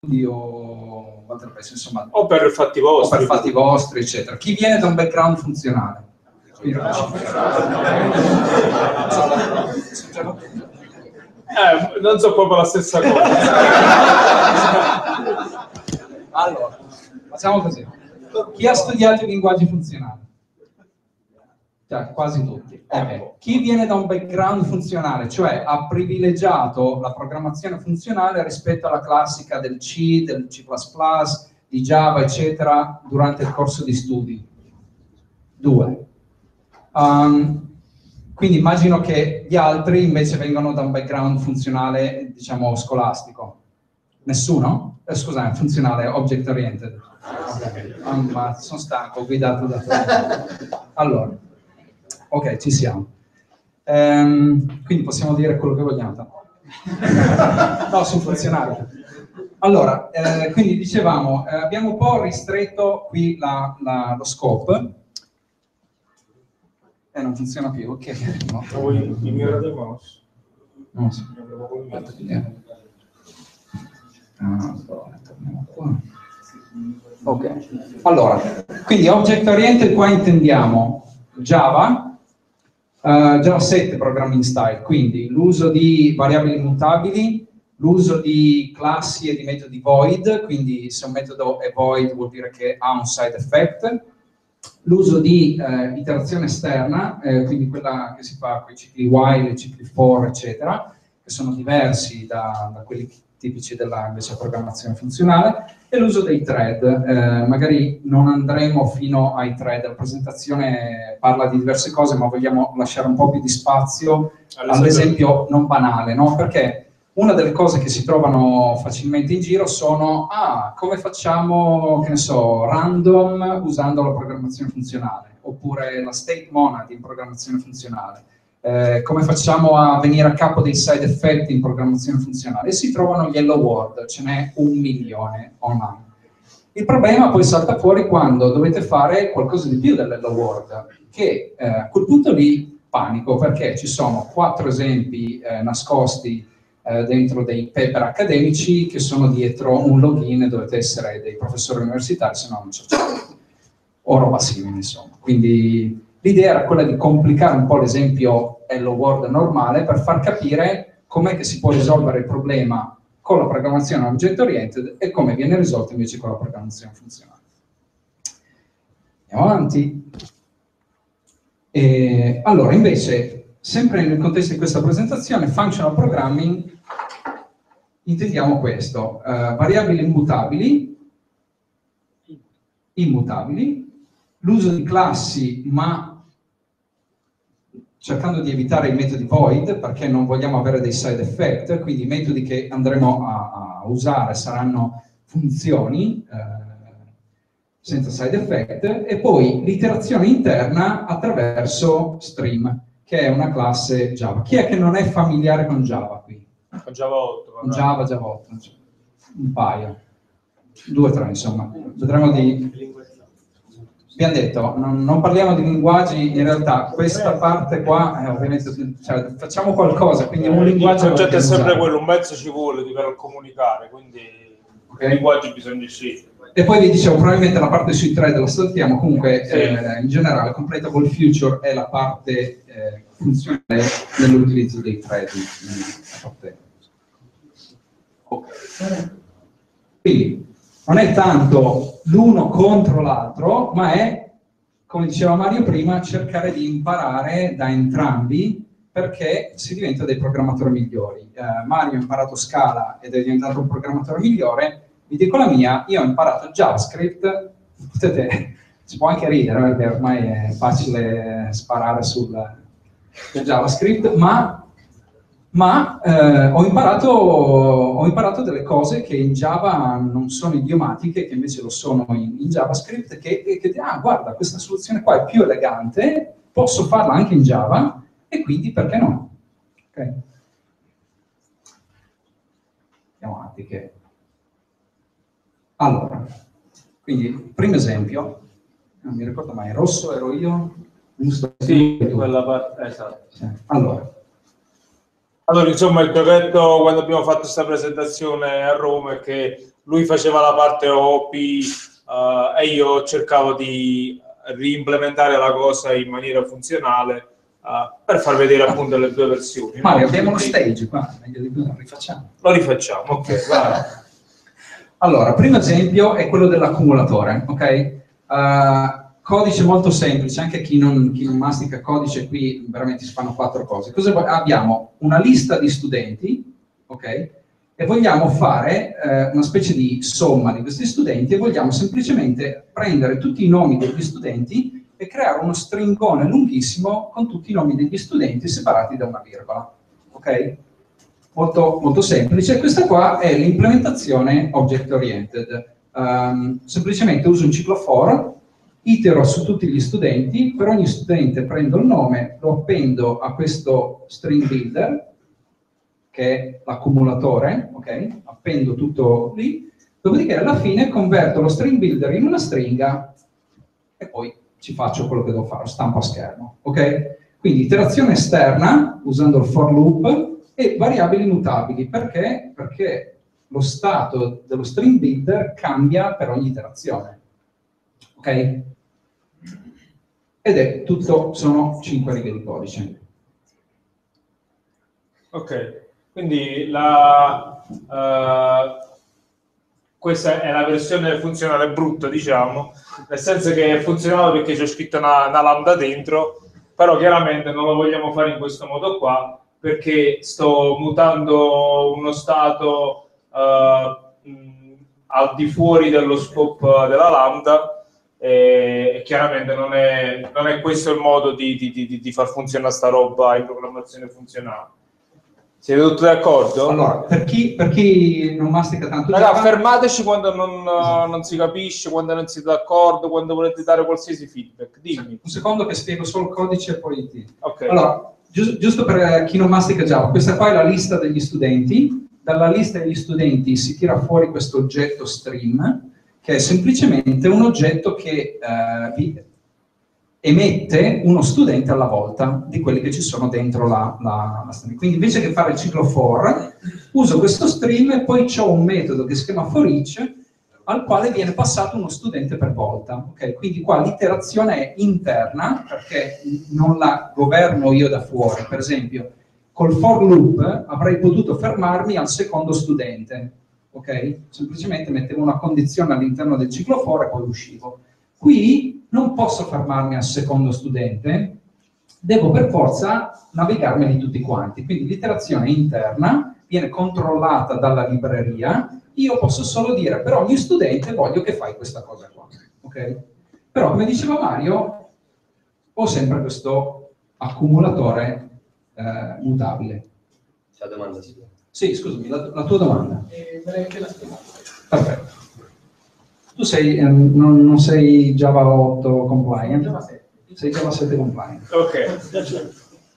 o insomma, o per fatti vostri, eccetera. Chi viene da un background funzionale? Non so proprio la stessa cosa. Allora, facciamo così. Chi ha studiato i linguaggi funzionali? Cioè, quasi tutti. Okay. Chi viene da un background funzionale, cioè ha privilegiato la programmazione funzionale rispetto alla classica del C, del C++, di Java, eccetera, durante il corso di studi? 2. Quindi immagino che gli altri invece vengono da un background funzionale, diciamo, scolastico. Nessuno? Scusate, funzionale, object oriented. Okay. Ma sono stanco, ho guidato da te. Allora, ok, ci siamo. Quindi possiamo dire quello che vogliamo. No, sono funzionali. Allora, quindi dicevamo, abbiamo un po' ristretto qui lo scope. Non funziona più, ok. No. Vuoi il mio del mouse? Non so. Torniamo qua. Ok. Allora, quindi object oriented qua intendiamo Java, Java 7 programming style, quindi l'uso di variabili mutabili, l'uso di classi e di metodi void, quindi se un metodo è void vuol dire che ha un side effect, l'uso di iterazione esterna, quindi quella che si fa con i cicli while, i cicli for, eccetera, che sono diversi da quelli tipici della invece programmazione funzionale, e l'uso dei thread. Magari non andremo fino ai thread, la presentazione parla di diverse cose, ma vogliamo lasciare un po' più di spazio all'esempio non banale, no? Perché una delle cose che si trovano facilmente in giro sono come facciamo, che ne so, random usando la programmazione funzionale, oppure la state monad in programmazione funzionale. Come facciamo a venire a capo dei side effect in programmazione funzionale? E si trovano gli hello world, ce n'è 1 milione online. Il problema poi salta fuori quando dovete fare qualcosa di più dell'hello world, che a quel punto lì panico, perché ci sono 4 esempi nascosti dentro dei paper accademici che sono dietro un login e dovete essere dei professori universitari, se no non c'è o roba simile, insomma. Quindi l'idea era quella di complicare un po' l'esempio hello world normale per far capire com'è che si può risolvere il problema con la programmazione object oriented e come viene risolto invece con la programmazione funzionale. Andiamo avanti. Allora, invece, sempre nel contesto di questa presentazione, functional programming, intendiamo questo: variabili immutabili, l'uso di classi, ma cercando di evitare i metodi void, perché non vogliamo avere dei side effect, quindi i metodi che andremo a usare saranno funzioni senza side effect, e poi l'iterazione interna attraverso stream, che è una classe Java. Chi è che non è familiare con Java qui? Con Java 8. Con Java 8, un paio, 2 o 3 insomma. Vedremo di... Abbiamo detto, non parliamo di linguaggi, in realtà questa parte qua, ovviamente, cioè, facciamo qualcosa, quindi un linguaggio... Il concetto è sempre quello, un mezzo ci vuole per comunicare, quindi i linguaggi bisogna sì. E poi vi dicevo, probabilmente la parte sui thread la saltiamo, comunque in generale completable future è la parte funzionale nell'utilizzo dei thread. Quindi non è tanto l'uno contro l'altro, ma è, come diceva Mario prima, cercare di imparare da entrambi perché si diventa dei programmatori migliori. Mario ha imparato Scala ed è diventato un programmatore migliore. Vi dico la mia, io ho imparato JavaScript, si può anche ridere perché ormai è facile sparare sul JavaScript, ma ho imparato delle cose che in Java non sono idiomatiche, che invece lo sono in JavaScript, che guarda, questa soluzione qua è più elegante, posso farla anche in Java, e quindi perché no? Okay. Andiamo avanti che... Allora, quindi, primo esempio, non mi ricordo mai, rosso ero io? Giusto? Sì, quella parte, esatto. Sì. Allora, insomma, il che ho detto quando abbiamo fatto questa presentazione a Roma è che lui faceva la parte OP e io cercavo di reimplementare la cosa in maniera funzionale per far vedere appunto le due versioni. Mario, abbiamo lo stage qua, meglio di più, lo rifacciamo. Lo rifacciamo, ok, vai. Allora, primo esempio è quello dell'accumulatore, ok? Codice molto semplice, anche chi non mastica codice qui veramente si fanno 4 cose. Abbiamo una lista di studenti, ok? E vogliamo fare una specie di somma di questi studenti e vogliamo semplicemente prendere tutti i nomi degli studenti e creare uno stringone lunghissimo con tutti i nomi degli studenti separati da una virgola, ok? Molto, molto semplice. Questa qua è l'implementazione object oriented. Semplicemente uso un ciclo for, itero su tutti gli studenti, per ogni studente prendo il nome, lo appendo a questo string builder, che è l'accumulatore, ok? Appendo tutto lì, dopodiché alla fine converto lo string builder in una stringa e poi ci faccio quello che devo fare, stampo a schermo, ok? Quindi iterazione esterna, usando il for loop, e variabili mutabili. Perché? Perché lo stato dello string builder cambia per ogni iterazione, ok? Ed è tutto, sono 5 righe di codice. Ok. Quindi questa è la versione funzionale brutta, diciamo, nel senso che è funzionale perché c'è scritto una lambda dentro, però chiaramente non lo vogliamo fare in questo modo qua, perché sto mutando uno stato al di fuori dello scope della lambda e chiaramente non è questo il modo di far funzionare sta roba in programmazione funzionale. Siete tutti d'accordo? Allora, per chi non mastica tanto... Raga, fermateci quando non si capisce, quando non siete d'accordo, quando volete dare qualsiasi feedback. Dimmi. Un secondo che spiego solo il codice e poi ti... Ok. Allora, giusto per chi non mastica Java, questa qua è la lista degli studenti. Dalla lista degli studenti si tira fuori questo oggetto stream, che è semplicemente un oggetto che emette uno studente alla volta di quelli che ci sono dentro la stream. Quindi invece che fare il ciclo for, uso questo stream e poi ho un metodo che si chiama forEach al quale viene passato uno studente per volta. Okay? Quindi qua l'iterazione è interna, perché non la governo io da fuori. Per esempio, col for loop avrei potuto fermarmi al secondo studente. Okay? Semplicemente mettevo una condizione all'interno del ciclo for e poi uscivo. Qui non posso fermarmi al secondo studente, devo per forza navigarmeli tutti quanti. Quindi l'iterazione interna viene controllata dalla libreria, io posso solo dire per ogni studente voglio che fai questa cosa qua. Okay? Però come diceva Mario, ho sempre questo accumulatore mutabile. C'è la domanda? Sì, scusami, la tua domanda. Perfetto. Tu non sei Java 8 compliant? Java 7. Sei Java 7 compliant. Ok.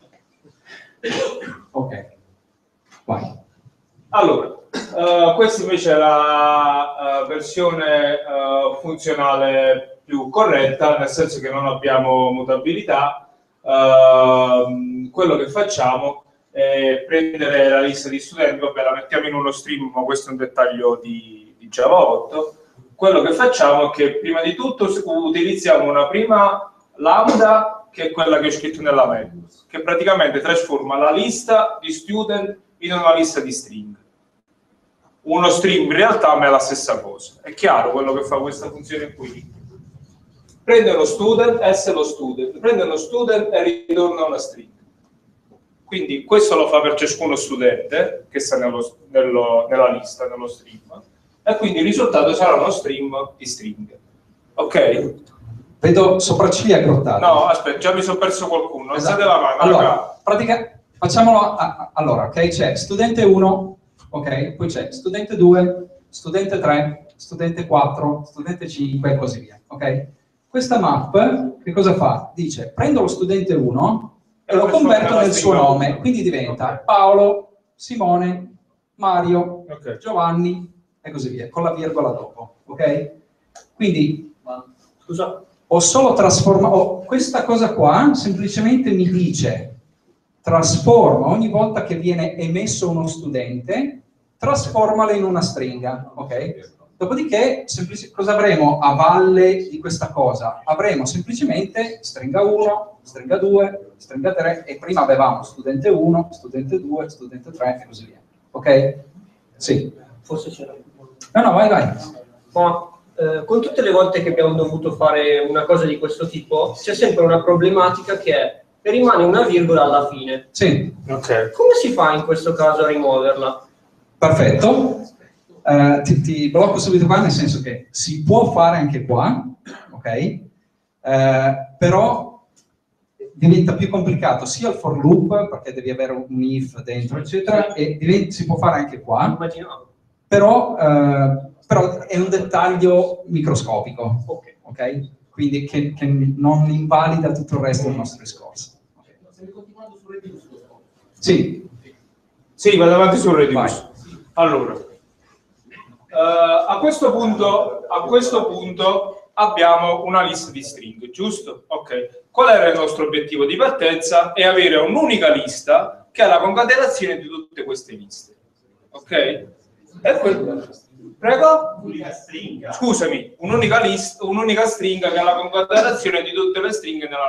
Ok. Vai. Allora, questa invece è la versione funzionale più corretta, nel senso che non abbiamo mutabilità. Quello che facciamo è prendere la lista di studenti, vabbè, la mettiamo in uno stream, ma questo è un dettaglio di Java 8. Quello che facciamo è che prima di tutto utilizziamo una prima lambda, che è quella che ho scritto nella method, che praticamente trasforma la lista di student in una lista di string. Uno string in realtà ma è la stessa cosa. È chiaro quello che fa questa funzione qui? Prende uno student, lo student, prende uno student e ritorna una string. Quindi questo lo fa per ciascuno studente che sta nella lista, nello stream, e quindi il risultato sarà uno stream di string. Ok? Vedo sopracciglia aggrottate. No, aspetta, già mi sono perso qualcuno. Esatto. Alzate la mano. Allora, facciamolo. Allora, ok, c'è studente 1, ok, poi c'è studente 2, studente 3, studente 4, studente 5 e così via. Ok? Questa map che cosa fa? Dice, prendo lo studente 1 e lo converto nel suo nome, quindi diventa Paolo, Simone, Mario, Giovanni e così via, con la virgola dopo, ok? Quindi, scusa, ho solo trasformato, questa cosa qua semplicemente mi dice, trasforma ogni volta che viene emesso uno studente, trasformala in una stringa, ok? Dopodiché, cosa avremo a valle di questa cosa? Avremo semplicemente stringa 1, stringa 2, stringa 3, e prima avevamo studente 1, studente 2, studente 3 e così via. Ok? Sì. Forse c'era. No, vai. Ma con tutte le volte che abbiamo dovuto fare una cosa di questo tipo, c'è sempre una problematica che è che rimane una virgola alla fine. Sì. Okay. Come si fa in questo caso a rimuoverla? Perfetto. Ti blocco subito qua, nel senso che si può fare anche qua, ok? Però diventa più complicato sia il for loop, perché devi avere un if dentro, eccetera, e si può fare anche qua. Immaginavo. Però è un dettaglio microscopico, ok? Quindi che non invalida tutto il resto del nostro discorso. Stai continuando su reduce? Sì. Sì, vado avanti su reduce. Allora, a questo punto abbiamo una lista di string, giusto? Ok. Qual era il nostro obiettivo di partenza? È avere un'unica lista che ha la concatenazione di tutte queste liste. Ok? Prego? Unica stringa. Scusami, un'unica stringa che ha la concatenazione di tutte le stringhe nella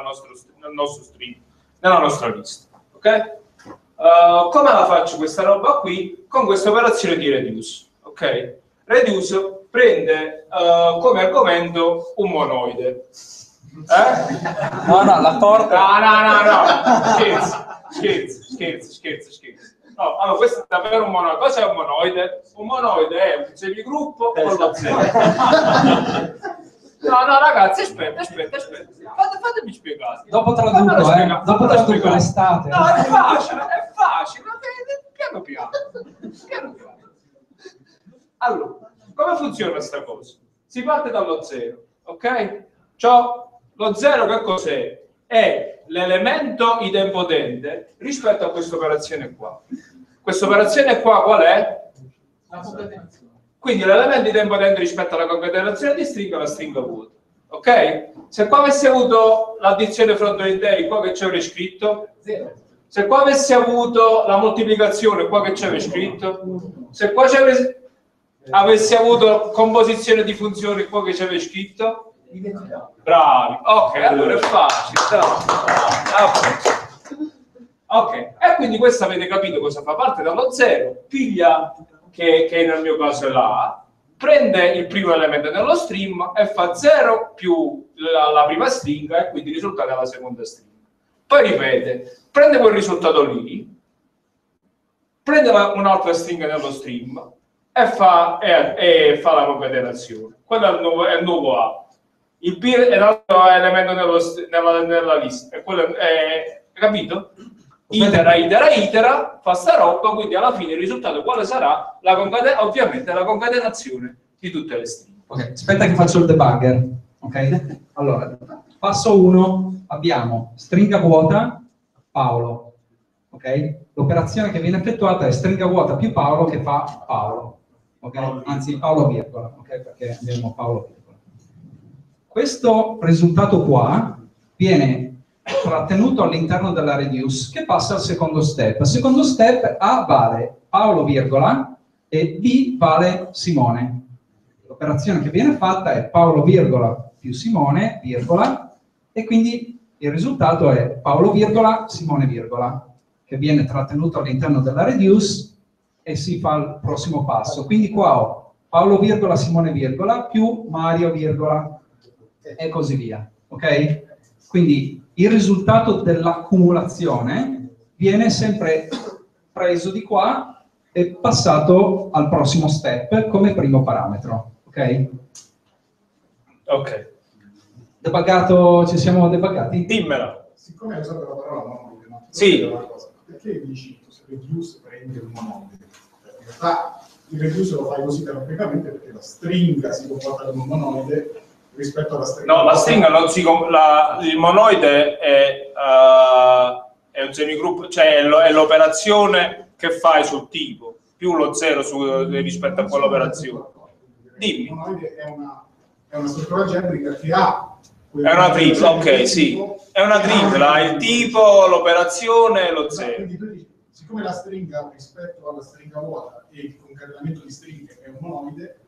nostra lista. Ok? Come la faccio questa roba qui? Con questa operazione di reduce. Ok? Reduce prende come argomento un monoide. No, la torta. No. Scherzo. No, allora, questo è davvero un monoide. Cos'è un monoide? Un monoide è un semigruppo con lo zero. No, ragazzi, aspetta. Fatemi spiegare. Dopo traduco l'estate. No, è facile. Piano. Allora, come funziona questa cosa? Si parte dallo zero, ok? Lo zero che cos'è? È l'elemento idempotente rispetto a questa operazione qua. Questa operazione qua qual è? La concatenazione. Quindi l'elemento idempotente rispetto alla concatenazione di stringa è la stringa vuota. Ok? Se qua avessi avuto l'addizione frontali interi, qua che ci avrei scritto? 0. Se qua avessi avuto la moltiplicazione, qua che ci avrei scritto? Se qua avessi avuto composizione di funzioni, qua che ci avrei scritto? Identità. Bravi, ok, allora è facile. Ok, e quindi questo avete capito cosa fa? Parte dallo 0, piglia, che nel mio caso è la, prende il primo elemento dello stream e fa 0 più la prima stringa, e quindi il risultato è la seconda stringa. Poi ripete, prende quel risultato lì, prende un'altra stringa nello stream e fa la concatenazione. Quello è il nuovo A. Il B è l'altro elemento nella lista. E quello è, capito? Itera, fa sta roba, quindi alla fine il risultato quale sarà? Ovviamente la concatenazione di tutte le stringhe. Ok, aspetta che faccio il debugger. Ok? Allora, passo 1, abbiamo stringa vuota, Paolo. Ok? L'operazione che viene effettuata è stringa vuota più Paolo che fa Paolo. Ok? Anzi, Paolo virgola, ok? Perché abbiamo Paolo virgola. Questo risultato qua viene trattenuto all'interno della reduce, che passa al secondo step. Al secondo step A vale Paolo virgola e B vale Simone. L'operazione che viene fatta è Paolo virgola più Simone virgola, e quindi il risultato è Paolo virgola Simone virgola, che viene trattenuto all'interno della reduce e si fa il prossimo passo. Quindi qua ho Paolo virgola Simone virgola più Mario virgola e così via. Ok? Quindi il risultato dell'accumulazione viene sempre preso di qua e passato al prossimo step come primo parametro. Ok? Ok. Debuggato, Ci siamo debuggati? Dimmela. Siccome hai usato la parola monoide, no? Sì. Perché dici se reduce prende un monoide? In realtà il reduce lo fai così tecnicamente perché la stringa si comporta come un monoide rispetto alla stringa. No, la stringa non si il monoide è un semigruppo, cioè è l'operazione che fai sul tipo più lo 0 rispetto a quell'operazione. Dimmi. Il monoide è una struttura algebrica che ha È una tripla, ok, sì. È una tripla, il tipo, l'operazione e lo 0. Quindi tu dici, siccome la stringa rispetto alla stringa vuota e il concatenamento di stringhe è un monoide,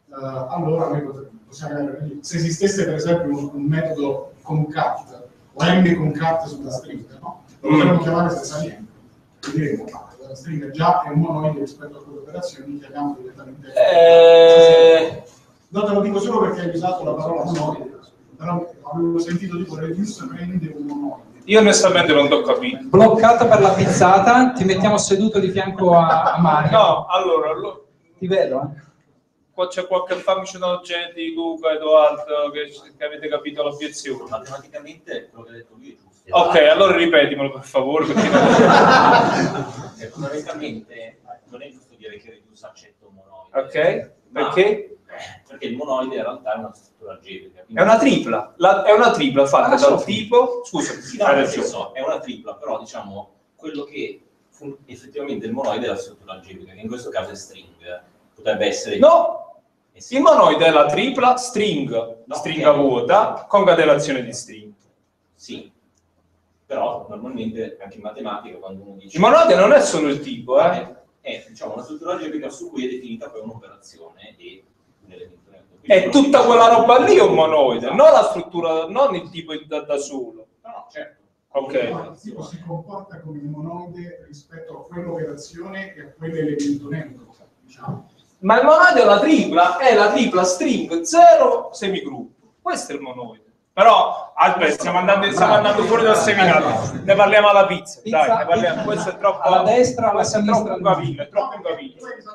allora noi possiamo, se esistesse per esempio un metodo concat, o m concat sulla stringa, no? Lo potremmo chiamare senza niente. Diremo, la stringa già è un monoide rispetto a quelle operazioni, chiamiamo direttamente. No, te lo dico solo perché hai usato la parola monoide, però avevo sentito tipo reduce prende un monoide. Io onestamente non t'ho capito. Bloccato per la pizzata, ti mettiamo seduto di fianco a Mario. No, allora, Ti vedo, qua c'è qualche famice oggetti, Luca, Edoardo, che avete capito l'obiezione. Matematicamente quello che ha detto lui è giusto. Ok, allora ripetimelo per favore. Perché fondamentalmente non è giusto dire che reduce accetta un monoide. Ok, perché? Perché il monoide in realtà è una struttura algebrica. È una tripla, è una tripla fatta dal tipo... Scusa, è una tripla, però diciamo quello che effettivamente il monoide è la struttura algebrica, che in questo caso è string. Potrebbe essere... No! Il monoide è la tripla stringa vuota, concatenazione di string. Sì, però normalmente anche in matematica quando uno dice... Il monoide non è solo il tipo, è diciamo, una struttura algebrica su cui è definita poi un'operazione e un elemento. È tutta quella roba lì un monoide, non la struttura, non il tipo da solo. No, certo. Ok. Il tipo si comporta come un monoide rispetto a quell'operazione e a quell'elemento neutro, diciamo. Ma il monoide è la tripla string 0 semigruppo. Questo è il monoide. Però, aspetta, stiamo andando fuori dal seminario. Ne parliamo alla pizza. Dai, ne parliamo. Questo è troppo... alla destra, alla sinistra. Troppo capito, è troppo capito.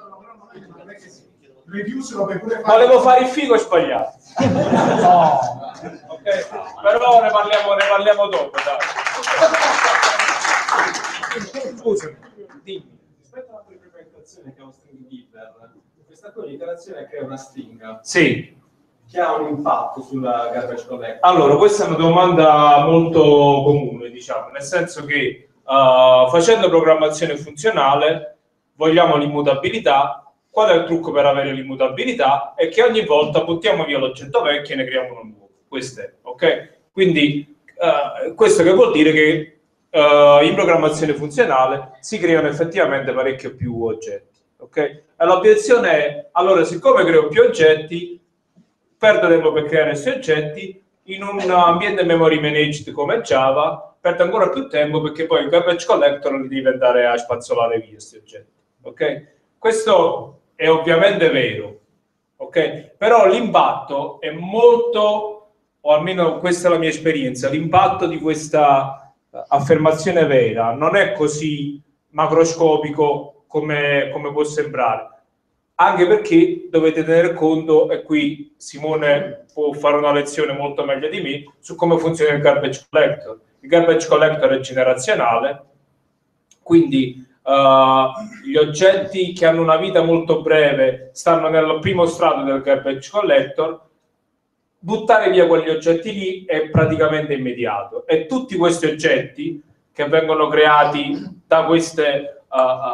Volevo fare il figo e sbagliato. No. Okay. Però ne parliamo dopo, dai. Scusami, dimmi. Rispetto all'implementazione che è uno string keeper, questa qui l'iterazione crea una stringa. Sì. Che ha un impatto sulla garbage collector. Allora, questa è una domanda molto comune, diciamo, nel senso che facendo programmazione funzionale vogliamo l'immutabilità. Qual è il trucco per avere l'immutabilità? È che ogni volta buttiamo via l'oggetto vecchio e ne creiamo uno nuovo. Questo è, ok? Quindi, questo che vuol dire che in programmazione funzionale si creano effettivamente parecchio più oggetti, ok? E l'obiezione è, allora, siccome creo più oggetti, perdo tempo per creare questi oggetti, in un ambiente memory managed come Java, perdo ancora più tempo perché poi il garbage collector li deve andare a spazzolare via questi oggetti, ok? Questo è ovviamente vero, ok? Però l'impatto è molto, o almeno questa è la mia esperienza, l'impatto di questa affermazione vera non è così macroscopico come può sembrare, anche perché dovete tener conto, e qui Simone può fare una lezione molto meglio di me, su come funziona il garbage collector. Il garbage collector è generazionale, quindi gli oggetti che hanno una vita molto breve stanno nel primo strato del garbage collector. Buttare via quegli oggetti lì è praticamente immediato, e tutti questi oggetti che vengono creati da queste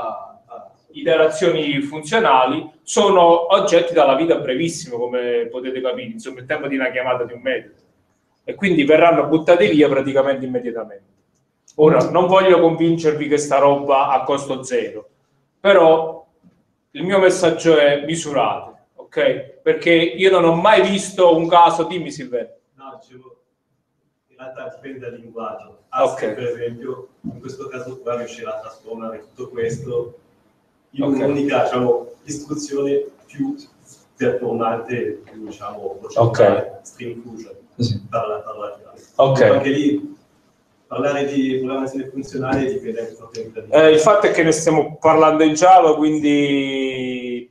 iterazioni funzionali sono oggetti dalla vita brevissima, come potete capire, insomma il tempo di una chiamata di un metodo, e quindi verranno buttati via praticamente immediatamente. Ora, non voglio convincervi che sta roba a costo zero, però il mio messaggio è: misurate, ok? Perché io non ho mai visto un caso, dimmi Silvano. No, dicevo, in realtà dipende dal linguaggio. Okay. Per esempio, in questo caso qua riuscirà a trasformare tutto questo in un'unica, diciamo, istruzione più performante, più, diciamo, string fusion. Sì. Ok. Anche lì parlare di programmazione funzionale dipende anche proprio il fatto è che ne stiamo parlando in Java, quindi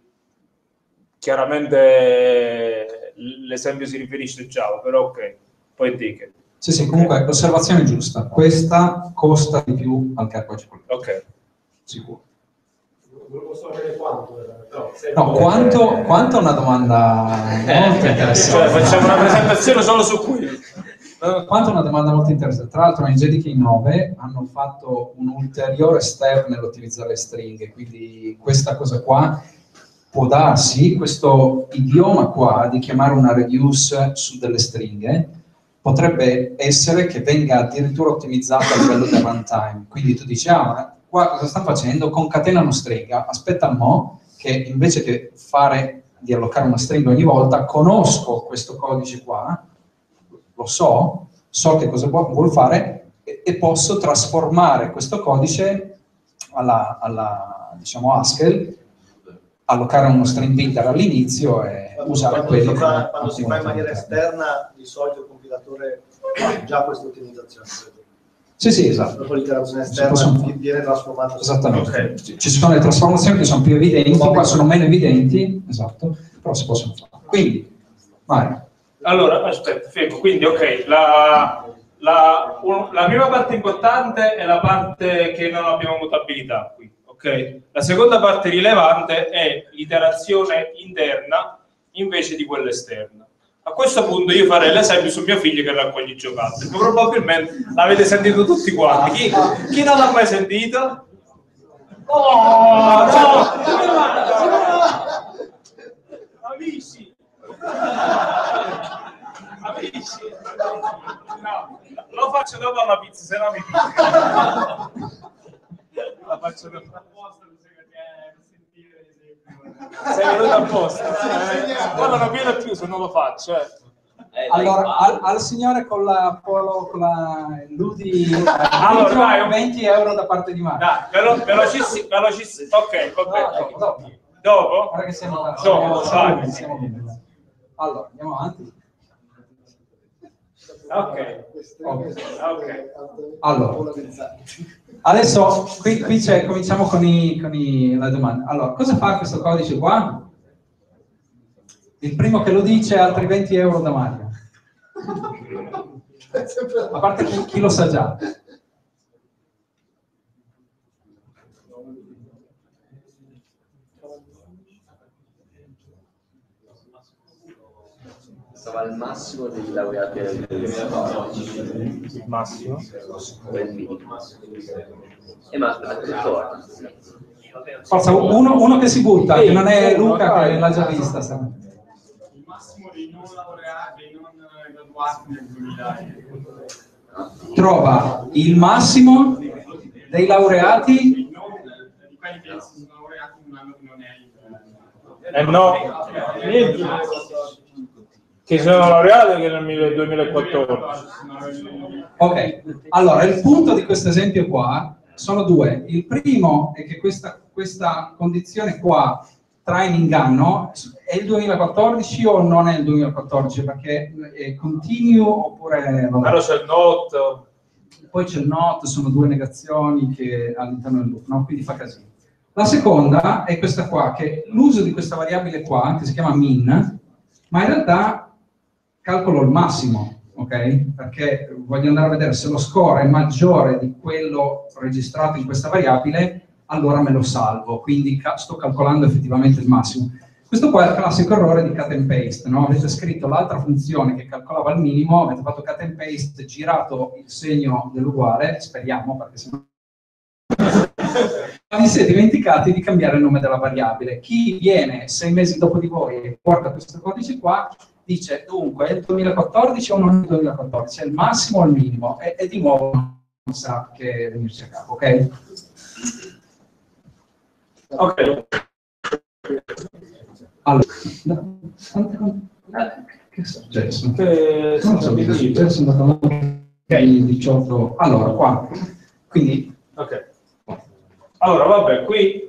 chiaramente l'esempio si riferisce a Java, però ok, poi dica. Sì, comunque l'osservazione è giusta. Questa costa di più al garbage collector. Ok. Sicuro. Volevo sapere quanto. No, quanto è una domanda molto interessante. Cioè, facciamo una presentazione solo su cui. Quanto è una domanda molto interessante. Tra l'altro in JDK 9 hanno fatto un ulteriore step nell'ottimizzare le stringhe, quindi questa cosa qua può darsi, questo idioma qua di chiamare una reduce su delle stringhe potrebbe essere che venga addirittura ottimizzato a livello del runtime. Quindi tu dici, ah, qua cosa sta facendo? Concatena una stringa, aspetta un mo' che invece che fare di allocare una stringa ogni volta, conosco questo codice qua, lo so che cosa vuol fare e posso trasformare questo codice alla diciamo, Haskell, allocare uno string builder all'inizio e usare quello quando si fa in maniera esterna, di solito il compilatore fa già questa ottimizzazione. Sì, esatto. Dopo l'iterazione esterna viene trasformata. Esattamente. Okay. Ci sono le trasformazioni che sono più evidenti, qua sono meno evidenti, esatto, però si possono fare. Quindi, vai. Allora, aspetta, fermo. Quindi, ok, la prima parte importante è la parte che non abbiamo mutabilità qui, ok? La seconda parte rilevante è l'iterazione interna invece di quella esterna. A questo punto io farei l'esempio su mio figlio che raccoglie i giocattoli, che probabilmente l'avete sentito tutti quanti. Chi non l'ha mai sentito? Oh, no! Amici! Amici! No, lo faccio dopo alla pizza, se no mi picca. La faccio dopo apposta, sei venuto apposta. Guarda, non viene più se non lo faccio. Allora, al signore con la Ludi, allora, dai, 20 euro da parte di Mario. Dai, velocissimo. Ok, vabbè. Dopo? Guarda che siamo allora, andiamo avanti. Ok. Allora, adesso qui cominciamo con la domanda. Allora, cosa fa questo codice qua? Il primo che lo dice ha altri 20 euro da Mario. A parte chi lo sa già. Stava al massimo degli laureati del 2014. Massimo? O il minimo. Ma torna. Forza, uno che si butta, che non è Luca, che l'ha già vista. Il massimo dei non laureati, dei non graduati nel 2000. Trova il massimo dei laureati. Di quelli che si sono laureati in un anno che non è no. Che sono laureati che nel 2014. Ok, allora il punto di questo esempio qua sono due. Il primo è che questa condizione qua trae in inganno, è il 2014 o non è il 2014? Perché è continuo oppure... Però c'è il not. Poi c'è il not, sono due negazioni che all'interno del loop, no? Quindi fa casino. La seconda è questa qua, che l'uso di questa variabile qua, che si chiama min, ma in realtà calcolo il massimo, ok? Perché voglio andare a vedere se lo score è maggiore di quello registrato in questa variabile, allora me lo salvo, quindi sto calcolando effettivamente il massimo. Questo qua è il classico errore di cut and paste, no? Avete scritto l'altra funzione che calcolava il minimo, avete fatto cut and paste, girato il segno dell'uguale, speriamo, perché sennò... vi siete dimenticati di cambiare il nome della variabile. Chi viene 6 mesi dopo di voi e guarda questo codice qua, dice dunque è il 2014 o non è il 2014, è il massimo o il minimo, e di nuovo non sa che venirci a capo, ok? Ok. Allora, che è successo? Non so, che è successo, è andato avanti 18. Allora, qua, quindi... Ok. Allora, vabbè, qui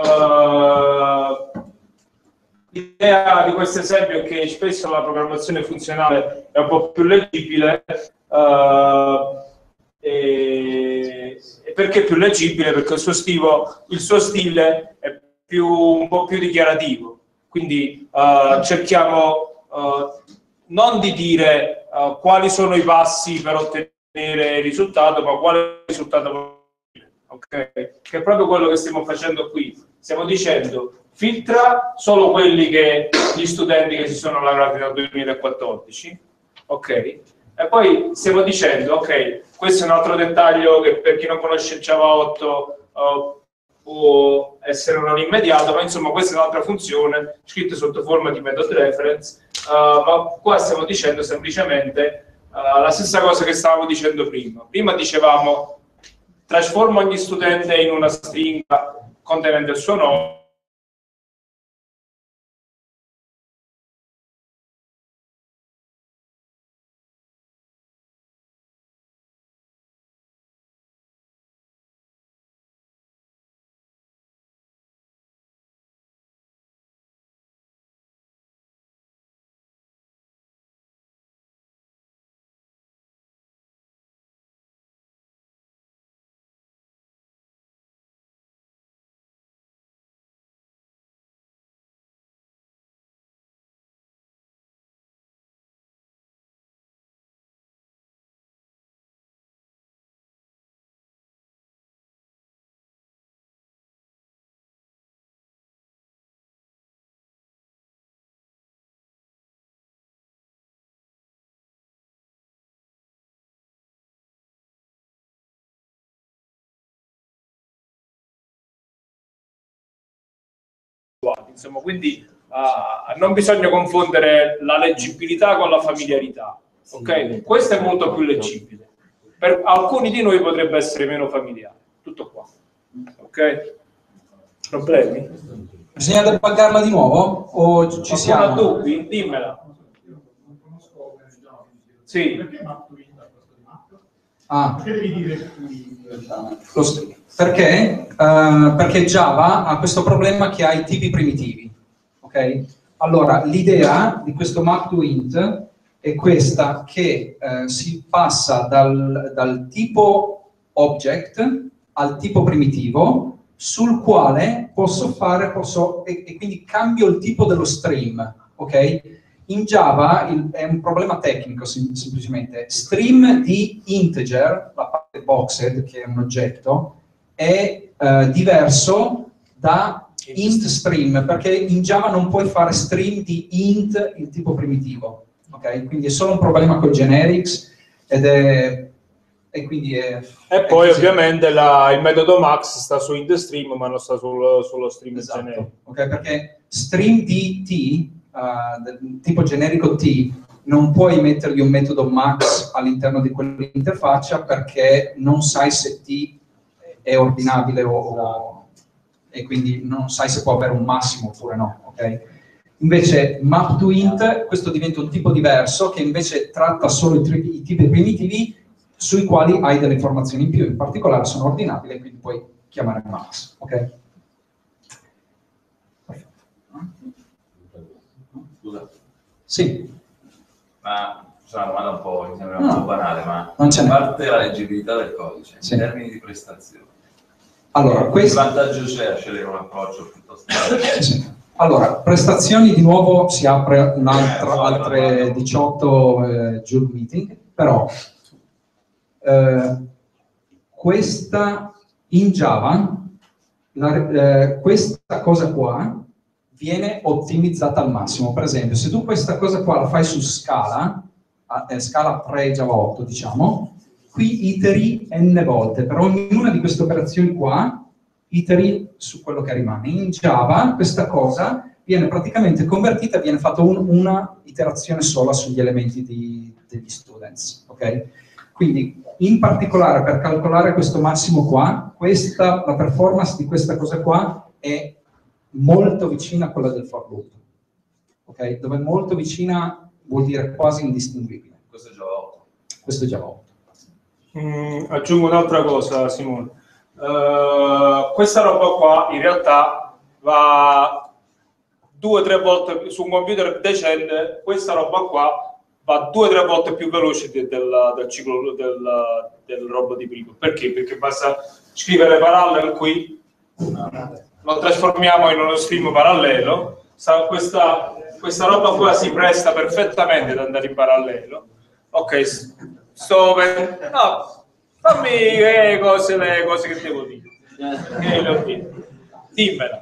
l'idea di questo esempio è che spesso la programmazione funzionale è un po' più leggibile, e perché è più leggibile? Perché il suo stile è un po' più dichiarativo, quindi cerchiamo non di dire quali sono i passi per ottenere il risultato, ma quale risultato. Okay. Che è proprio quello che stiamo facendo qui. Stiamo dicendo filtra solo quelli che gli studenti che si sono laureati nel 2014, ok? E poi stiamo dicendo, ok, questo è un altro dettaglio che per chi non conosce il Java 8 può essere non immediato, ma insomma questa è un'altra funzione scritta sotto forma di method reference, ma qua stiamo dicendo semplicemente la stessa cosa che stavamo dicendo prima. Prima dicevamo trasforma ogni studente in una stringa contenente il suo nome, insomma, quindi non bisogna confondere la leggibilità con la familiarità, ok? Questo è molto più leggibile, per alcuni di noi potrebbe essere meno familiare, tutto qua, ok? Problemi? Bisogna debuggarla di nuovo o ci siamo? Dubbi? Dimmela. Sì. Perché map to int a questo di map? Ah. Perché devi dire perché Java ha questo problema che ha i tipi primitivi, ok? Allora, l'idea di questo map to int è questa, che si passa dal tipo object al tipo primitivo, sul quale e quindi cambio il tipo dello stream, ok? In Java è un problema tecnico, semplicemente. Stream di integer, la parte boxed, che è un oggetto, è diverso da int stream, perché in Java non puoi fare stream di int il tipo primitivo, ok? Quindi è solo un problema con generics E poi ovviamente il metodo max sta su int stream, ma non sta sullo stream generico. Ok, perché stream di t, del tipo generico t, non puoi mettergli un metodo max all'interno di quell'interfaccia perché non sai se t è ordinabile e quindi non sai se può avere un massimo oppure no, ok? Invece map to int, questo diventa un tipo diverso che invece tratta solo i tipi primitivi sui quali hai delle informazioni in più, in particolare sono ordinabili e quindi puoi chiamare max, ok? Scusa. Sì. Ma c'è una domanda un po', mi sembra un po' banale, ma non ce a n'è. parte la leggibilità del codice, Sì. in termini di prestazioni, Allora, che vantaggio c'è a scegliere un approccio piuttosto che... sì. Allora, prestazioni di nuovo si apre altre 18 JUG Meeting, però questa in Java, questa cosa qua viene ottimizzata al massimo. Per esempio, se tu questa cosa qua la fai su Scala, Scala pre-Java 8, diciamo, qui iteri n volte, per ognuna di queste operazioni qua, iteri su quello che rimane. In Java questa cosa viene praticamente convertita, viene fatta una iterazione sola sugli elementi degli students, ok? Quindi, in particolare, per calcolare questo massimo qua, la performance di questa cosa qua è molto vicina a quella del for loop, ok? Dove molto vicina vuol dire quasi indistinguibile. Questo è Java 8. Questo è Java 8. Aggiungo un'altra cosa, Simone. Questa roba qua in realtà va 2 o 3 volte su un computer decente, questa roba qua va 2 o 3 volte più veloce del ciclo del roba di prima. Perché? Perché basta scrivere parallel qui, lo trasformiamo in uno stream parallelo, questa roba qua si presta perfettamente ad andare in parallelo. Ok, no, fammi le cose che devo dire. Dimmela.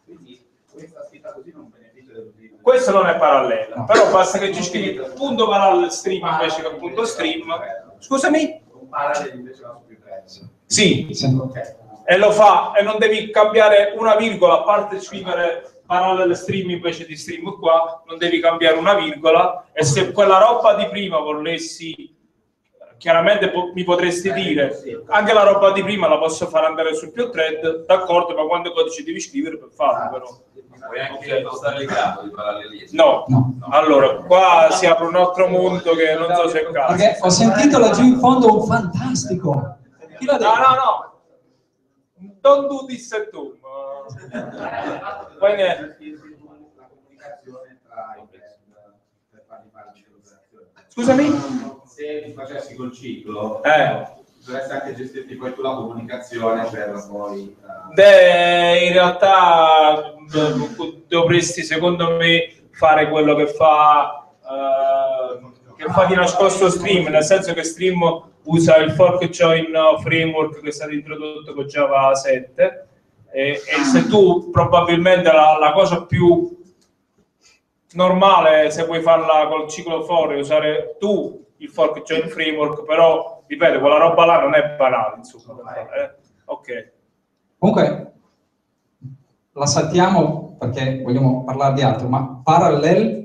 Questo non è parallelo, però basta che ci scrivi punto parallel stream invece che punto stream. Scusami? Un parallel invece va su più prezzo. Sì, Okay. e lo fa, e non devi cambiare una virgola, a parte scrivere parallel stream invece di stream qua, non devi cambiare una virgola, e se quella roba di prima volessi, chiaramente mi potresti dire, anche la roba di prima la posso fare andare su più thread, d'accordo, ma quando codice devi scrivere per farlo, però. Puoi anche impostare il grado di parallelismo. No. Allora, qua si apre un altro mondo che non so se è caso. Perché ho sentito laggiù in fondo un fantastico. Chi l'ha detto? No. Don't do this at home. Poi niente. La comunicazione tra i brand per farli fare l'operazione. Scusami? Se facessi col ciclo, dovresti anche gestirti poi tu la comunicazione per poi... In realtà dovresti, secondo me, fare quello che fa di nascosto Stream, nel senso che Stream usa il fork join framework che è stato introdotto con Java 7 e se tu probabilmente la cosa più normale, se vuoi farla col ciclo for, è usare tu il fork join framework, però ripeto, quella roba là non è banale, insomma. Ok. Comunque, la saltiamo perché vogliamo parlare di altro, ma parallel,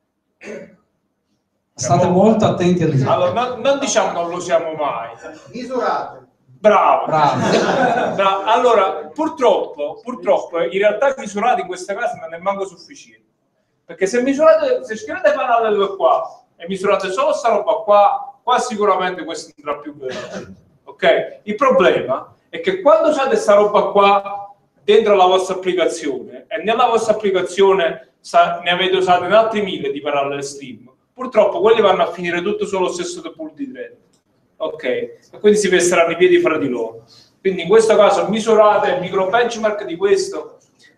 state molto attenti all'esempio. Allora, non diciamo non lo usiamo mai. Misurate. Bravo. Bravo. Allora, purtroppo, in realtà i misurati in questa casa non è manco sufficiente. Perché se scrivete parallelo qua e misurate solo sta roba qua sicuramente questo andrà più veloce. Ok? Il problema è che quando usate sta roba qua dentro la vostra applicazione e nella vostra applicazione ne avete usate in altri 1000 di parallel stream, purtroppo quelli vanno a finire tutto sullo stesso pool di thread. Ok? E quindi si pesteranno i piedi fra di loro. Quindi in questo caso misurate il micro benchmark di questo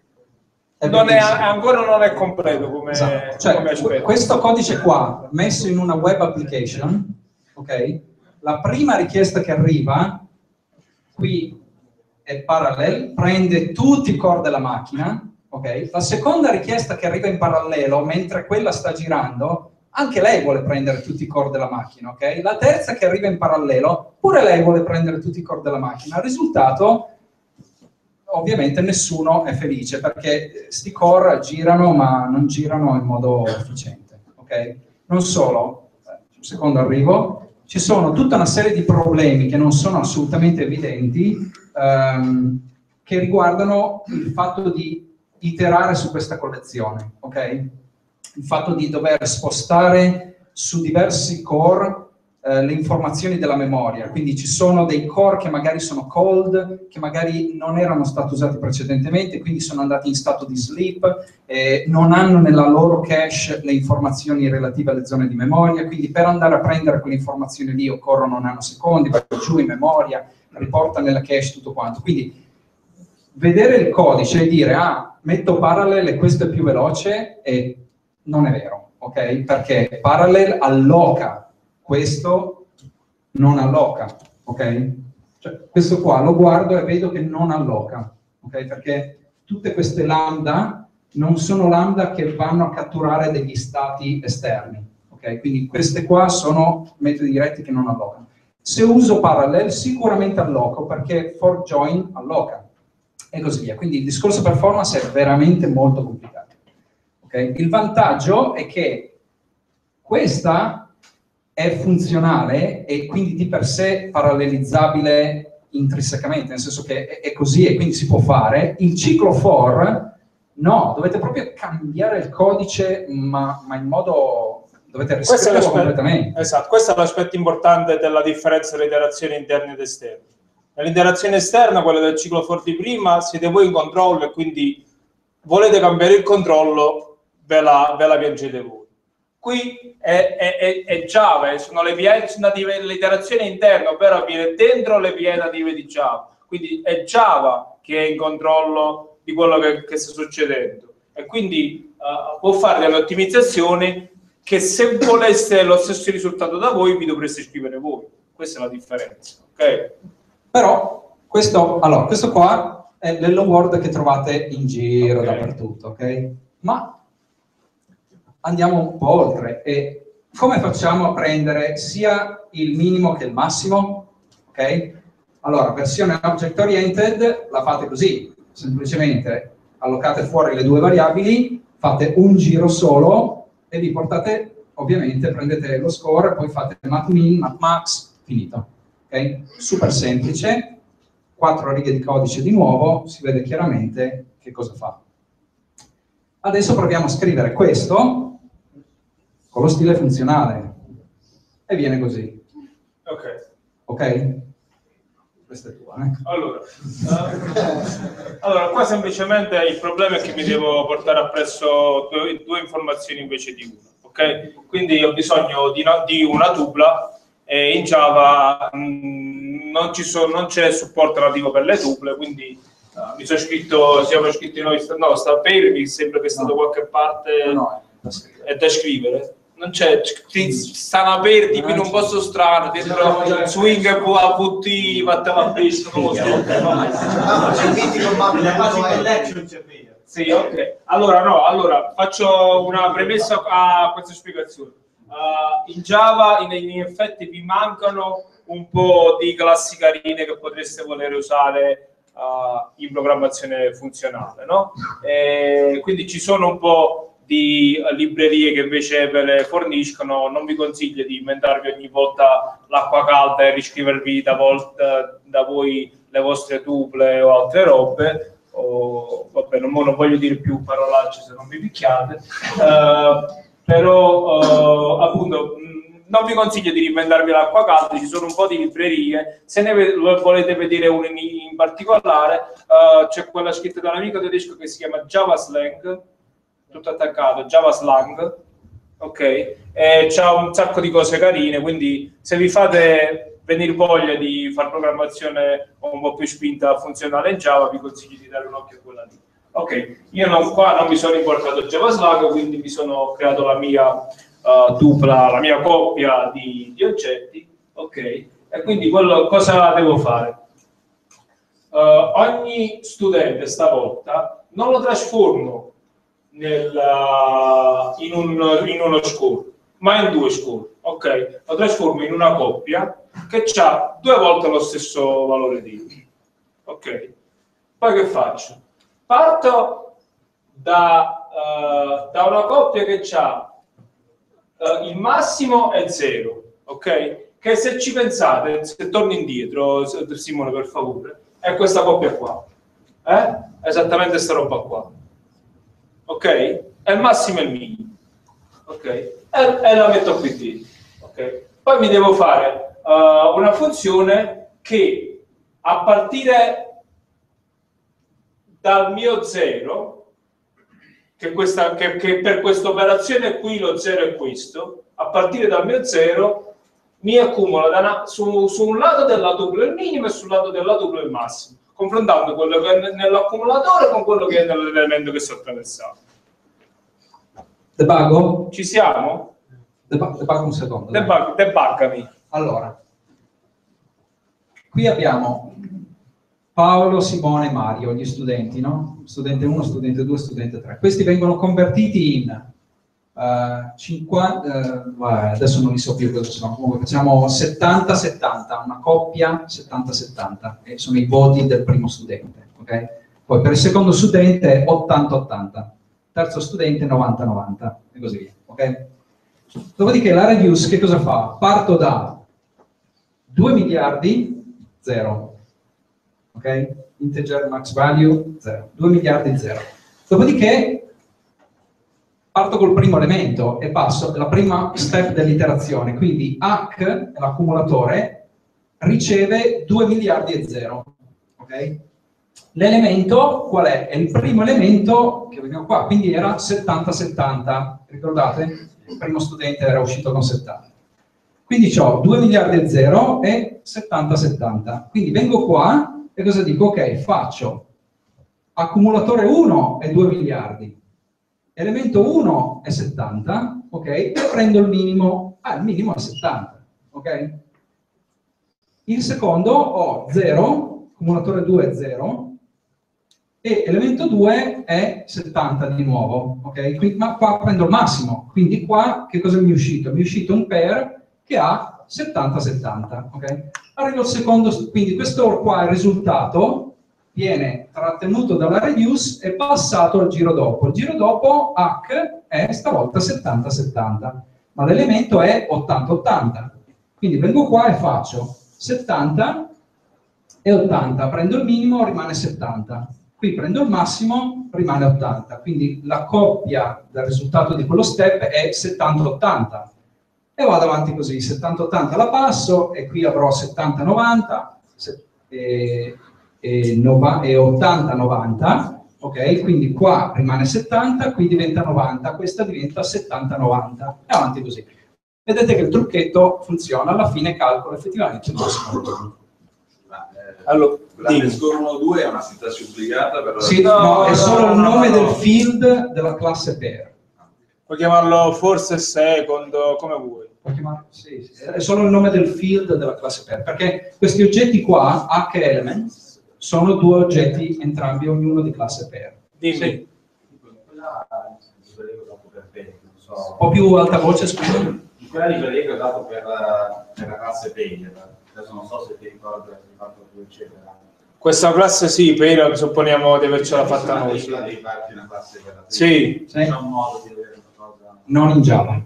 ancora non è completo come, esatto. Cioè, come aspetto. Questo codice qua messo in una web application, ok? La prima richiesta che arriva qui è parallel, prende tutti i core della macchina, ok? La seconda richiesta che arriva in parallelo, mentre quella sta girando, anche lei vuole prendere tutti i core della macchina, ok? La terza che arriva in parallelo, pure lei vuole prendere tutti i core della macchina. Il risultato, ovviamente, nessuno è felice, perché sti core girano, ma non girano in modo efficiente, ok? Non solo, un secondo arrivo, ci sono tutta una serie di problemi che non sono assolutamente evidenti, che riguardano il fatto di iterare su questa collezione, ok? Il fatto di dover spostare su diversi core le informazioni della memoria, quindi ci sono dei core che magari sono cold, che magari non erano stati usati precedentemente, quindi sono andati in stato di sleep, non hanno nella loro cache le informazioni relative alle zone di memoria, quindi per andare a prendere quelle informazioni lì occorrono nanosecondi, vai giù in memoria, riporta nella cache tutto quanto. Quindi vedere il codice e dire metto parallel e questo è più veloce, non è vero, ok? Perché parallel alloca, questo non alloca, ok? Cioè, questo qua lo guardo e vedo che non alloca, ok? Perché tutte queste lambda non sono lambda che vanno a catturare degli stati esterni, ok? Quindi queste qua sono metodi diretti che non allocano. Se uso parallel sicuramente alloco, perché for join alloca, e così via. Quindi il discorso performance è veramente molto complicato. Okay? Il vantaggio è che questa è funzionale e quindi di per sé parallelizzabile intrinsecamente, nel senso che è così e quindi si può fare. Il ciclo for, no, dovete proprio cambiare il codice, ma in modo... dovete riscriverlo completamente. Esatto, questo è l'aspetto importante della differenza delle iterazioni interne ed esterne. Nell'interazione esterna, quella del ciclo for di prima, siete voi in controllo e quindi volete cambiare il controllo, ve la piangete voi. Qui è Java, sono le VI native dell'iterazione interna, ovvero avviene dentro le VI native di Java. Quindi è Java che è in controllo di quello che sta succedendo. E quindi può fare delle ottimizzazioni che se voleste lo stesso risultato da voi, vi dovreste scrivere voi. Questa è la differenza, ok? Però questo qua è l'hello world che trovate in giro dappertutto, ok? Ma andiamo un po' oltre. E come facciamo a prendere sia il minimo che il massimo? Ok? Allora, versione object oriented la fate così, semplicemente allocate fuori le due variabili, fate un giro solo e vi portate, ovviamente, prendete lo score, poi fate matmin, matmax, finito. Ok? Super semplice, 4 righe di codice di nuovo, si vede chiaramente che cosa fa. Adesso proviamo a scrivere questo con lo stile funzionale e viene così. Ok. Ok? Questa è tua, allora, qua semplicemente il problema è che mi devo portare appresso due informazioni invece di una, ok? Quindi ho bisogno di una tuple e in Java non c'è supporto nativo per le tuple, quindi siamo iscritti noi, no, sta per, mi sembra che è stato qualche parte, è da scrivere. Non c'è, stanno aperti in un posto strano, dentro swing e AVT, vattela pesca, non lo so. Sì, ok. Allora, faccio una premessa a questa spiegazione. In Java, in effetti, vi mancano un po' di classi carine che potreste voler usare in programmazione funzionale, no? Quindi ci sono un po' di librerie che invece ve le forniscono. Non vi consiglio di inventarvi ogni volta l'acqua calda e riscrivervi da voi le vostre tuple o altre robe. Vabbè, non voglio dire più parolacce se non vi picchiate, però appunto non vi consiglio di reinventarvi l'acqua calda. Ci sono un po' di librerie. Se ne volete vedere una in particolare, c'è quella scritta da un amico tedesco che si chiama Java Slang, tutto attaccato, Java Slang, ok? E c'ha un sacco di cose carine, quindi se vi fate venire voglia di fare programmazione un po' più spinta funzionale in Java, vi consiglio di dare un occhio a quella lì. Ok, io qua non mi sono importato Java Slang, quindi mi sono creato la mia tupla, la mia coppia di oggetti, ok? E quindi cosa devo fare? Ogni studente stavolta non lo trasformo in uno score, ma in due score, ok? Lo trasformo in una coppia che ha 2 volte lo stesso valore di, ok? Poi che faccio? Parto da una coppia che ha il massimo è 0, ok? Che se ci pensate, se torni indietro, Simone per favore, è questa coppia qua, esattamente questa roba qua, ok? E il massimo è il minimo, ok? E la metto qui dentro, ok? Poi mi devo fare una funzione che a partire dal mio 0, che per questa operazione qui lo 0 è questo, a partire dal mio 0 mi accumula su un lato della tupla il minimo e sul lato della tupla il massimo, confrontando quello che è nell'accumulatore con quello che è nell'elemento che si è attraversato. Debuggo? Ci siamo? Debuggo un secondo. Debuggami. Allora, qui abbiamo Paolo, Simone e Mario, gli studenti, no? Studente 1, studente 2, studente 3. Questi vengono convertiti in 50, adesso non li so più cosa sono, comunque facciamo 70-70, una coppia 70-70, e sono i voti del primo studente, ok? Poi per il secondo studente 80-80, terzo studente 90-90 e così via, ok? Dopodiché la reduce che cosa fa? Parto da 2 miliardi 0, ok? Integer max value 0, 2 miliardi 0. Dopodiché parto col primo elemento e passo la prima step dell'iterazione, quindi H, l'accumulatore, riceve 2 miliardi e 0, ok? L'elemento qual è? È il primo elemento che vediamo qua, quindi era 70-70, ricordate? Il primo studente era uscito con 70. Quindi ho 2 miliardi e 0 e 70-70. Quindi vengo qua e cosa dico? Ok, faccio accumulatore 1 è 2 miliardi, elemento 1 è 70, ok? E prendo il minimo, il minimo è 70, ok? Il secondo ho 0, accumulatore 2 è 0, e elemento 2 è 70 di nuovo, ok? Quindi, ma qua prendo il massimo, quindi qua che cosa mi è uscito? Mi è uscito un pair che ha 70-70, ok? Arrivo al secondo, quindi questo qua è il risultato, viene trattenuto dalla reduce e passato al giro dopo. Il giro dopo H è stavolta 70-70, ma l'elemento è 80-80. Quindi vengo qua e faccio 70 e 80, prendo il minimo, rimane 70. Qui prendo il massimo, rimane 80. Quindi la coppia del risultato di quello step è 70-80. E vado avanti così, 70-80 la passo, e qui avrò 70-90 e 80-90, ok? Quindi qua rimane 70, qui diventa 90, questa diventa 70-90, e avanti così. Vedete che il trucchetto funziona, alla fine calcola effettivamente il massimo. Allora, la score 1-2 è una sintassi obbligata per... Sì, no, è solo il nome del field della classe pair. Puoi chiamarlo forse second, come vuoi. Sì, è solo il nome del field della classe pair, perché questi oggetti qua, H elements, sono 2 oggetti entrambi, ognuno di classe pair. Dimmi. Sì. Un po' più alta voce, scusa. Quella libreria che ho dato per la classe pair, adesso non so se ti ricordi, hai fatto tu, eccetera. Questa classe sì, per supponiamo di avercela fatta noi. Devi farti una classe per la Sì. C'è un modo di avere una cosa... Non in Java.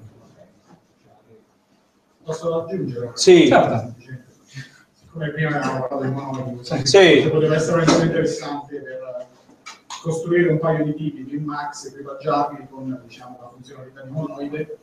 Posso aggiungere? Sì. Certo. Siccome prima abbiamo parlato di monoidi, Sì. poteva essere un interessante per costruire un paio di tipi di max equipaggiabili con, diciamo, la funzionalità di monoide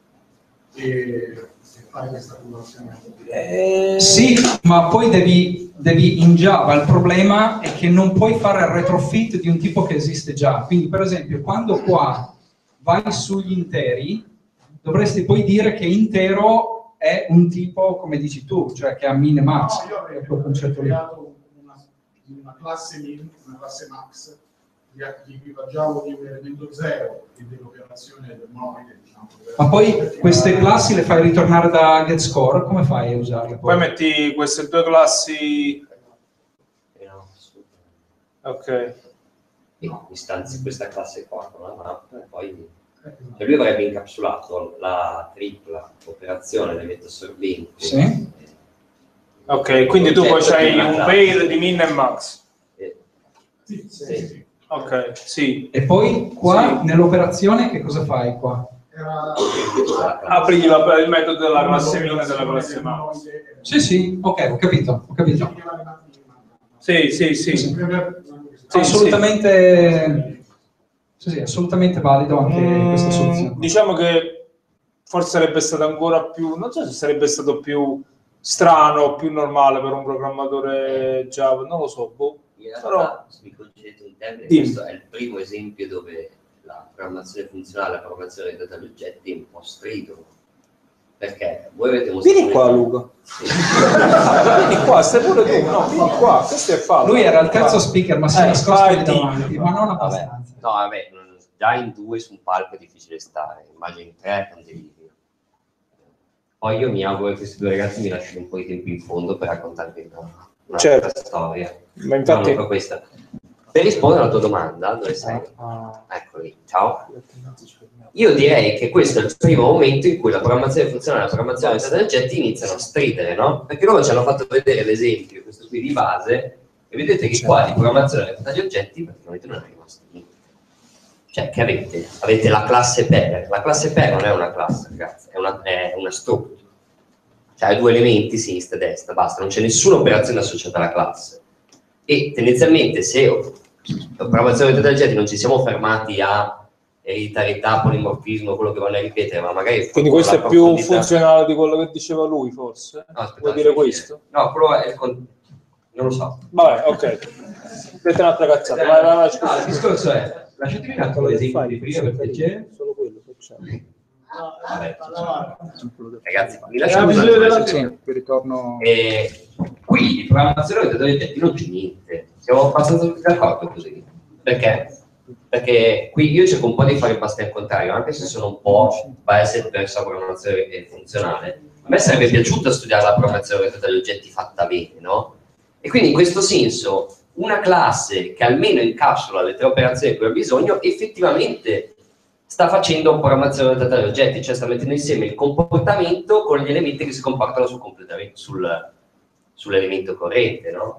e fare questa cumulazione. Sì, ma poi devi in Java, il problema è che non puoi fare il retrofit di un tipo che esiste già. Quindi, per esempio, quando qua vai sugli interi, dovresti poi dire che intero è un tipo, come dici tu, cioè che ha min e max. No, io avrei concetto lì. creato una classe min, una classe max, di equipaggiavo di un elemento 0 e dell'operazione del monoide, diciamo. Ma poi queste classi le fai ritornare da getScore, come fai a usarle? Poi metti queste due classi... Ok. Istanzi questa classe qua con la map e poi lui avrebbe incapsulato la tripla operazione l'evento assorbente. Sì. Ok, quindi tu poi c'hai un pair di min e max. Sì. Ok, sì. E poi qua nell'operazione che cosa fai qua? Apri il metodo della classe min e della classe max. Sì, ok, ho capito. Sì. Assolutamente, sì, assolutamente valido anche questa soluzione. Diciamo che forse sarebbe stato ancora più, non so se sarebbe stato più strano, più normale per un programmatore Java, non lo so. In realtà, però... se mi concedete un termine, questo è il primo esempio dove la programmazione funzionale e la programmazione orientata agli oggetti un po' stridono. Perché voi avete mostrato... Vieni qua, Luca. Sì. Vieni qua, stai pure tu. No, vieni qua, questo è falso. Lui era il terzo speaker, ma si è nascosto lì davanti, ma non Vabbè. abbastanza. No, vabbè, già in 2 su un palco è difficile stare, immagino in 3 è un delirio. Poi io mi auguro che questi due ragazzi mi lasciano un po' di tempo in fondo per raccontarvi una storia. Ma infatti... No, questa. Per rispondere alla tua domanda, dove sei? Eccoli, ciao. Io direi che questo è il primo momento in cui la programmazione funzionale e la programmazione orientata agli oggetti iniziano a stridere, no? Perché loro ci hanno fatto vedere l'esempio, questo qui di base, e vedete che qua di programmazione orientata agli oggetti praticamente non è rimasto niente. Cioè, che avete? Avete la classe pair. La classe pair non è una classe, ragazzi, è una structure. Cioè, ha due elementi, sinistra e destra, basta, non c'è nessuna operazione associata alla classe. E tendenzialmente, se la programmazione orientata agli oggetti non ci siamo fermati a ereditarietà, polimorfismo, quello che voglio ripetere, ma magari... Quindi questo è più funzionale di quello che diceva lui, forse? No, vuoi dire questo? No, quello è non lo so. Vabbè, ok. Questa è un'altra cazzata. Vai, no, il discorso è, lasciatemi un attimo l'esempio di prima, per piacere. Solo quello che c'è. Vabbè, ragazzi, mi lasciamo un ritorno... qui di programmazione orientata agli oggetti non c'è niente. Siamo abbastanza tutti d'accordo così. Perché? Perché qui io cerco un po' di fare il passo al contrario, anche se sono un po' biased verso la programmazione funzionale. A me sarebbe piaciuto studiare la programmazione orientata agli oggetti fatta bene, no? E quindi in questo senso una classe che almeno incapsula le 3 operazioni di cui ha bisogno effettivamente sta facendo programmazione orientata agli oggetti, cioè sta mettendo insieme il comportamento con gli elementi che si comportano sull'elemento corrente, no?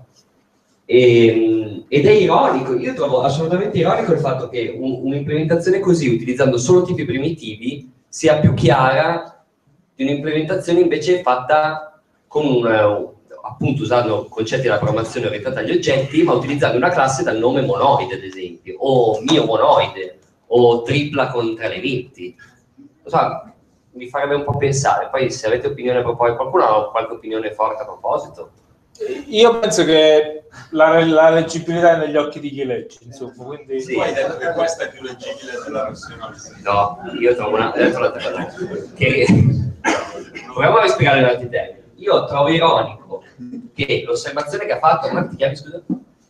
Ed è ironico, io trovo assolutamente ironico il fatto che un'implementazione così, utilizzando solo tipi primitivi, sia più chiara di un'implementazione invece fatta con appunto usando concetti della programmazione orientata agli oggetti, ma utilizzando una classe dal nome monoide, ad esempio, o mio monoide, o tripla con 3 elementi. Lo so, mi farebbe un po' pensare. Poi se avete opinione qualcuno ha qualche opinione forte a proposito? Io penso che la leggibilità è negli occhi di chi legge, insomma, quindi... Sì, hai detto che questa è più leggibile della versione originale. No, io trovo un'altra cosa. Proviamo a spiegare in altri termini. Io trovo ironico che l'osservazione che ha fatto... Come ti chiami, scusa?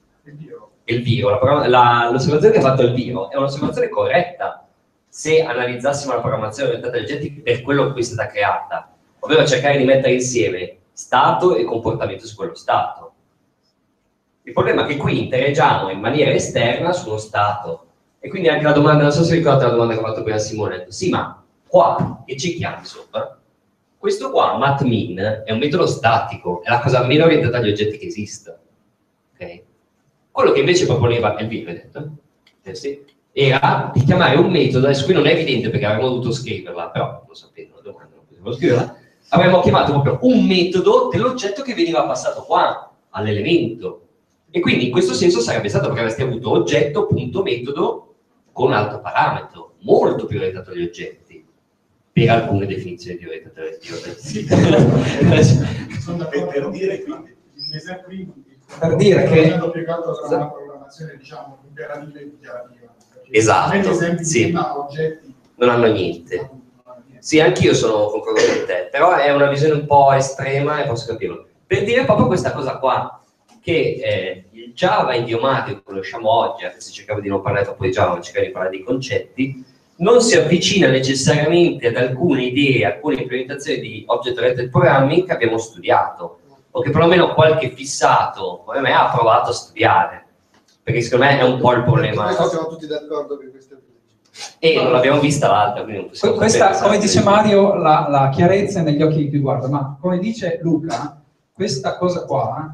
Elviro. L'osservazione che ha fatto Elviro è un'osservazione corretta se analizzassimo la programmazione orientata agli oggetti per quello a cui è stata creata, ovvero cercare di mettere insieme stato e comportamento su quello stato. Il problema è che qui interagiamo in maniera esterna su uno stato, e quindi anche la domanda, non so se ricordate la domanda che ha fatto prima Simone, ha detto, sì, ma qua che ci chiami sopra? Questo qua, matmin, è un metodo statico, è la cosa meno orientata agli oggetti che esista. Okay? Quello che invece proponeva Elvira, hai detto? Sì, era di chiamare un metodo, adesso qui non è evidente perché avremmo dovuto scriverla, però lo sapete, la domanda non potevo scriverla, avremmo chiamato proprio un metodo dell'oggetto che veniva passato qua, all'elemento. E quindi in questo senso sarebbe stato perché avresti avuto oggetto.metodo con un altro parametro, molto più orientato agli oggetti, per alcune definizioni di orientatore di oggetti. Per dire quindi, per dire che una programmazione, diciamo, imperativa e dichiarativa. Esatto, sì. Oggetti Non hanno niente. Sì, anch'io sono concordo con te, però è una visione un po' estrema e posso capirlo. Per dire proprio questa cosa qua, che il Java idiomatico che conosciamo oggi, anche se cercavo di non parlare troppo di Java, ma cercavo di parlare di concetti, non si avvicina necessariamente ad alcune idee, alcune implementazioni di object-oriented programming che abbiamo studiato, o che perlomeno qualche fissato come me ha provato a studiare, perché secondo me è un po' il problema. Siamo tutti d'accordo che questo è E non l'abbiamo vista l'altra, quindi non possiamo questa, come dice Mario, la chiarezza è negli occhi di chi guarda, ma come dice Luca, questa cosa qua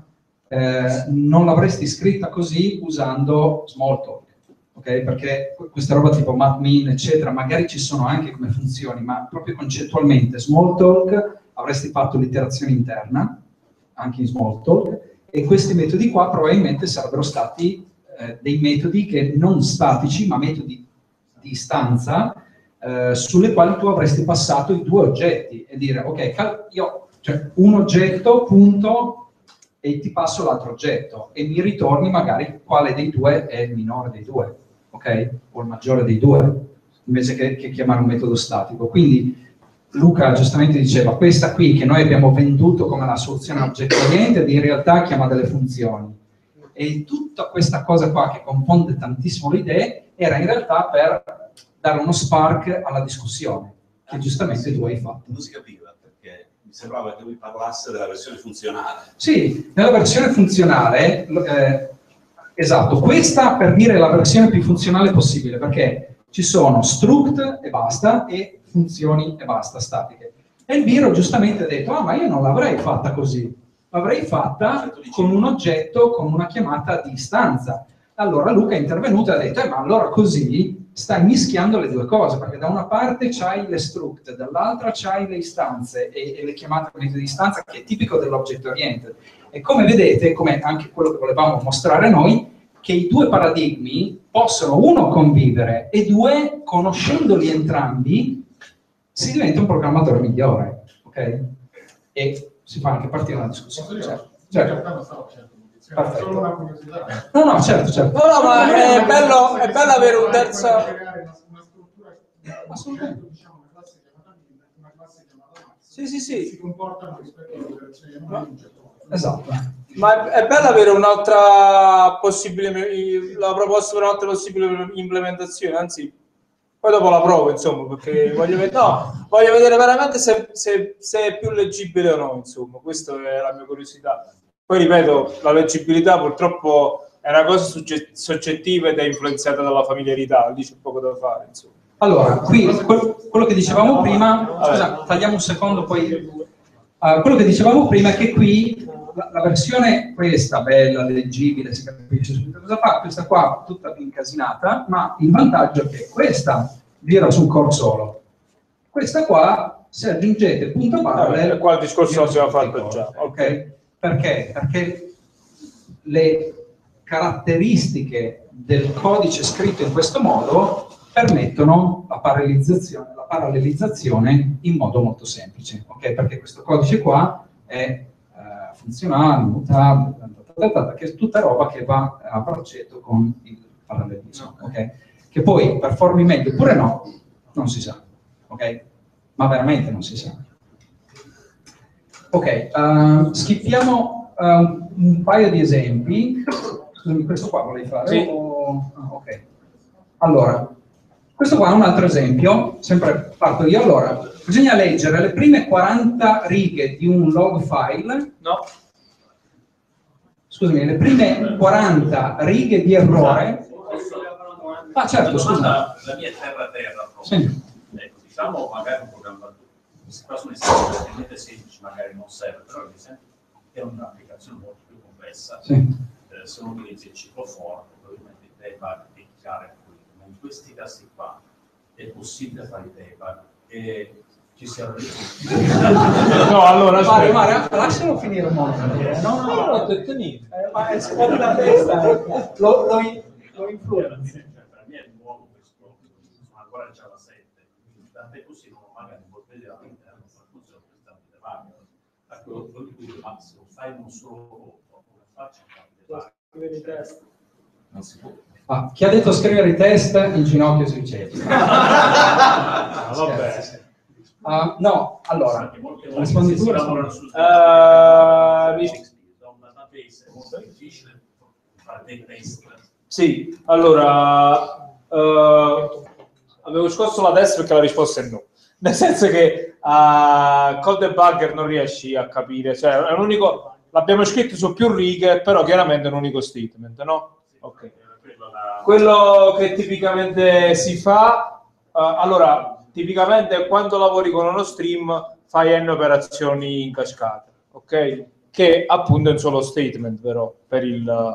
non l'avresti scritta così usando Smalltalk, ok? Perché questa roba tipo matmin, eccetera, magari ci sono anche come funzioni, ma proprio concettualmente Smalltalk avresti fatto l'iterazione interna, anche in Smalltalk, e questi metodi qua probabilmente sarebbero stati dei metodi che non statici, ma metodi di istanza, sulle quali tu avresti passato i due oggetti e dire, ok, io, cioè un oggetto, punto, e ti passo l'altro oggetto, e mi ritorni magari quale dei due è il minore dei due, ok? O il maggiore dei due, invece che chiamare un metodo statico. Quindi Luca giustamente diceva, questa qui che noi abbiamo venduto come la soluzione object-oriented, in realtà chiama delle funzioni. E tutta questa cosa qua che confonde tantissimo le idee era in realtà per dare uno spark alla discussione, che giustamente tu hai fatto. Non si capiva, perché mi sembrava che lui parlasse della versione funzionale. Sì, nella versione funzionale, esatto, questa per dire è la versione più funzionale possibile, perché ci sono struct e basta, e funzioni e basta, statiche. E il Biro giustamente ha detto, ma io non l'avrei fatta così, l'avrei fatta con un oggetto, con una chiamata di istanza. Allora Luca è intervenuto e ha detto, ma allora così stai mischiando le due cose, perché da una parte c'hai le struct, dall'altra c'hai le istanze e le chiamate a metodo di istanza, che è tipico dell'object oriented. E come vedete, come anche quello che volevamo mostrare noi, che i due paradigmi possono, uno, convivere, e due, conoscendoli entrambi, si diventa un programmatore migliore, ok? E si fa anche partire una discussione. Perfetto. Solo una curiosità. No, certo. No, ma è bello avere un terzo. Assolutamente. Una classe chiamata Sì. si comportano rispetto alle operazioni di Esatto. Ma è bello avere un'altra possibile, la proposta per un'altra possibile implementazione, anzi, poi dopo la provo, insomma, perché voglio vedere veramente se è più leggibile o no, insomma, questa è la mia curiosità. Poi ripeto, la leggibilità purtroppo è una cosa soggettiva ed è influenzata dalla familiarità, dice poco da fare, insomma. Allora, qui quello che dicevamo prima, scusa, tagliamo un secondo, poi quello che dicevamo prima è che qui la versione questa, bella, leggibile, si capisce subito cosa fa, questa qua tutta incasinata, ma il vantaggio è che questa vira sul core solo. Questa qua, se aggiungete punto parallel... qua il discorso lo abbiamo fatto già. Ok? Perché? Perché le caratteristiche del codice scritto in questo modo permettono la parallelizzazione in modo molto semplice, ok? Perché questo codice qua è funzionale, mutabile, che è tutta roba che va a braccetto con il parallelismo, ok? Che poi performi meglio oppure no, non si sa, ok? Ma veramente non si sa. Ok, skippiamo un paio di esempi. Scusami, questo qua volevi fare? Sì. Ok. Allora, questo qua è un altro esempio, sempre parto io. Allora, bisogna leggere le prime 40 righe di un log file. No. Scusami, le prime 40 righe di errore. Ah, certo, scusa. La mia è terra. Sì. Ecco, diciamo magari un programmatore. Questi qua sono esempi relativamente semplici, magari non serve, però ad esempio è un'applicazione molto più complessa. Sì. se non utilizzi il ciclo for, probabilmente il debug è chiaro. Ma in questi casi qua è possibile fare il debug e ci siamo no, allora Mario, lascialo finire un momento. No, l'ho detto niente. Ma è scuola la testa, lo influenza. Per me è nuovo questo, sono ancora in Java 7, quindi tant'è possibile, magari un po' vedere all'interno qualcosa che sta in debug. Ecco, ma se lo fai in un solo conto, come faccio a fare il debug? Non si può. Chi ha detto scrivere i test in ginocchio sui ceti? Vabbè. No, allora, rispondi tu. Da un database è molto difficile fare dei test. Sì, allora avevo scosso la destra perché la risposta è no. Nel senso che col debugger non riesci a capire, cioè è un unico, l'abbiamo scritto su più righe, però chiaramente è un unico statement, no? Ok. Quello che tipicamente si fa, allora, tipicamente quando lavori con uno stream fai n operazioni in cascata, ok? Che appunto è un solo statement però per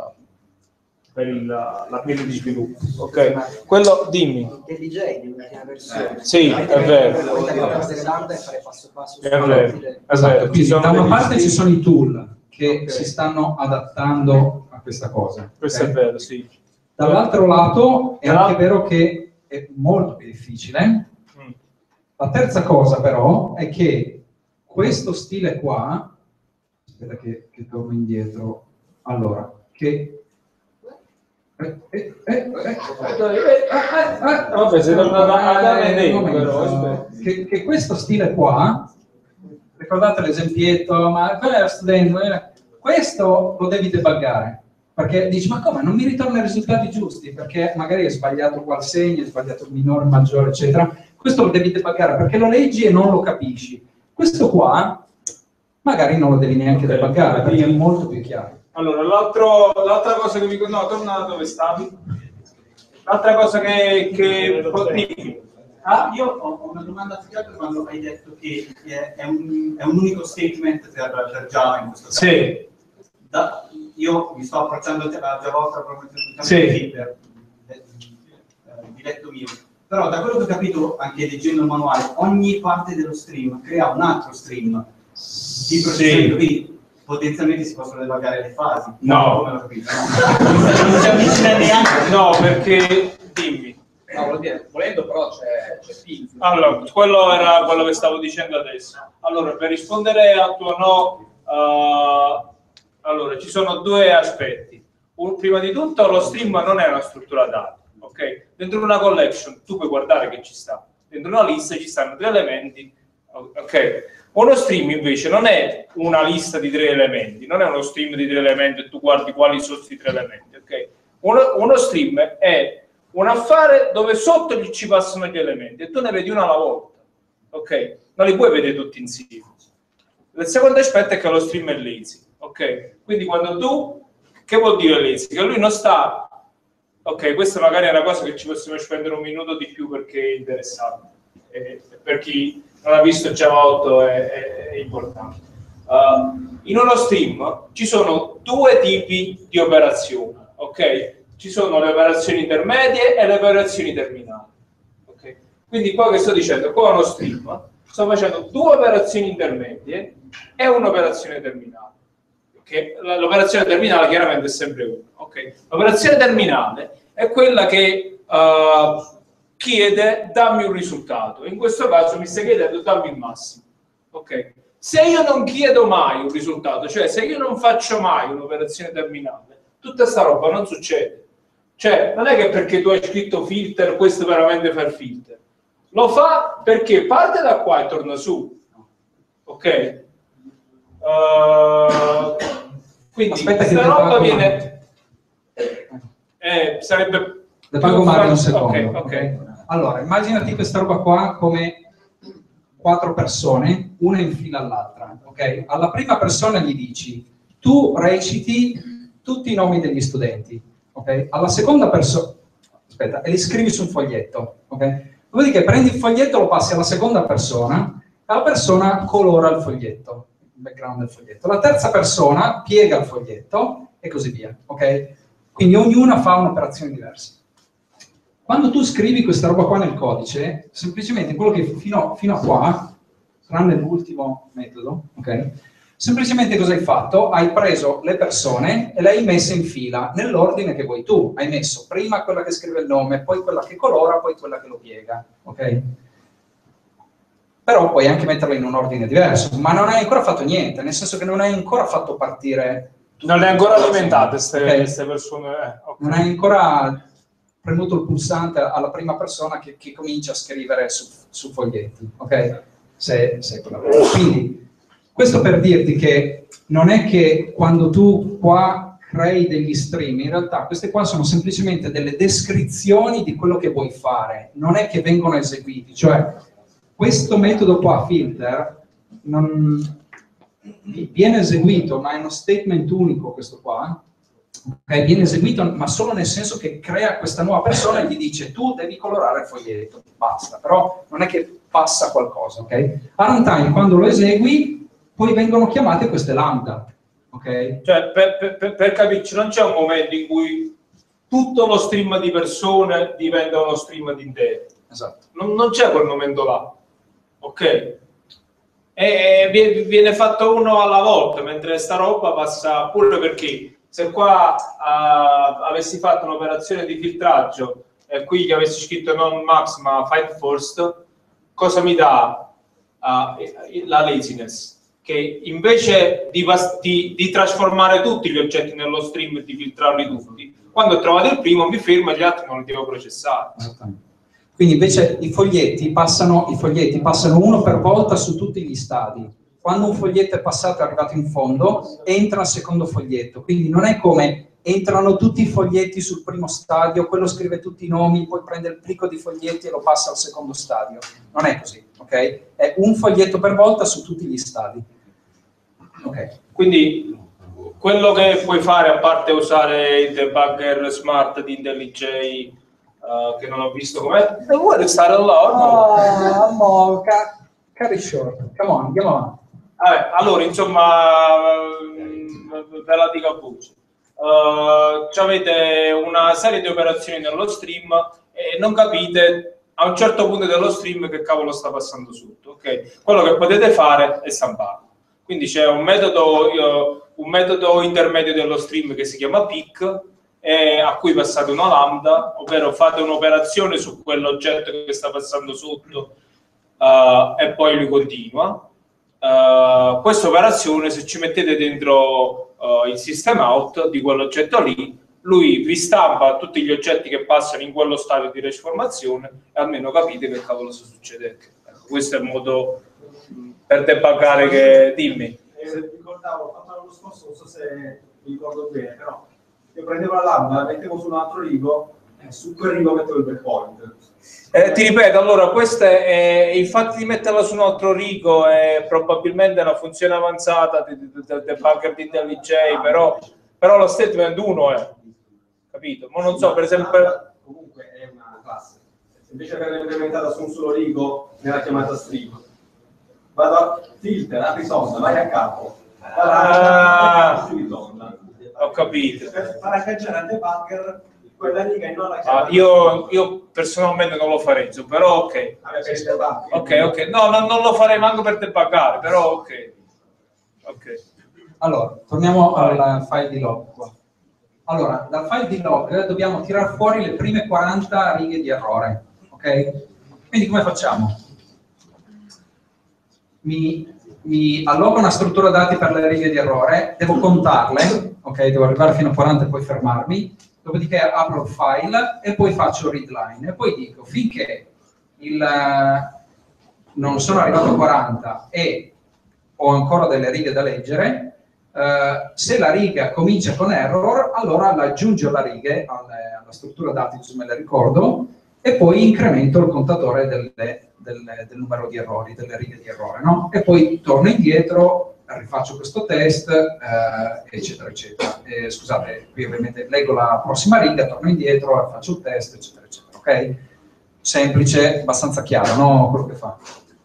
l'ambiente di sviluppo, ok? Quello, dimmi. Del DJ di un'ultima versione. Sì, è vero. Delle lambda e fare passo passo. È vero. Esatto, quindi da una parte ci sono i tool che si stanno adattando a questa cosa. Questo è vero, sì. Dall'altro lato è anche vero che è molto più difficile. La terza cosa però è che questo stile qua, aspetta che torno indietro, allora, che vabbè, sei tornato che questo stile qua, ricordate l'esempietto, ma quello era studente, questo lo devi debuggare. Perché dici, ma come, non mi ritorna i risultati giusti, perché magari hai sbagliato qual segno, hai sbagliato il minore, il maggiore, eccetera. Questo lo devi debuggare, perché lo leggi e non lo capisci. Questo qua, magari non lo devi neanche debuggare, perché è molto più chiaro. Allora, l'altra cosa che mi... No, torna dove stavi? L'altra cosa che io ho una domanda più che altro quando hai detto che è un unico statement per Java in questo caso. Sì. Io mi sto approcciando a Java sì. Per diretto mio. Però da quello che ho capito, anche leggendo il manuale, ogni parte dello stream crea un altro stream di processamento, quindi potenzialmente si possono debuggare le fasi. No. Come l'ho capito? No. Non si avvicina neanche. No, perché dimmi. No, vuol dire, volendo però c'è filtro. Allora, quello era quello che stavo dicendo adesso. Allora, per rispondere al tuo no, allora, ci sono due aspetti. Prima di tutto, lo stream non è una struttura dati, ok? Dentro una collection, tu puoi guardare che ci sta. Dentro una lista ci stanno 3 elementi, ok? Uno stream, invece, non è una lista di 3 elementi, non è uno stream di 3 elementi e tu guardi quali sono questi 3 elementi, ok? Uno stream è un affare dove sotto gli ci passano gli elementi e tu ne vedi uno alla volta, ok? Non li puoi vedere tutti insieme. Il secondo aspetto è che lo stream è lazy. Ok, quindi quando tu, che vuol dire lazy? Che lui non sta, ok, questa magari è una cosa che ci possiamo spendere un minuto di più perché è interessante, per chi non ha visto Java 8 è importante. In uno stream ci sono 2 tipi di operazioni, ok? Ci sono le operazioni intermedie e le operazioni terminali, ok? Quindi qua che sto dicendo, qua uno stream, sto facendo 2 operazioni intermedie e un'operazione terminale. L'operazione terminale chiaramente è sempre una. Okay? L'operazione terminale è quella che chiede dammi un risultato. In questo caso mi stai chiedendo dammi il massimo. Okay? Se io non chiedo mai un risultato, cioè se io non faccio mai un'operazione terminale, tutta sta roba non succede. Cioè non è che perché tu hai scritto filter, questo veramente fa il filter. Lo fa perché parte da qua e torna su. Ok? Quindi questa roba viene sarebbe devo Mario un secondo. Okay. Allora immaginati questa roba qua come 4 persone, una in fila all'altra, ok? Alla prima persona gli dici tu reciti tutti i nomi degli studenti, ok? Alla seconda persona, aspetta, e li scrivi sul foglietto, ok? Dopodiché prendi il foglietto, lo passi alla seconda persona e la persona colora il foglietto, il background del foglietto. La terza persona piega il foglietto e così via, ok? Quindi ognuna fa un'operazione diversa. Quando tu scrivi questa roba qua nel codice, semplicemente quello che fino a qua, tranne l'ultimo metodo, ok? Semplicemente cosa hai fatto? Hai preso le persone e le hai messe in fila, nell'ordine che vuoi tu. Hai messo prima quella che scrive il nome, poi quella che colora, poi quella che lo piega, ok? Però puoi anche metterle in un ordine diverso, ma non hai ancora fatto niente, nel senso che non hai ancora fatto partire... Non le hai ancora alimentate queste persone. Okay. Non hai ancora premuto il pulsante alla prima persona che comincia a scrivere su foglietti, ok? Quindi, questo per dirti che non è che quando tu qua crei degli stream, in realtà queste qua sono semplicemente delle descrizioni di quello che vuoi fare, non è che vengono eseguiti, cioè questo metodo qua, filter, non viene eseguito, ma è uno statement unico questo qua, okay? Viene eseguito ma solo nel senso che crea questa nuova persona e gli dice tu devi colorare il foglietto, basta, però non è che passa qualcosa, ok? A runtime quando lo esegui poi vengono chiamate queste lambda, ok? Cioè per capirci non c'è un momento in cui tutto lo stream di persone diventa uno stream di interi. Esatto. Non c'è quel momento là, ok? E viene fatto uno alla volta, mentre sta roba passa pure perché se qua avessi fatto un'operazione di filtraggio e qui gli avessi scritto non max ma find first, cosa mi dà la laziness? Che invece di trasformare tutti gli oggetti nello stream e di filtrarli tutti, quando ho trovato il primo mi fermo e gli altri non li devo processare. Esattamente. Quindi invece i foglietti passano uno per volta su tutti gli stadi. Quando un foglietto è passato e è arrivato in fondo, entra il secondo foglietto. Quindi non è come entrano tutti i foglietti sul primo stadio, quello scrive tutti i nomi, poi prende il plico di foglietti e lo passa al secondo stadio. Non è così, ok? È un foglietto per volta su tutti gli stadi. Ok. Quindi quello che puoi fare, a parte usare il debugger smart di IntelliJ, che non ho visto com'è, vuole stare là? No, carry short, come on, andiamo avanti. Vabbè, allora, insomma, ve la dico a voce. Avete una serie di operazioni nello stream e non capite a un certo punto dello stream che cavolo sta passando sotto, ok? Quello che potete fare è stamparlo. Quindi c'è un metodo intermedio dello stream che si chiama pick, a cui passate una lambda, ovvero fate un'operazione su quell'oggetto che sta passando sotto e poi lui continua. Questa operazione, se ci mettete dentro il system out di quell'oggetto lì, lui vi stampa tutti gli oggetti che passano in quello stadio di trasformazione e almeno capite che cavolo sta succedendo. Ecco, questo è il modo per debuggare che... Dimmi. Mi ricordavo, ho fatto l'anno scorso, non so se mi ricordo bene, però io prendevo la lambda, la mettevo su un altro rigo e su quel rigo mettevo il breakpoint. Ti ripeto, allora, questo è il fatto di metterla su un altro rigo è probabilmente una funzione avanzata del debugger di IntelliJ, però lo statement 1 è, capito? Ma non so, per esempio... Comunque è una classe. Invece di averla implementata su un solo rigo, nella chiamata stream, vado a filter, apri sonda, vai a capo, si ritorna. Ho capito. Per far agganciare al debugger quella riga e non la chiamata. Io personalmente non lo farei, però ok. Ok. No, non lo farei manco per debuggare, però ok. Allora, torniamo al file di log qua. Allora, dal file di log dobbiamo tirar fuori le prime 40 righe di errore, ok? Quindi come facciamo? Mi allogo una struttura dati per le righe di errore, devo contarle, ok? Devo arrivare fino a 40 e poi fermarmi, dopodiché apro il file e poi faccio readline e poi dico finché non sono arrivato a 40 e ho ancora delle righe da leggere, se la riga comincia con error, allora aggiungo la riga alla struttura dati, me le ricordo, e poi incremento il contatore del numero di errori, delle righe di errore, no? E poi torno indietro, rifaccio questo test, eccetera, eccetera. Scusate, qui ovviamente leggo la prossima riga, torno indietro, faccio il test, eccetera, eccetera, ok? Semplice, abbastanza chiaro, no? Quello che fa.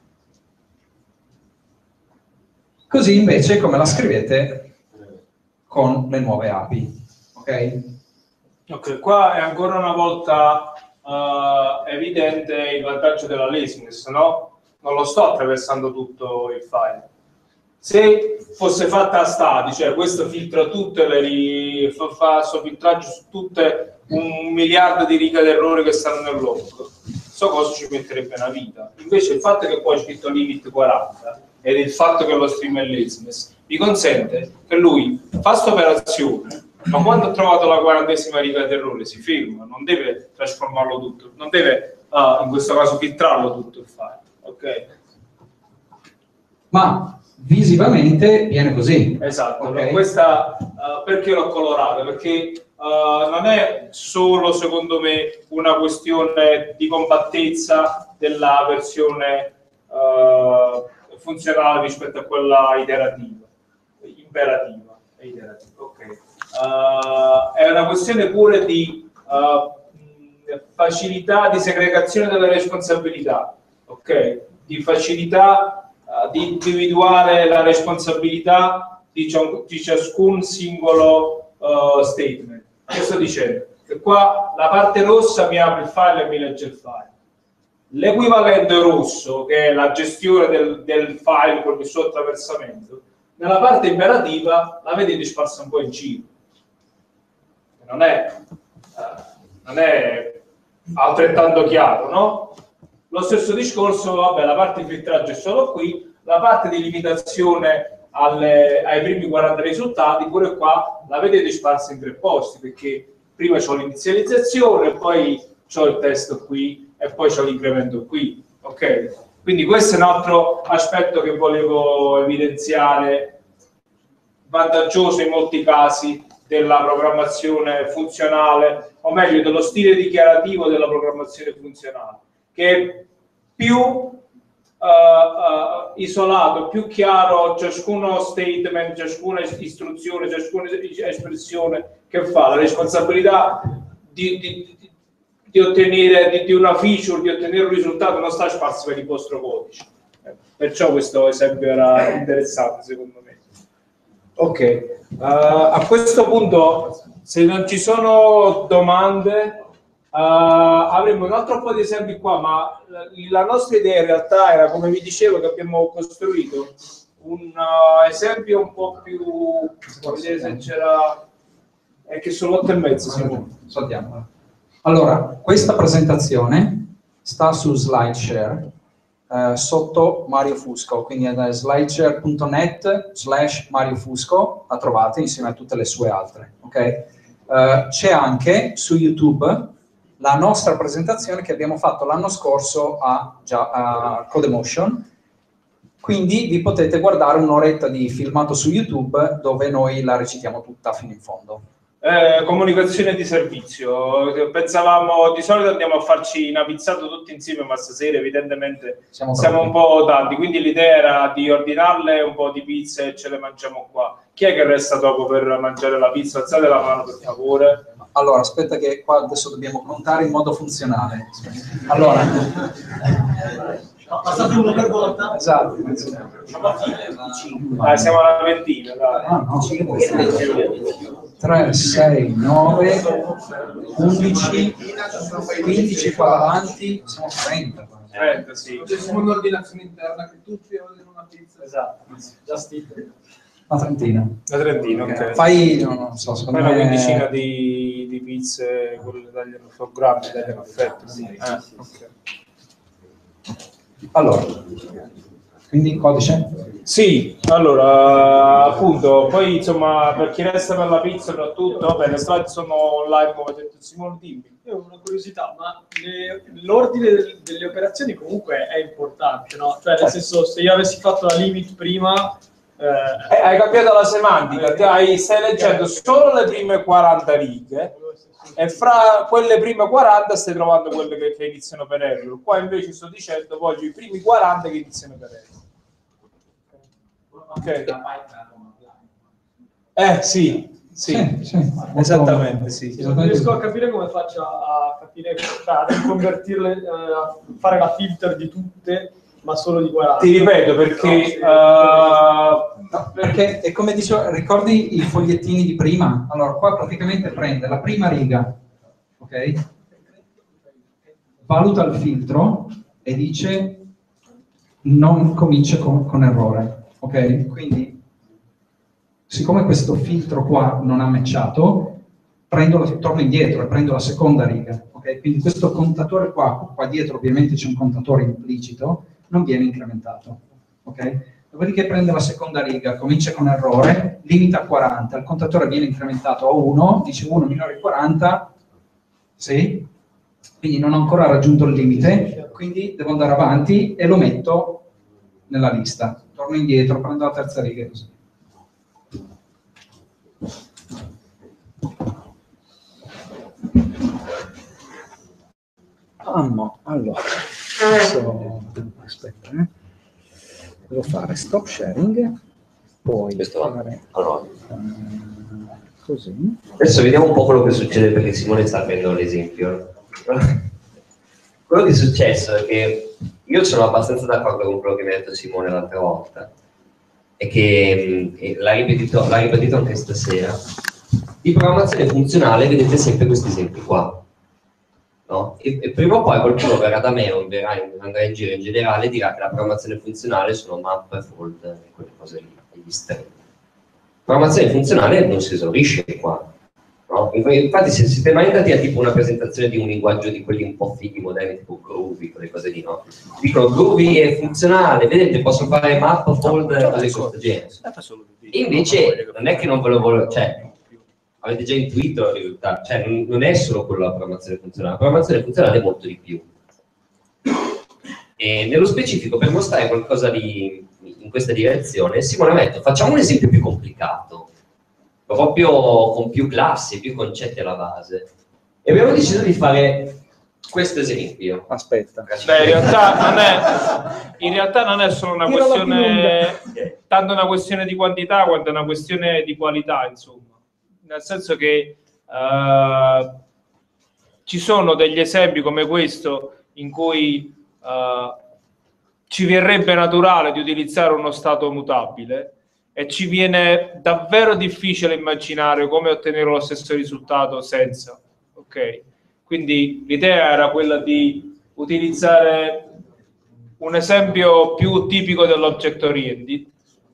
Così invece come la scrivete con le nuove API. Ok? Ok, qua è ancora una volta evidente il vantaggio della laziness, no? Non lo sto attraversando tutto il file. Se fosse fatta a stati, cioè questo filtra tutte fa il suo filtraggio su tutte 1 miliardo di righe d'errore che stanno nel log, so cosa ci metterebbe una vita. Invece il fatto che poi è scritto limit 40 ed il fatto che lo stream è laziness mi consente che lui fa questa operazione, ma quando ha trovato la 40ª riga d'errore si ferma, non deve trasformarlo tutto, non deve in questo caso filtrarlo tutto il file, ok? Ma visivamente viene così. Esatto, okay? Questa perché l'ho colorata? Perché non è solo, secondo me, una questione di compattezza della versione funzionale rispetto a quella iterativa, imperativa e iterativa. Okay. È una questione pure di facilità di segregazione delle responsabilità, ok? Di facilità di individuare la responsabilità di ciascun singolo statement. Che sto dicendo? Che qua la parte rossa mi apre il file e mi legge il file. L'equivalente rosso, che è la gestione del file con il suo attraversamento, nella parte imperativa la vedete sparsa un po' in giro. Non è altrettanto chiaro, no? Lo stesso discorso, vabbè, la parte di filtraggio è solo qui, la parte di limitazione ai primi 40 risultati, pure qua la vedete sparsa in 3 posti, perché prima c'ho l'inizializzazione, poi c'ho il testo qui e poi c'ho l'incremento qui, ok? Quindi questo è un altro aspetto che volevo evidenziare, vantaggioso in molti casi della programmazione funzionale, o meglio dello stile dichiarativo della programmazione funzionale, che è più isolato, più chiaro, ciascuno statement, ciascuna istruzione, ciascuna espressione che fa la responsabilità di ottenere di una feature, di ottenere un risultato, non sta sparso per il vostro codice. Perciò questo esempio era interessante secondo me. Ok, a questo punto, se non ci sono domande, avremo un altro po' di esempi qua, ma la nostra idea in realtà era, come vi dicevo, che abbiamo costruito un esempio un po' più, vedere se c'era, è che sono 8:30. Saltiamo. Allora, questa presentazione sta su SlideShare sotto Mario Fusco, quindi è da slideshare.net/Mario Fusco, la trovate insieme a tutte le sue altre. Okay? C'è anche su YouTube la nostra presentazione che abbiamo fatto l'anno scorso a Codemotion, quindi vi potete guardare un'oretta di filmato su YouTube dove noi la recitiamo tutta fino in fondo. Comunicazione di servizio, pensavamo, di solito andiamo a farci una pizzata tutti insieme, ma stasera evidentemente siamo un po' tanti, quindi l'idea era di ordinarle un po' di pizza e ce le mangiamo qua. Chi è che resta dopo per mangiare la pizza? Alzate la mano per favore. Allora, aspetta che qua adesso dobbiamo contare in modo funzionale. Allora, passate uno per volta. Esatto. Siamo alla ventina, dai. 3, 6, 9, 11, 15 qua davanti, siamo 30. 30, sì. C'è un'ordinazione interna che tutti ordinano una pizza. Esatto. Una trentina. Una trentina, ok. Fai, non so, secondo me... una quindicina di pizze, quelle tagliano grammi, tagliano a fette. Okay. Allora, quindi codice? Sì, allora, appunto, poi insomma, per chi resta per la pizza soprattutto, vabbè, le slide sono online, come ha detto Simone, dimmi. Io ho una curiosità, ma l'ordine delle operazioni comunque è importante, no? Cioè, nel senso, se io avessi fatto la limit prima... hai cambiato la semantica, stai leggendo solo le prime 40 righe e fra quelle prime 40 stai trovando quelle che iniziano per error. Qua invece sto dicendo voglio i primi 40 che iniziano per error. Ok. Sì, esattamente, sì. Non riesco a capire come faccia a capire, a riconvertirle, a fare la filter di tutte Ma solo di 40. Ti ripeto perché... No, perché è come dicevo, ricordi i fogliettini di prima? Allora, qua praticamente prende la prima riga, ok? Valuta il filtro e dice non comincia con errore, ok? Quindi, siccome questo filtro qua non ha matchato, torno indietro e prendo la seconda riga, ok? Quindi questo contatore qua dietro ovviamente c'è un contatore implicito, non viene incrementato, ok? Dopodiché prende la seconda riga, comincia con errore, limita a 40, il contatore viene incrementato a 1, dice 1 minore di 40, sì? Quindi non ho ancora raggiunto il limite, quindi devo andare avanti e lo metto nella lista. Torno indietro, prendo la terza riga e così. Allora, aspetta, devo fare stop sharing, poi fare così. Adesso vediamo un po' quello che succede, perché Simone sta prendendo l'esempio. Quello che è successo è che io sono abbastanza d'accordo con quello che mi ha detto Simone l'altra volta, e che l'ha ribadito anche stasera. Di programmazione funzionale vedete sempre questi esempi qua. No? E prima o poi qualcuno verrà da me o andrà in giro in generale e dirà che la programmazione funzionale sono map, fold e quelle cose lì, gli string. La programmazione funzionale non si esaurisce qua. No? Infatti se siete mai andati a tipo una presentazione di un linguaggio di quelli un po' fighi, moderni, tipo Groovy, quelle cose lì, no? Dicono Groovy è funzionale, vedete, posso fare map, fold e cose di questo genere. E invece non è che non ve lo voglio, cioè, avete già intuito il risultato, cioè non è solo quello la programmazione funzionale, la programmazione funzionale è molto di più. E nello specifico, per mostrare qualcosa in questa direzione, Simone ha detto, facciamo un esempio più complicato, proprio con più classi, più concetti alla base. E abbiamo deciso di fare questo esempio. Aspetta. Beh, in realtà non è solo una questione, tanto una questione di quantità quanto una questione di qualità, insomma. Nel senso che ci sono degli esempi come questo in cui ci verrebbe naturale di utilizzare uno stato mutabile e ci viene davvero difficile immaginare come ottenere lo stesso risultato senza. Ok? Quindi l'idea era quella di utilizzare un esempio più tipico dell'object oriented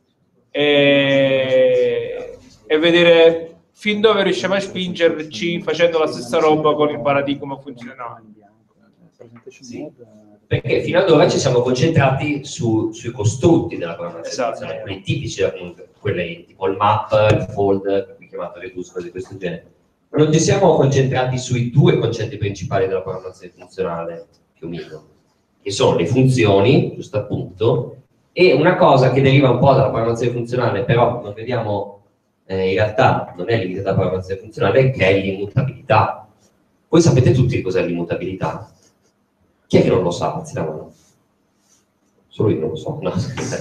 e vedere fin dove riusciamo a spingerci facendo la stessa roba con il paradigma funzionale. Sì, perché fino ad ora ci siamo concentrati sui costrutti della programmazione funzionale, quelli tipici, quelli tipo il map, il fold, qui chiamato reduce, cose di questo genere. Ma non ci siamo concentrati sui due concetti principali della programmazione funzionale, più o meno, che sono le funzioni, giusto appunto, e una cosa che deriva un po' dalla programmazione funzionale, però non vediamo in realtà non è limitata alla programmazione funzionale, che è l'immutabilità. Voi sapete tutti cos'è l'immutabilità? Chi è che non lo sa? Alzi la mano. Solo io non lo so. No.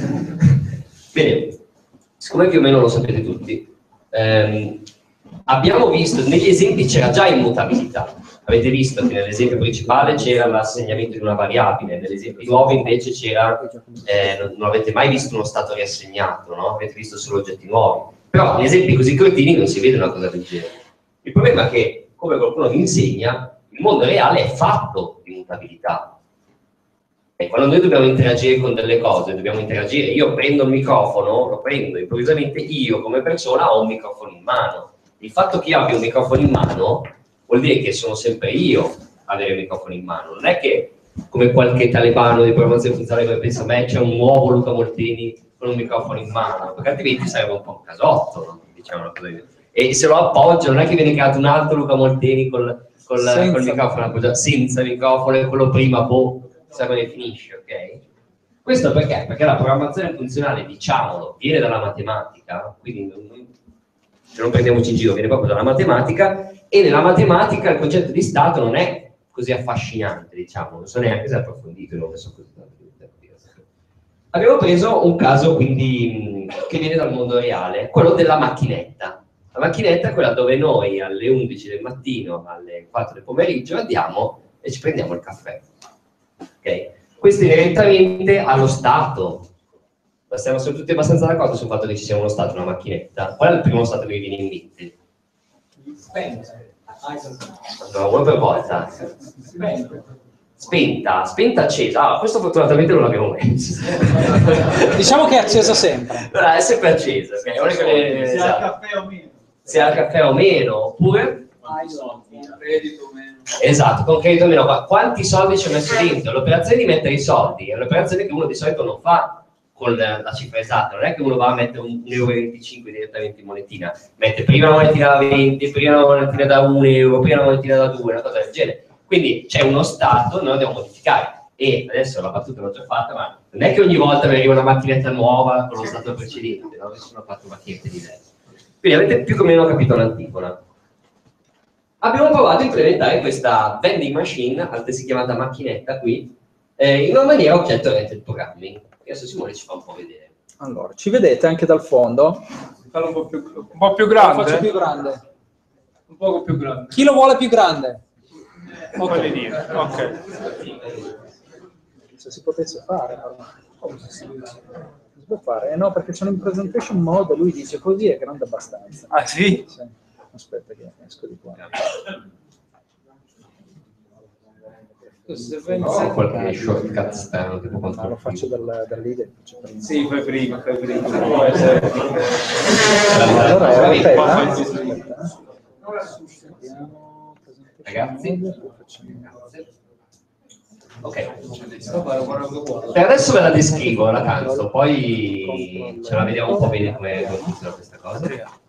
Bene, siccome più o meno lo sapete tutti, abbiamo visto, negli esempi c'era già immutabilità. Avete visto che nell'esempio principale c'era l'assegnamento di una variabile, nell'esempio nuovo invece c'era, non avete mai visto uno stato riassegnato, no? Avete visto solo oggetti nuovi. Però in esempi così cretini non si vede una cosa del genere. Il problema è che, come qualcuno vi insegna, il mondo reale è fatto di mutabilità. E quando noi dobbiamo interagire con delle cose, dobbiamo interagire, io prendo il microfono, lo prendo, improvvisamente io come persona ho un microfono in mano. Il fatto che io abbia un microfono in mano vuol dire che sono sempre io ad avere il microfono in mano. Non è che, come qualche talebano di programmazione funzionale che pensa, beh, c'è un nuovo Luca Molteni con un microfono in mano, perché altrimenti sarebbe un po' un casotto, no? Diciamo una cosa. E se lo appoggio non è che viene creato un altro Luca Molteni col microfono appoggiato, senza microfono, e quello prima, boh, sa come finisce, ok? Questo perché? Perché la programmazione funzionale, diciamolo, viene dalla matematica, quindi non prendiamoci in giro, viene proprio dalla matematica, e nella matematica il concetto di stato non è così affascinante, diciamo, non so neanche se è approfondito, non so così tanto. Abbiamo preso un caso quindi che viene dal mondo reale, quello della macchinetta. La macchinetta è quella dove noi alle 11 del mattino, alle 4 del pomeriggio andiamo e ci prendiamo il caffè. Okay? questo inerentemente ha lo stato. Siamo tutti abbastanza d'accordo sul fatto che ci sia uno stato, una macchinetta. Qual è il primo stato che vi viene in mente? No, uno per volta. Spenta, accesa. Ah, questo fortunatamente non l'abbiamo messo. Diciamo che è accesa sempre. È sempre accesa, okay? Se ha il caffè o meno. Se ha il caffè o meno, oppure? Credito o meno. Esatto, con credito o meno. Quanti soldi ci ho messo dentro? L'operazione di mettere i soldi è un'operazione che uno di solito non fa con la cifra esatta, non è che uno va a mettere 1,25 € direttamente in monetina, mette prima una monetina da 20, prima una monetina da 1 euro, prima una monetina da 2, una cosa del genere. Quindi c'è uno stato, noi lo dobbiamo modificare. E adesso la battuta l'ho già fatta, ma non è che ogni volta mi arriva una macchinetta nuova con lo stato precedente, no? Sono fatto macchinette diverse. Quindi avete più o meno capito l'antifona. Abbiamo provato a implementare questa vending machine, altresì chiamata macchinetta qui, in una maniera object-oriented programming. Adesso Simone ci fa un po' vedere. Allora, ci vedete anche dal fondo? Fallo un po' più grande. Lo faccio più grande. Un poco più grande. Chi lo vuole più grande? Ok. Ok. Se si potesse fare, però. Si può fare? No, perché sono in presentation mode, lui dice così è grande abbastanza. Ah sì? Sì. Aspetta che esco di qua. No, qualche shortcut strano tipo lo faccio dal leader. Sì, fai prima. Allora, ragazzi, ok, per adesso ve la descrivo, la canto, poi ce la vediamo un po' bene come funziona questa cosa.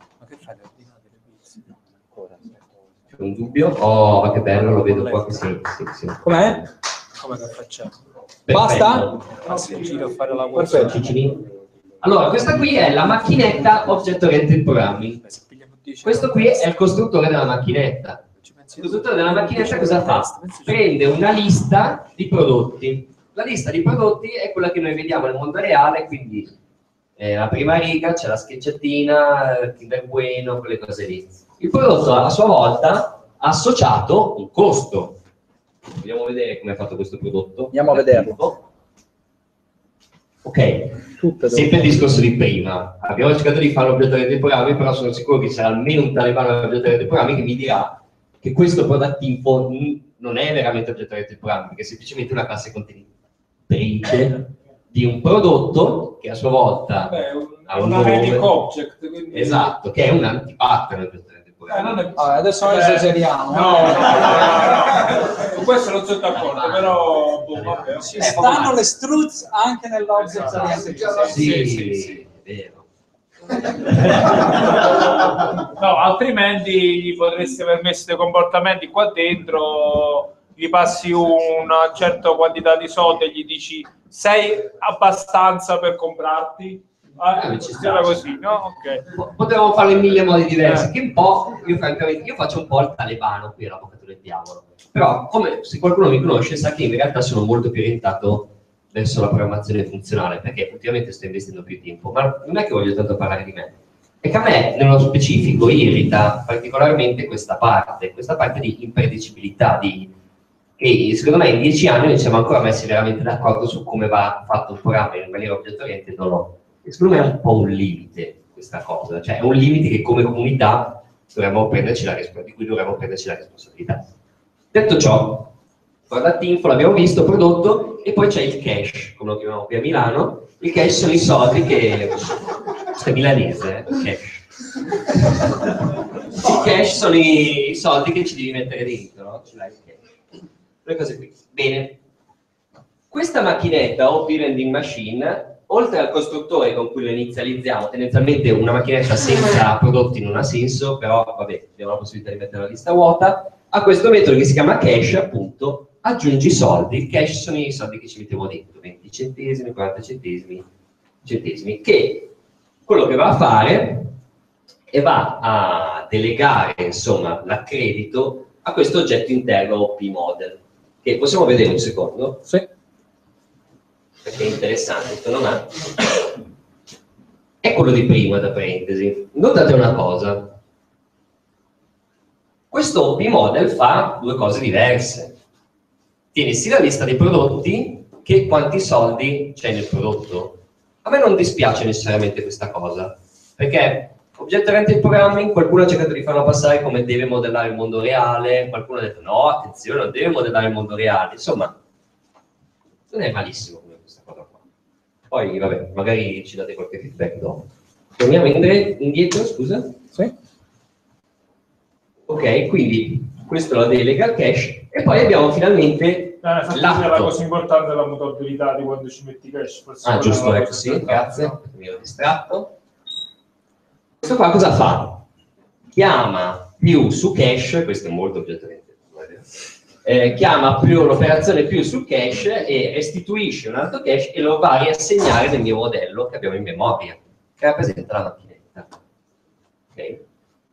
C'è un dubbio? Oh, ma che bello, lo vedo qua che sì. Com'è? Come che facciamo? Basta? Perfetto. Allora, questa qui è la macchinetta Object Oriented Programming. Questo qui è il costruttore della macchinetta. Il costruttore della macchinetta cosa fa? Prende una lista di prodotti. La lista di prodotti è quella che noi vediamo nel mondo reale, quindi la prima riga c'è la schiacciatina, Kinder Bueno, quelle cose lì. Il prodotto a sua volta ha associato un costo. Vogliamo vedere come è fatto questo prodotto? Andiamo a vederlo. Ok, sempre il discorso di prima. Abbiamo cercato di fare l'obiettore dei programmi, però sono sicuro che c'è almeno un talebano all'obiettore dei programmi che mi dirà che questo product info non è veramente obiettore dei programmi, perché è semplicemente una classe contenitrice di un prodotto che a sua volta ha un nome. Object, quindi... Esatto, che è un antipattern. Adesso noi esageriamo. No. Su questo non sono d'accordo, però vabbè. Ci stanno le struts anche nell'object oriented. Sì, è vero. No, altrimenti gli potresti aver messo dei comportamenti qua dentro, gli passi una certa quantità di soldi e gli dici sei abbastanza per comprarti? Era così, no? Ok. Potevamo farlo in mille modi diversi, che un po', io francamente, io faccio un po' il talebano qui all'avvocato del diavolo, però come se qualcuno mi conosce sa che in realtà sono molto più orientato verso la programmazione funzionale, perché ultimamente sto investendo più tempo, ma non è che voglio tanto parlare di me, è che a me nello specifico irrita particolarmente questa parte di impredicibilità, che secondo me in 10 anni non siamo ancora messi veramente d'accordo su come va fatto un programma in maniera object oriented o no. E secondo me è un po' un limite questa cosa, cioè è un limite che come comunità dovremmo prenderci di cui dovremmo prenderci la responsabilità. Detto ciò, product info l'abbiamo visto, prodotto, e poi c'è il cash, come lo chiamiamo qui a Milano. Il cash sono i soldi che... è milanese, cash. Il cash sono i soldi che ci devi mettere dentro, no? Ce l'hai il cash. Le cose qui. Bene. Questa macchinetta o vending machine, oltre al costruttore con cui lo inizializziamo, tendenzialmente una macchinetta senza prodotti non ha senso, però vabbè, abbiamo la possibilità di mettere la lista vuota, ha questo metodo che si chiama cash, appunto, aggiungi soldi. Il cash sono i soldi che ci mettiamo dentro, 20 centesimi, 40 centesimi, che quello che va a fare è va a delegare, insomma, l'accredito a questo oggetto interno OP model, che possiamo vedere un secondo? Sì. Perché è interessante, secondo me. È quello di prima, tra parentesi. Notate una cosa. Questo OP model fa due cose diverse. Tiene sia la lista dei prodotti che quanti soldi c'è nel prodotto. A me non dispiace necessariamente questa cosa, perché Object-Oriented Programming qualcuno ha cercato di farlo passare come deve modellare il mondo reale, qualcuno ha detto no, attenzione, non deve modellare il mondo reale, insomma, non è malissimo come questa cosa qua. Poi, vabbè, magari ci date qualche feedback dopo. Torniamo indietro, scusa? Sì. Ok, quindi questa è la delega al cache, e poi abbiamo finalmente la cosa importante è la mutabilità di quando ci metti cache. Ah, giusto, ecco, sì, grazie, mi ero distratto. Questo qua cosa fa? Chiama più su cache, questo è molto oggettivamente, chiama più l'operazione più su cache e restituisce un altro cache e lo va a riassegnare nel mio modello che abbiamo in memoria, che rappresenta la macchinetta. Ok?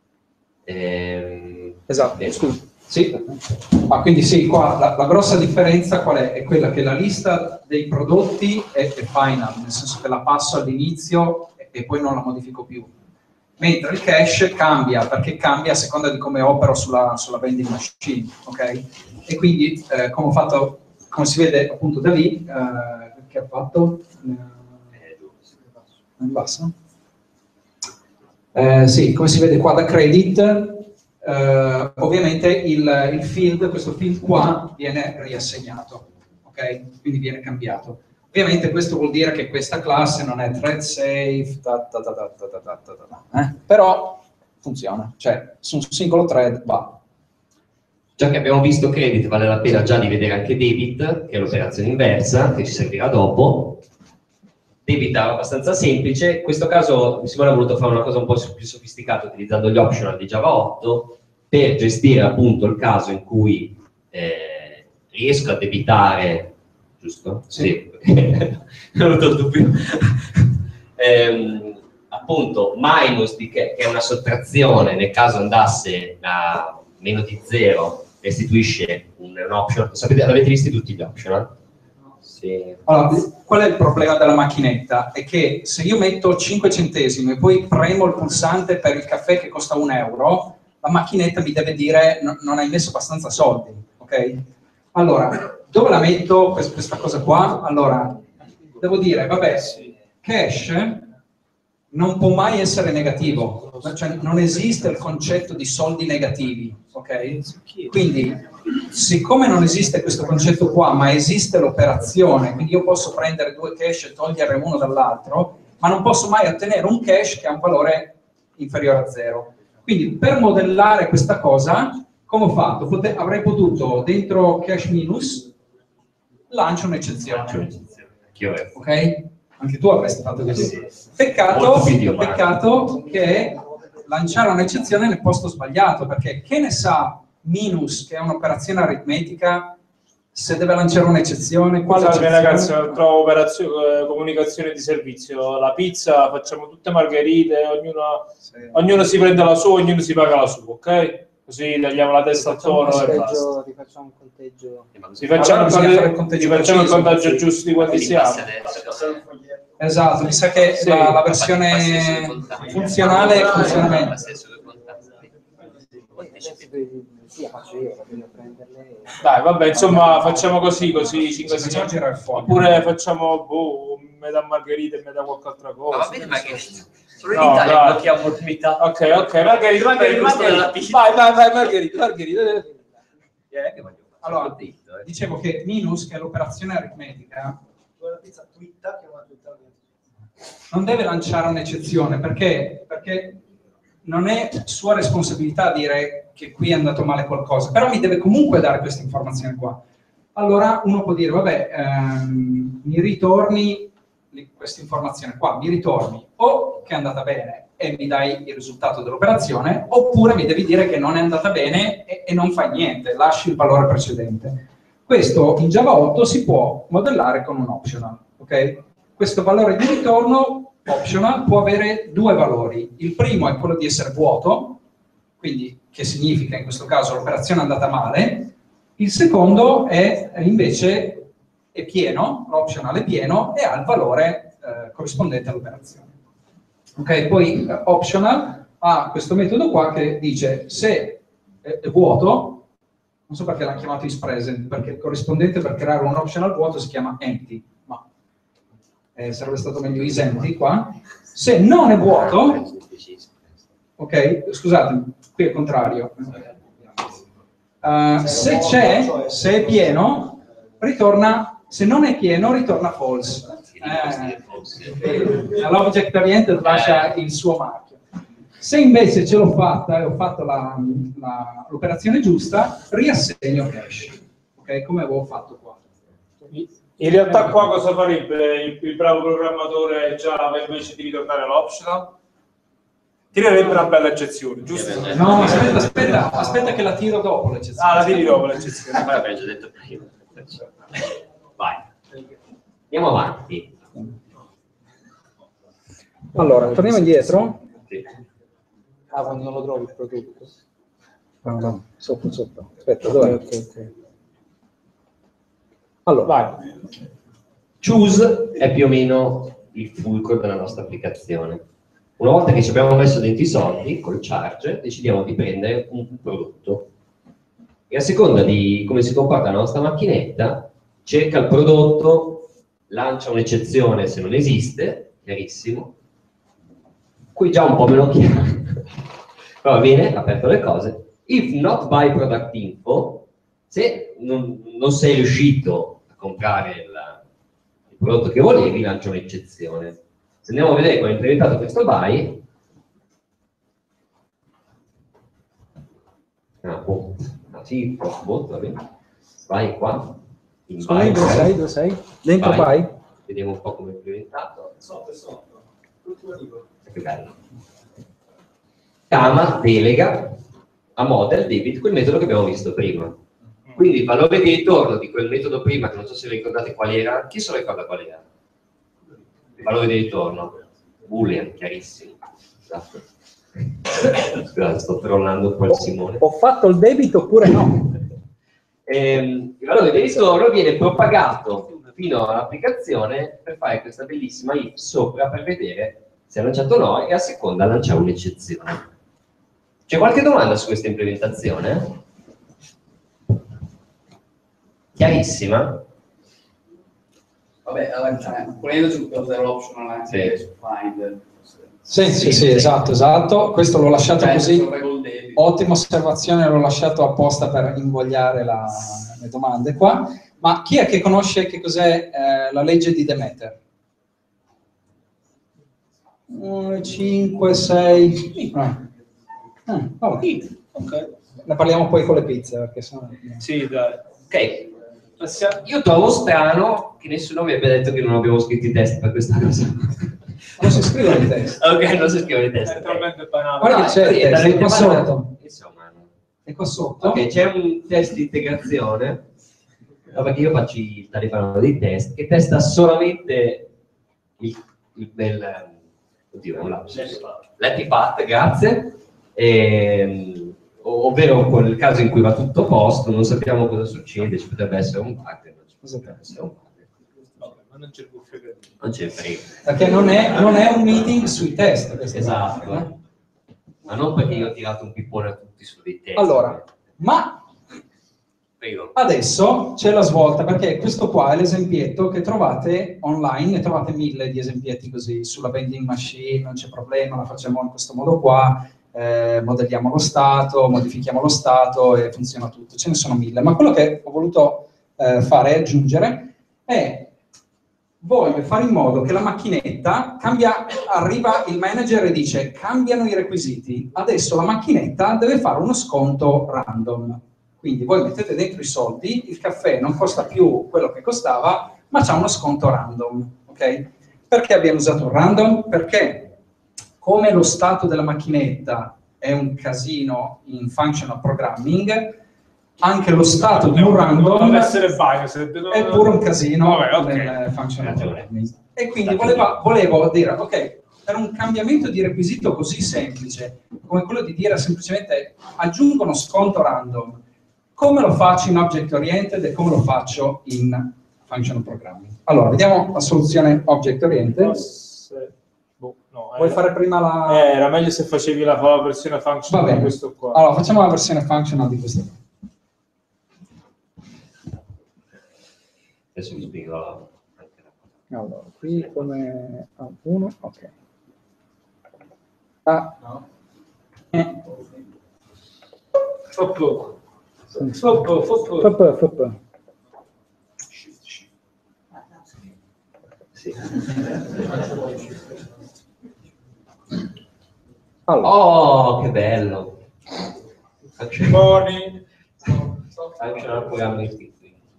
Esatto, scusa. Sì. Quindi sì, qua la grossa differenza qual è? È quella che la lista dei prodotti è final, nel senso che la passo all'inizio e poi non la modifico più. Mentre il cache cambia, perché cambia a seconda di come opero sulla vending machine, ok? E quindi, come ho fatto, come si vede appunto da lì, che ho fatto? In basso? Sì, come si vede qua da credit, ovviamente il field, questo field qua, viene riassegnato, ok? Quindi viene cambiato. Ovviamente questo vuol dire che questa classe non è thread safe, però funziona, cioè su un singolo thread va. Già che abbiamo visto credit, vale la pena già di vedere anche debit, che è l'operazione inversa, che ci servirà dopo. Debit è abbastanza semplice, in questo caso mi sembra voluto fare una cosa un po' più sofisticata utilizzando gli optional di Java 8 per gestire appunto il caso in cui riesco a debitare, giusto? Sì. Non ho tolto più. Appunto minus di che è una sottrazione, nel caso andasse a meno di 0 restituisce un optional. Sapete, l'avete visti tutti gli optional? Sì. Allora, qual è il problema della macchinetta? È che se io metto 5 centesimi e poi premo il pulsante per il caffè che costa 1 euro, la macchinetta mi deve dire non hai messo abbastanza soldi, ok? Allora, dove la metto questa cosa qua? Allora, devo dire, vabbè, cash non può mai essere negativo, cioè non esiste il concetto di soldi negativi, ok? Quindi, siccome non esiste questo concetto qua, ma esiste l'operazione, quindi io posso prendere 2 cache e togliere uno dall'altro, ma non posso mai ottenere un cache che ha un valore inferiore a 0. Quindi, per modellare questa cosa, come ho fatto? Avrei potuto, dentro cache minus, lancio un'eccezione. Ok? Anche tu avresti fatto così. Peccato che lanciare un'eccezione nel posto sbagliato, perché che ne sa minus, che è un'operazione aritmetica, se deve lanciare un'eccezione? Salve ragazzi, un'altra comunicazione di servizio. La pizza facciamo tutte margherite, ognuno si prende la sua, ognuno si paga la sua, ok? Così tagliamo la testa al toro e basta. Rifacciamo un conteggio. Facciamo il conteggio giusto di quanti siamo. Esatto, mi sa che la versione funzionale funziona meglio. Dai, vabbè, insomma, facciamo così 5 secondi. Oppure facciamo metà margherita e metà qualche altra cosa. Ma va bene, ma che solo in Italia blocchiamo l'opportunità. Ok, margherita. Vai, margherita. Allora, dicevo che minus, che è l'operazione aritmetica, non deve lanciare un'eccezione, perché non è sua responsabilità dire che qui è andato male qualcosa, però mi deve comunque dare questa informazione qua. Allora uno può dire, vabbè, mi ritorni questa informazione qua, mi ritorni o che è andata bene e mi dai il risultato dell'operazione, oppure mi devi dire che non è andata bene e non fai niente, lasci il valore precedente. Questo in Java 8 si può modellare con un optional, ok? Questo valore di ritorno optional può avere 2 valori. Il primo è quello di essere vuoto, quindi che significa in questo caso l'operazione è andata male. Il secondo è invece è pieno, l'optional è pieno e ha il valore corrispondente all'operazione. Ok, poi optional ha questo metodo qua che dice se è vuoto, Non so perché l'hanno chiamato isPresent, perché il corrispondente per creare un optional vuoto si chiama empty, ma sarebbe stato meglio isEmpty qua. Se non è vuoto, ok, scusate, qui è il contrario. Se c'è, se è pieno, ritorna, se non è pieno, ritorna false. L'object oriented lascia il suo marchio. Se invece ce l'ho fatta e ho fatto l'operazione giusta, riassegno cache, ok? Come avevo fatto qua. In realtà qua cosa farebbe il bravo programmatore Java invece di ritornare all'optional? Tirerebbe una bella eccezione, giusto? No, aspetta che la tiro dopo l'eccezione. Ah, la tiri dopo l'eccezione. Vabbè, già detto prima. Vai. Andiamo avanti. Allora, torniamo indietro. Sì. Ah, quando non lo trovi il prodotto? No, sotto. Aspetta, dov'è? Ok. Allora, vai. Choose è più o meno il fulcro della nostra applicazione. Una volta che ci abbiamo messo dentro i soldi, col charge, decidiamo di prendere un prodotto. E a seconda di come si comporta la nostra macchinetta, cerca il prodotto, lancia un'eccezione se non esiste, chiarissimo. Qui già un po' meno chiaro. Va bene, aperto le cose. If not by product info, se non sei riuscito a comprare il prodotto che volevi, lancia un'eccezione. Se andiamo a vedere come è implementato questo by, va bene. Vai qua. In by, dove sei? Dentro by? Vediamo un po' come è implementato. Sotto. Che bello. Chiama, delega a model debit quel metodo che abbiamo visto prima. Quindi il valore di ritorno di quel metodo prima, che non so se ricordate qual era, chi se lo ricorda qual era? Il valore di ritorno. Boolean, chiarissimo. Esatto. Scusate, sto trollando un po' il Simone. Ho fatto il debito oppure no? Il valore di ritorno viene propagato fino all'applicazione per fare questa bellissima if sopra per vedere se ha lanciato o no e a seconda lanciare un'eccezione. C'è qualche domanda su questa implementazione? Chiarissima? Vabbè, volendo ci può usare l'optional anche su find. Sì, esatto. Questo l'ho lasciato così. Ottima osservazione, l'ho lasciato apposta per invogliare le domande qua. Ma chi è che conosce che cos'è la legge di Demeter? 5, 6... Ok. Ne parliamo poi con le pizze, perché sono... Sì, dai. Ok. Io trovo strano che nessuno mi abbia detto che non abbiamo scritto i test per questa cosa. Non si scrivono i test. Ok, non si scrivono i test. È talmente banale. Guarda che c'è il test, è qua sotto. Insomma, è qua sotto. Ok, c'è un test di integrazione. No, perché io faccio il tarifano dei test, che testa solamente l'etipat, grazie. Ovvero nel caso in cui va tutto a posto, non sappiamo cosa succede, ci potrebbe essere un bug, non ci potrebbe essere un bug. Ma non c'è il buffet. Non c'è frega. Perché non è un meeting sui test. Esatto. Ma non perché io ho tirato un pippone a tutti su dei test. Allora, ma prego. Adesso c'è la svolta, perché questo qua è l'esempietto che trovate online, ne trovate 1000 di esempietti così, sulla vending machine, non c'è problema, la facciamo in questo modo qua, modelliamo lo stato, modifichiamo lo stato e funziona tutto, ce ne sono 1000. Ma quello che ho voluto fare, aggiungere, è voglio fare in modo che la macchinetta arriva il manager e dice cambiano i requisiti, adesso la macchinetta deve fare uno sconto random. Quindi voi mettete dentro i soldi, il caffè non costa più quello che costava, ma c'ha uno sconto random, ok? Perché abbiamo usato un random? Perché come lo stato della macchinetta è un casino in functional programming, anche lo stato di un random è pure un casino nel functional programming. E quindi volevo dire, ok, per un cambiamento di requisito così semplice, come quello di dire semplicemente aggiungo uno sconto random, come lo faccio in object oriented e come lo faccio in functional programming? Allora, vediamo la soluzione object oriented. Vuoi fare prima la... Era meglio se facevi la versione functional di questo qua. Allora, facciamo la versione functional di questo qua. Adesso vi spiego anche la Allora, qui come 1, ok. Ah. Sì. Allora. Oh, che bello! Buoni. Functional programming.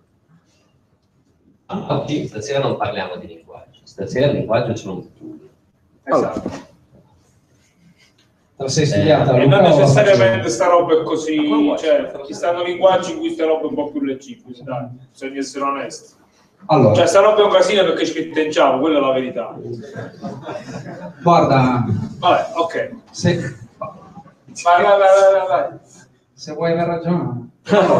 Oggi, stasera non parliamo di linguaggio, stasera il linguaggio ce lo tu. Esatto. Te lo sei studiata, E Luca, non o la necessariamente sta roba è così, cioè ci stanno linguaggi in cui sta roba è un po' più leggibile, dai, bisogna essere onesti. Allora. Cioè sta roba è un casino perché è scritto in Java, quella è la verità. Guarda, vabbè, ok. Vai. Se vuoi aver ragione.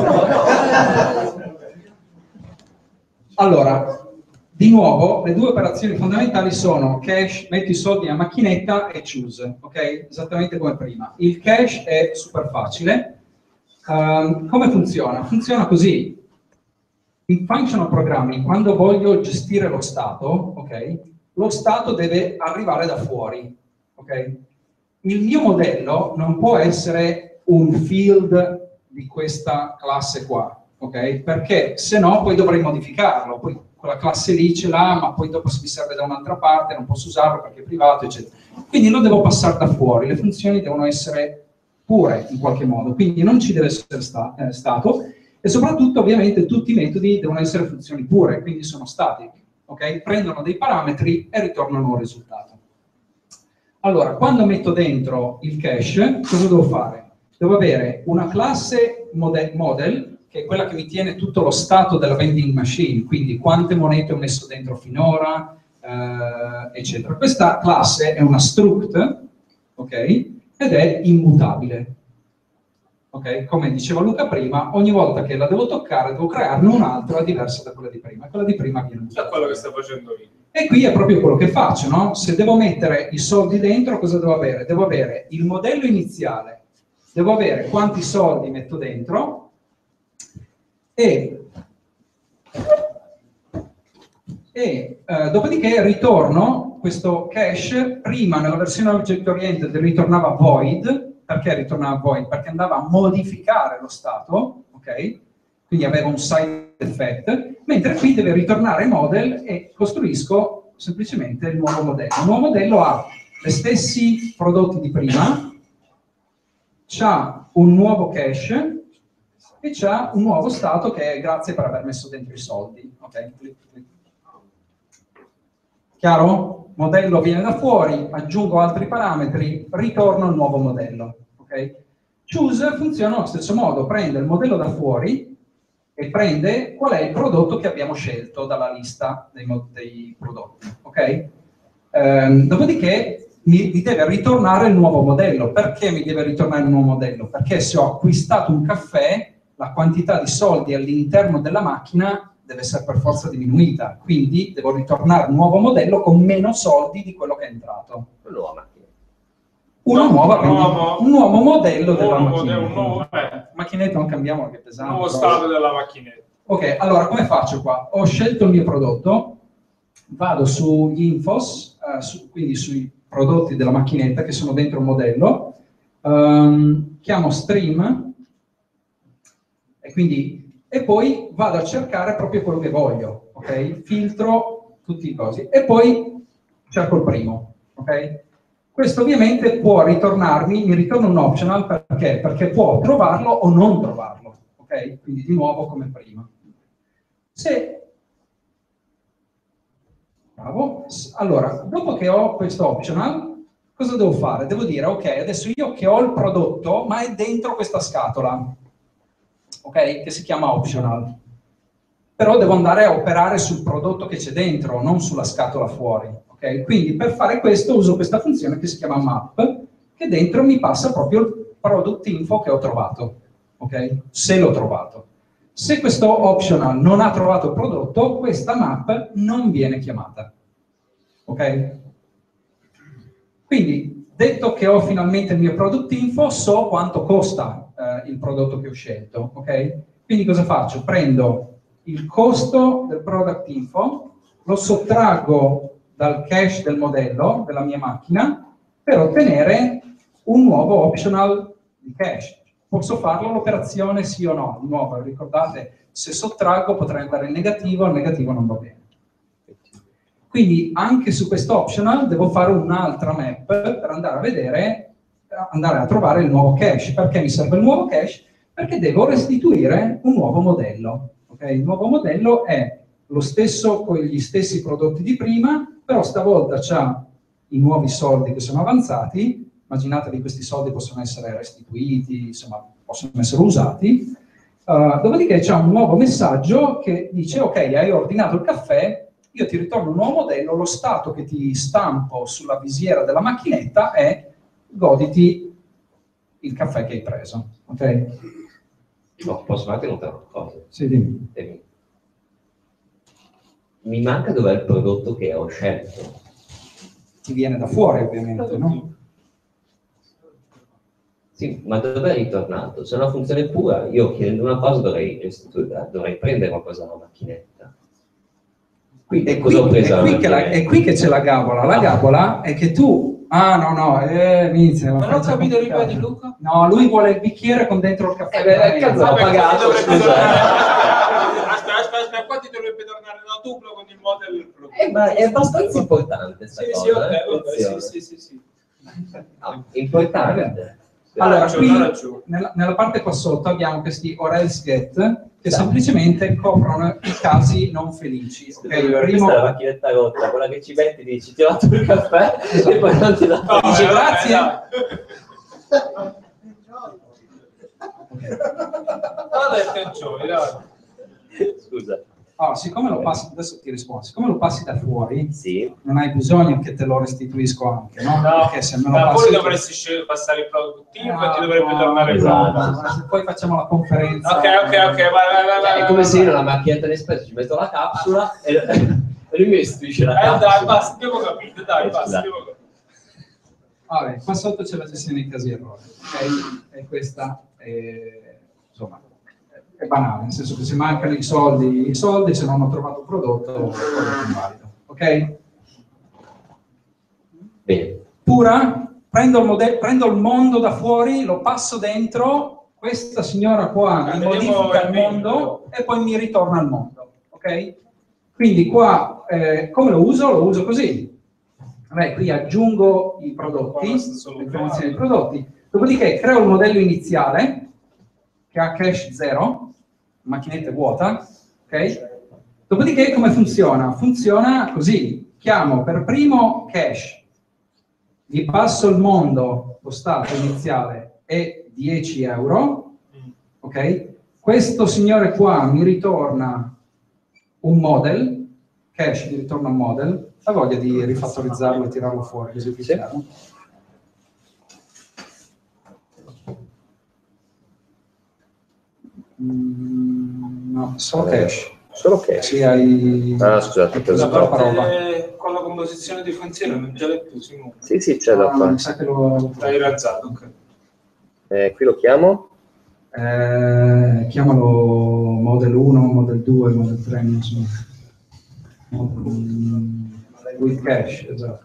Allora, di nuovo, le due operazioni fondamentali sono cache, metti i soldi nella macchinetta, e choose, ok? Esattamente come prima. Il cache è super facile. Come funziona? Funziona così. In functional programming, quando voglio gestire lo stato, ok? Lo stato deve arrivare da fuori, ok? Il mio modello non può essere un field di questa classe qua, ok? Perché se no poi dovrei modificarlo, poi quella classe lì ce l'ha, ma poi dopo se mi serve da un'altra parte non posso usarlo perché è privato, eccetera. Quindi lo devo passare da fuori, le funzioni devono essere pure in qualche modo, quindi non ci deve essere stato, e soprattutto ovviamente tutti i metodi devono essere funzioni pure, quindi sono statiche, ok? Prendono dei parametri e ritornano un risultato. Allora, quando metto dentro il cache, cosa devo fare? Devo avere una classe model, che è quella che mi tiene tutto lo stato della vending machine, quindi quante monete ho messo dentro finora, eccetera. Questa classe è una struct, ok? Ed è immutabile. Ok? Come diceva Luca prima, ogni volta che la devo toccare devo crearne un'altra diversa da quella di prima. Quella di prima viene usata. È quello che sto facendo io. E qui è proprio quello che faccio, no? Se devo mettere i soldi dentro, cosa devo avere? Devo avere il modello iniziale, devo avere quanti soldi metto dentro e dopodiché ritorno questo cache. Prima nella versione object oriented ritornava void. Perché ritornava void? Perché andava a modificare lo stato, ok? Quindi aveva un side effect, mentre qui deve ritornare model e costruisco semplicemente il nuovo modello. Il nuovo modello ha gli stessi prodotti di prima, c'ha un nuovo cache e c'ha un nuovo stato che è grazie per aver messo dentro i soldi, ok? Chiaro? Modello viene da fuori, aggiungo altri parametri, ritorno al nuovo modello. Okay? Choose funziona allo stesso modo, prende il modello da fuori e prende qual è il prodotto che abbiamo scelto dalla lista dei prodotti. Okay? Dopodiché mi deve ritornare il nuovo modello. Perché mi deve ritornare il nuovo modello? Perché se ho acquistato un caffè, la quantità di soldi all'interno della macchina deve essere per forza diminuita, quindi devo ritornare un nuovo modello con meno soldi di quello che è entrato. Una nuova macchina. Un nuovo modello della macchinetta. Macchinetta non cambiamo, che è pesante. Nuovo stato della macchinetta. Ok, allora come faccio qua? Ho scelto il mio prodotto, vado sugli infos, quindi sui prodotti della macchinetta che sono dentro un modello, chiamo stream, e poi vado a cercare proprio quello che voglio, ok? Filtro tutti i cosi e poi cerco il primo, ok? Questo ovviamente può ritornarmi, mi ritorna un optional perché? Perché può trovarlo o non trovarlo, ok? Quindi di nuovo come prima. Bravo. Allora, dopo che ho questo optional, cosa devo fare? Devo dire, ok, adesso io che ho il prodotto, ma è dentro questa scatola, ok? Che si chiama optional. Però devo andare a operare sul prodotto che c'è dentro, non sulla scatola fuori, ok? Quindi per fare questo uso questa funzione che si chiama map, che dentro mi passa proprio il product info che ho trovato, ok? Se l'ho trovato. Se questo optional non ha trovato il prodotto, questa map non viene chiamata, ok? Quindi, detto che ho finalmente il mio product info, so quanto costa il prodotto che ho scelto, ok? Quindi cosa faccio? Prendo il costo del product info, lo sottraggo dal cache del modello della mia macchina per ottenere un nuovo optional di cache. Posso farlo l'operazione sì o no? Di nuovo, ricordate, se sottraggo potrei andare in negativo, il negativo non va bene. Quindi anche su questo optional devo fare un'altra map per andare a vedere, andare a trovare il nuovo cache. Perché mi serve il nuovo cache? Perché devo restituire un nuovo modello. Okay? Il nuovo modello è lo stesso con gli stessi prodotti di prima, però stavolta c'ha i nuovi soldi che sono avanzati. Immaginate che questi soldi possono essere restituiti, insomma, possono essere usati. Dopodiché c'è un nuovo messaggio che dice: ok, hai ordinato il caffè, io ti ritorno un nuovo modello, lo stato che ti stampo sulla visiera della macchinetta è goditi il caffè che hai preso. Ok? No, posso farti notare una cosa? Sì, dimmi. Mi manca dov'è il prodotto che ho scelto. Ti viene da fuori, ovviamente, no? Sì, ma dov'è ritornato? Se è una funzione pura, io chiedendo una cosa dovrei prendere qualcosa dalla macchinetta. Quindi È qui che c'è la gabola. La gabola è che tu... Ah, no, inizia. Ma non ho capito l'idea di Luca? No, lui vuole il bicchiere con dentro il caffè. Cazzo, l'ho pagato, scusa. Aspetta, qua ti dovrebbe tornare una tupla con il model. Ma è abbastanza importante sta cosa. Sì. No, importante. Allora, qui nella parte qua sotto abbiamo questi or else get che semplicemente coprono i casi non felici. Okay? Questa è la macchinetta rotta, quella che ci metti, dici ti ho dato il caffè e poi non ti dà. Dici grazie. Scusa. Siccome lo passi, adesso ti rispondo, siccome lo passi da fuori, sì, non hai bisogno che te lo restituisco anche, no? Perché se me lo ma passi... poi dovresti passare il produttivo e ti dovrebbe tornare esatto. Poi facciamo la conferenza. Ok, vai. È come se io nella macchinetta Nespresso ci metto la capsula e lui mi restituisce la capsula. Dai, basta, abbiamo capito, basta. Vabbè, qua sotto c'è la gestione dei casi errori, ok? E questa insomma, è banale, nel senso che se mancano i soldi, se non ho trovato un prodotto, il prodotto è invalido, ok? Bene. Pura, prendo il mondo da fuori, lo passo dentro, questa signora qua mi modifica il mondo e poi mi ritorna al mondo, ok? Quindi qua, come lo uso? Lo uso così. Vabbè, qui aggiungo i prodotti, le informazioni dei prodotti, dopodiché creo il modello iniziale che ha cache 0, macchinetta vuota, ok? Dopodiché come funziona? Funziona così, chiamo per primo cache, gli passo il mondo, lo stato iniziale è 10 euro, ok? Questo signore qua mi ritorna un model, cache mi ritorna un model, ha voglia di rifattorizzarlo e tirarlo fuori, così più chiaro. No, solo cache. Solo cache? Sì, hai... scusate, La parte con la composizione di funzione non già letto, Simone? Sì, c'è da fare. Mi sa che l'hai razzato, ok. Qui lo chiamo? Chiamalo Model 1, Model 2, Model 3, non so. With cache, esatto.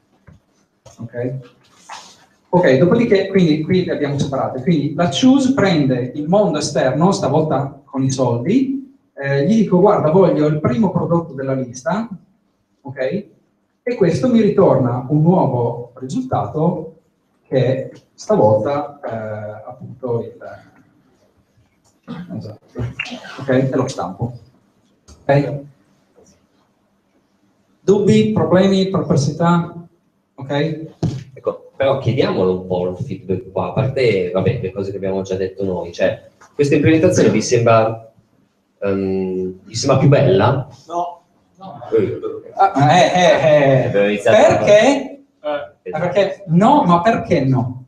Ok, dopodiché, quindi qui le abbiamo separate. Quindi la choose prende il mondo esterno, stavolta con i soldi, gli dico guarda voglio il primo prodotto della lista, ok? E questo mi ritorna un nuovo risultato che è stavolta appunto il... Esatto. Ok, e lo stampo. Ok? Dubbi, problemi, perplessità? Ok? Ecco, però chiediamolo un po' il feedback qua, a parte, vabbè, le cose che abbiamo già detto noi, cioè, questa implementazione vi sembra più bella? No. Perché? Perché no, ma perché no?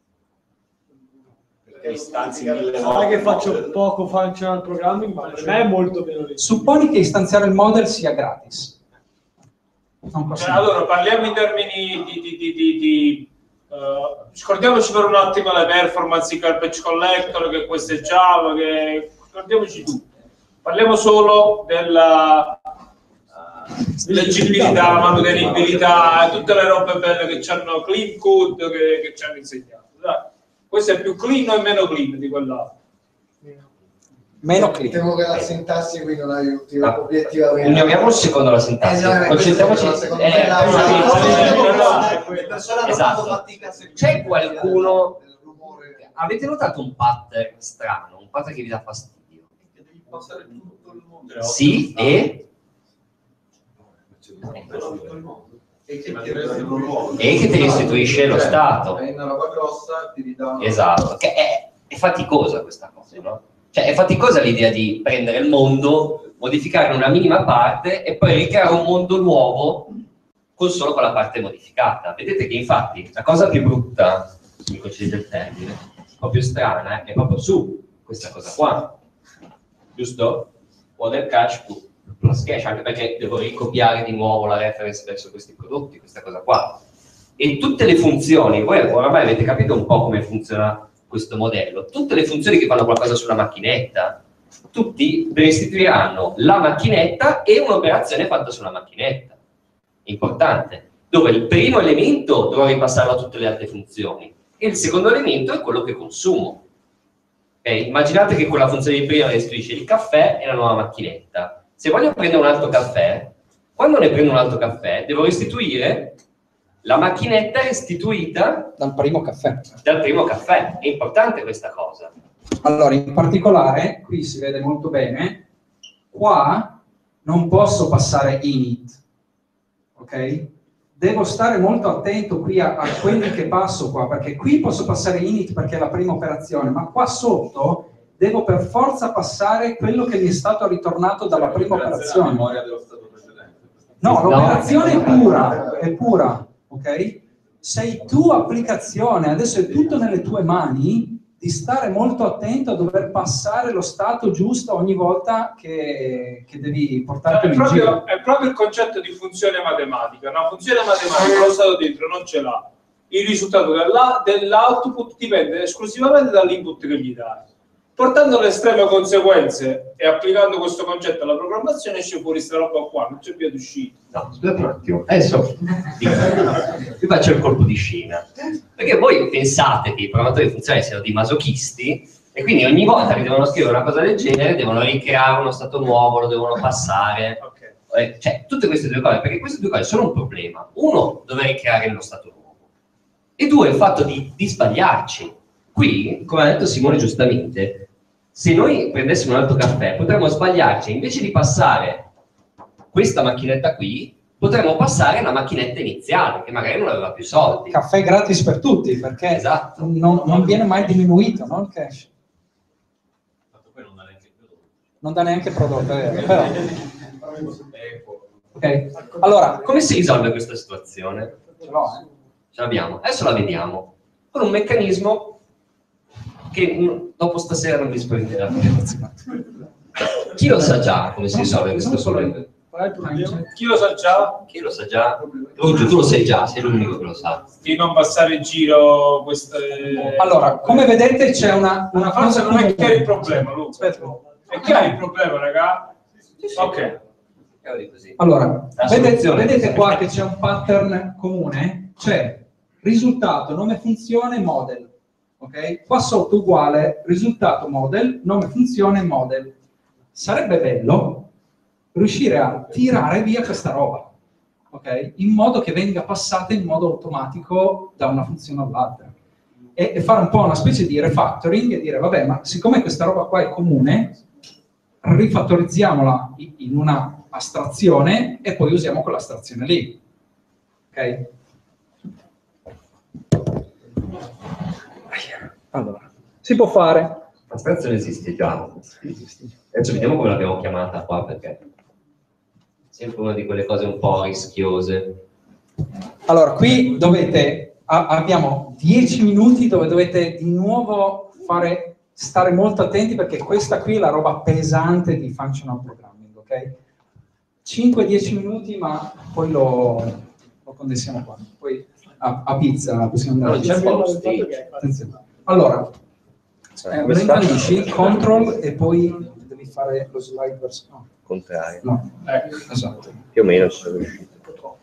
Istanzi sai che faccio poco functional programming, ma per me è molto meno. Supponi che istanziare il model sia gratis. Allora, parliamo in termini di scordiamoci per un attimo le performance, il garbage collector, che questo è Java, che scordiamoci tutto. Parliamo solo della leggibilità, manutenibilità, tutte le robe belle che ci hanno clean code che ci hanno insegnato. Dai. Questo è più clean o meno clean di quell'altro? Meno clean. Temo che la sintassi qui non aiuti obiettivamente. Ignoriamo un secondo la sintassi, concentriamoci. Esatto. C'è qualcuno. Avete notato un pattern strano, un pattern che vi dà fastidio? Sì, e che ti restituisce lo stato. È una roba grossa, ti ridà. Esatto, che è faticosa questa cosa, no? Cioè è faticosa l'idea di prendere il mondo, modificarne una minima parte e poi ricreare un mondo nuovo con solo quella parte modificata. Vedete che infatti la cosa più brutta, se mi concedete il termine, un po' più strana, è proprio su questa cosa qua, giusto? Order catch plus cache, anche perché devo ricopiare di nuovo la reference verso questi prodotti, questa cosa qua. E tutte le funzioni, voi oramai avete capito un po' come funziona questo modello, tutte le funzioni che fanno qualcosa sulla macchinetta, tutti restituiranno la macchinetta e un'operazione fatta sulla macchinetta. Importante, dove il primo elemento dovrò ripassarlo a tutte le altre funzioni e il secondo elemento è quello che consumo. Okay? Immaginate che quella funzione di prima restituisce il caffè e la nuova macchinetta. Se voglio prendere un altro caffè, quando ne prendo un altro caffè, devo restituire la macchinetta restituita dal primo caffè. Dal primo caffè. È importante questa cosa. Allora, in particolare, qui si vede molto bene, qua non posso passare init, ok? Devo stare molto attento qui a quelli che passo qua, perché qui posso passare init perché è la prima operazione, ma qua sotto devo per forza passare quello che mi è stato ritornato dalla prima operazione. No, l'operazione è pura, ok? Sei tu applicazione, adesso è tutto nelle tue mani, di stare molto attento a dover passare lo stato giusto ogni volta che devi portarti in giro. È proprio il concetto di funzione matematica. Una funzione matematica, lo stato dentro non ce l'ha. Il risultato dell'output dipende esclusivamente dall'input che gli dai. Portando alle estreme conseguenze e applicando questo concetto alla programmazione esce fuori questa roba qua, non c'è via d'uscita. No, scusate un attimo, adesso vi faccio il colpo di scena, perché voi pensate che i programmatori funzionali siano dei masochisti e quindi ogni volta che devono scrivere una cosa del genere devono ricreare uno stato nuovo, lo devono passare, cioè tutte queste due cose, perché queste due cose sono un problema. Uno, dover ricreare lo stato nuovo, e due, il fatto di sbagliarci. Qui, come ha detto Simone giustamente, se noi prendessimo un altro caffè potremmo sbagliarci, invece di passare questa macchinetta qui, potremmo passare la macchinetta iniziale, che magari non aveva più soldi. Caffè gratis per tutti, perché esatto. non viene mai diminuito, no? Il cash. Non dà neanche prodotto, è vero. Però. Okay. Allora, come si risolve questa situazione? Ce l'ho, Ce l'abbiamo. Adesso la vediamo. Con un meccanismo che dopo stasera non vi spoilerà. Chi lo sa già come si risolve questo problema? Chi lo sa già? Chi lo sa già? Luca, tu lo sai già, sei l'unico che lo sa. Di non passare in giro queste... Allora, come vedete c'è una cosa... non è chiaro il problema, Luca. È chiaro il problema, raga? Ok. Allora, vedete qua che c'è un pattern comune? C'è risultato, nome funzione, model. Ok? Qua sotto uguale, risultato model, nome funzione, model. Sarebbe bello riuscire a tirare via questa roba, ok? In modo che venga passata in modo automatico da una funzione all'altra. E fare un po' una specie di refactoring e dire, vabbè, ma siccome questa roba qua è comune, rifattorizziamola in una astrazione e poi usiamo quell'astrazione lì. Ok? Allora, si può fare. L'astrazione esiste già. Adesso vediamo come l'abbiamo chiamata qua, perché è sempre una di quelle cose un po' rischiose. Allora, qui dovete, abbiamo 10 minuti dove dovete di nuovo stare molto attenti, perché questa qui è la roba pesante di functional programming, ok? 5-10 minuti, ma poi lo condensiamo qua. Poi a pizza possiamo andare a pizza. Attenzione. Allora, lo ingrandisci, control e poi devi fare lo slide verso... No. Contrario. No. Esatto. Più o meno ci sono riuscito.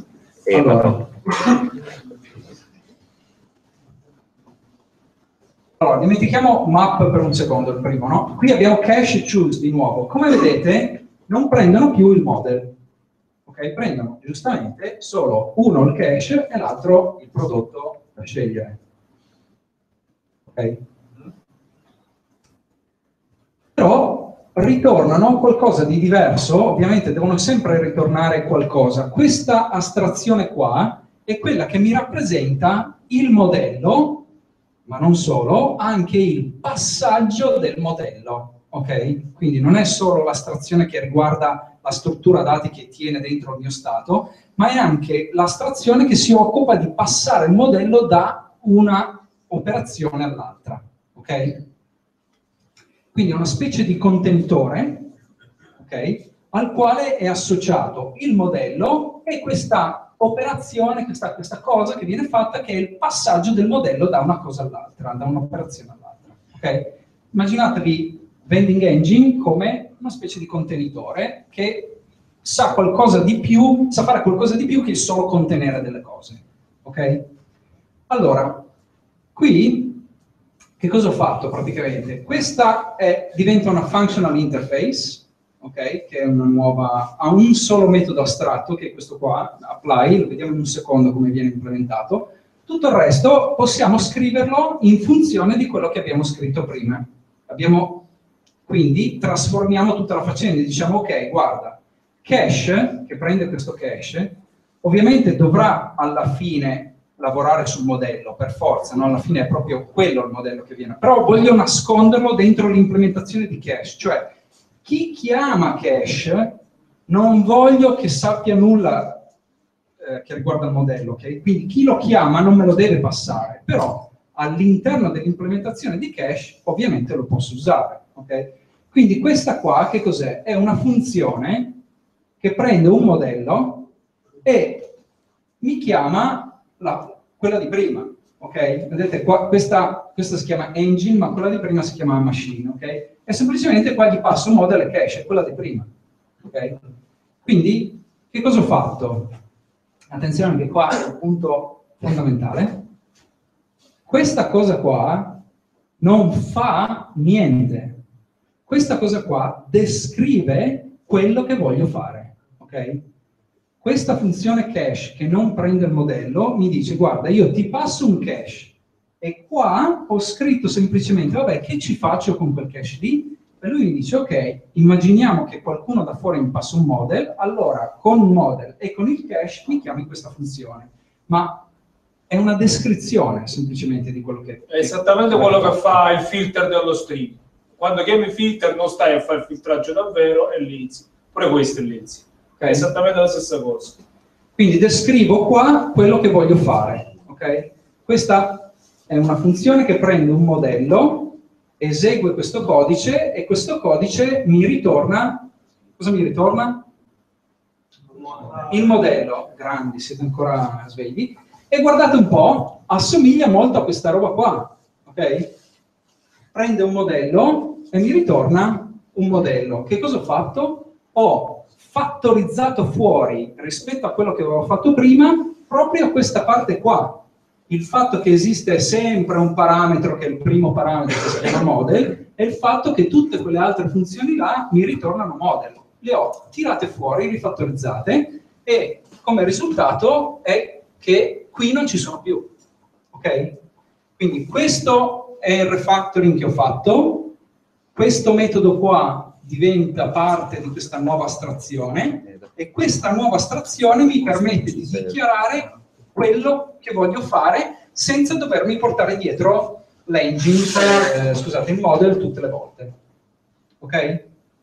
Allora, dimentichiamo map per un secondo, il primo, no? Qui abbiamo cache e choose di nuovo. Come vedete, non prendono più il model. Ok? Prendono giustamente solo uno il cache e l'altro il prodotto da scegliere. Ok? Però ritornano qualcosa di diverso, ovviamente devono sempre ritornare qualcosa. Questa astrazione qua è quella che mi rappresenta il modello, ma non solo, anche il passaggio del modello, ok? Quindi non è solo l'astrazione che riguarda la struttura dati che tiene dentro il mio stato, ma è anche l'astrazione che si occupa di passare il modello da una operazione all'altra, ok? Quindi è una specie di contenitore, ok? Al quale è associato il modello e questa operazione, questa cosa che viene fatta, che è il passaggio del modello da una cosa all'altra, da un'operazione all'altra. Ok? Immaginatevi vending engine come una specie di contenitore che sa qualcosa di più, sa fare qualcosa di più che solo contenere delle cose. Ok? Allora, qui che cosa ho fatto praticamente? Questa diventa una functional interface, ok? Che è una nuova, ha un solo metodo astratto, che è questo qua, apply, lo vediamo in un secondo come viene implementato. Tutto il resto possiamo scriverlo in funzione di quello che abbiamo scritto prima. Quindi trasformiamo tutta la faccenda e diciamo, ok, guarda, cache, che prende questo cache, ovviamente dovrà alla fine lavorare sul modello, per forza, no? Alla fine è proprio quello il modello che viene. Però voglio nasconderlo dentro l'implementazione di cache, cioè chi chiama cache non voglio che sappia nulla che riguarda il modello, ok? Quindi chi lo chiama non me lo deve passare, però all'interno dell'implementazione di cache ovviamente lo posso usare, ok? Quindi questa qua che cos'è? È una funzione che prende un modello e mi chiama quella di prima, ok? Vedete qua, questa si chiama engine, ma quella di prima si chiama machine, ok? E semplicemente qua gli passo model e cache, è quella di prima, ok? Quindi, che cosa ho fatto? Attenzione che qua è un punto fondamentale. Questa cosa qua non fa niente. Questa cosa qua descrive quello che voglio fare, ok? Questa funzione cache che non prende il modello mi dice, guarda, io ti passo un cache e qua ho scritto semplicemente, vabbè, che ci faccio con quel cache lì? E lui mi dice, ok, immaginiamo che qualcuno da fuori mi passa un model, allora con un model e con il cache mi chiami questa funzione. Ma è una descrizione semplicemente di quello che... È esattamente quello che fa il filter dello stream. Quando chiami filter non stai a fare il filtraggio davvero e l'inizio. Pure questo è l'inizio. È esattamente la stessa cosa. Quindi descrivo qua quello che voglio fare, ok? Questa è una funzione che prende un modello, esegue questo codice e questo codice mi ritorna, cosa mi ritorna? Il modello, grandi, siete ancora svegli, e guardate un po', assomiglia molto a questa roba qua, ok? Prende un modello e mi ritorna un modello. Che cosa ho fatto? Ho fattorizzato fuori rispetto a quello che avevo fatto prima proprio questa parte qua, il fatto che esiste sempre un parametro che è il primo parametro che si chiama model e il fatto che tutte quelle altre funzioni là mi ritornano model. Le ho tirate fuori, rifattorizzate e come risultato è che qui non ci sono più, ok? Quindi questo è il refactoring che ho fatto, questo metodo qua diventa parte di questa nuova astrazione e questa nuova astrazione mi permette di dichiarare quello che voglio fare senza dovermi portare dietro l'engine, scusate, il model tutte le volte. Ok?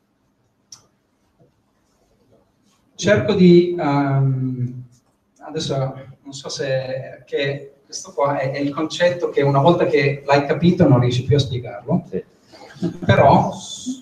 Cerco di... adesso non so se... che questo qua è il concetto che una volta che l'hai capito non riesci più a spiegarlo. Sì. Però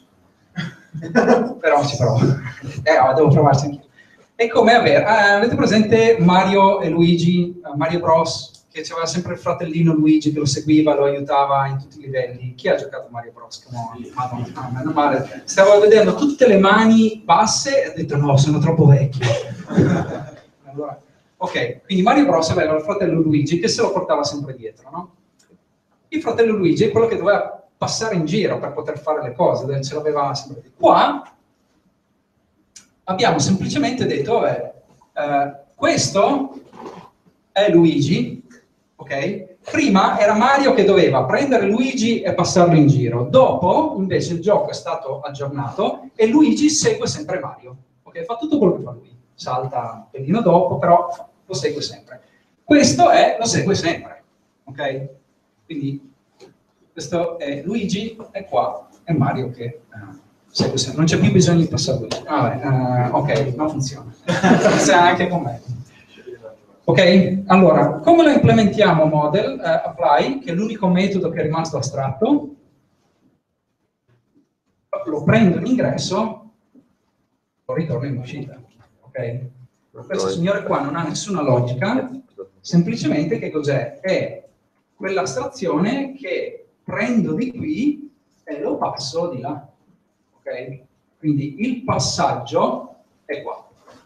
si prova. Devo provarci anch'io. È come avere... avete presente Mario e Luigi, Mario Bros? che c'aveva sempre il fratellino Luigi che lo seguiva, lo aiutava in tutti i livelli. Chi ha giocato a Mario Bros? Madonna, meno male. Stavo vedendo tutte le mani basse e ho detto no, sono troppo vecchio. Allora, ok, quindi Mario Bros aveva il fratello Luigi che se lo portava sempre dietro, no? Il fratello Luigi è quello che doveva passare in giro per poter fare le cose, ce l'aveva sempre dietro. Qua abbiamo semplicemente detto, vabbè, questo è Luigi, ok? Prima era Mario che doveva prendere Luigi e passarlo in giro. Dopo, invece, il gioco è stato aggiornato e Luigi segue sempre Mario. Ok? Fa tutto quello che fa lui. Salta un pelino dopo, però lo segue sempre. Questo lo segue sempre. Ok? Quindi, questo è Luigi, è qua, è Mario che segue sempre. Non c'è più bisogno di passare Luigi. Ok, non funziona. Funziona anche con me. Ok? Allora, come lo implementiamo model apply, che è l'unico metodo che è rimasto astratto? Lo prendo in ingresso, lo ritorno in uscita. Ok? Questo signore qua non ha nessuna logica, semplicemente che cos'è? È quell'astrazione che prendo di qui e lo passo di là. Ok? Quindi il passaggio è qua.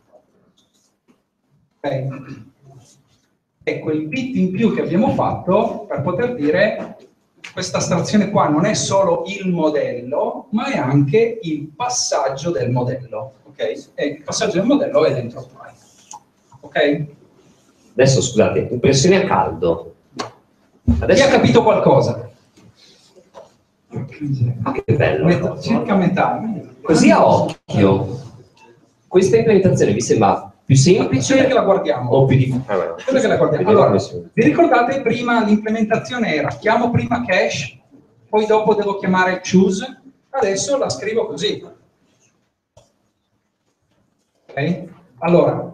Ok? È quel bit in più che abbiamo fatto per poter dire questa astrazione qua non è solo il modello, ma è anche il passaggio del modello. Ok? E il passaggio del modello è dentro apply. Ok? Adesso scusate, impressioni a caldo. Adesso... Chi ha capito qualcosa? Che bello. Circa metà. Così a occhio, questa implementazione vi sembra più semplice? Quella che la guardiamo. O più difficile? Quella che la guardiamo. Allora, vi ricordate prima l'implementazione era chiamo prima cache, poi dopo devo chiamare choose, adesso la scrivo così. Ok? Allora,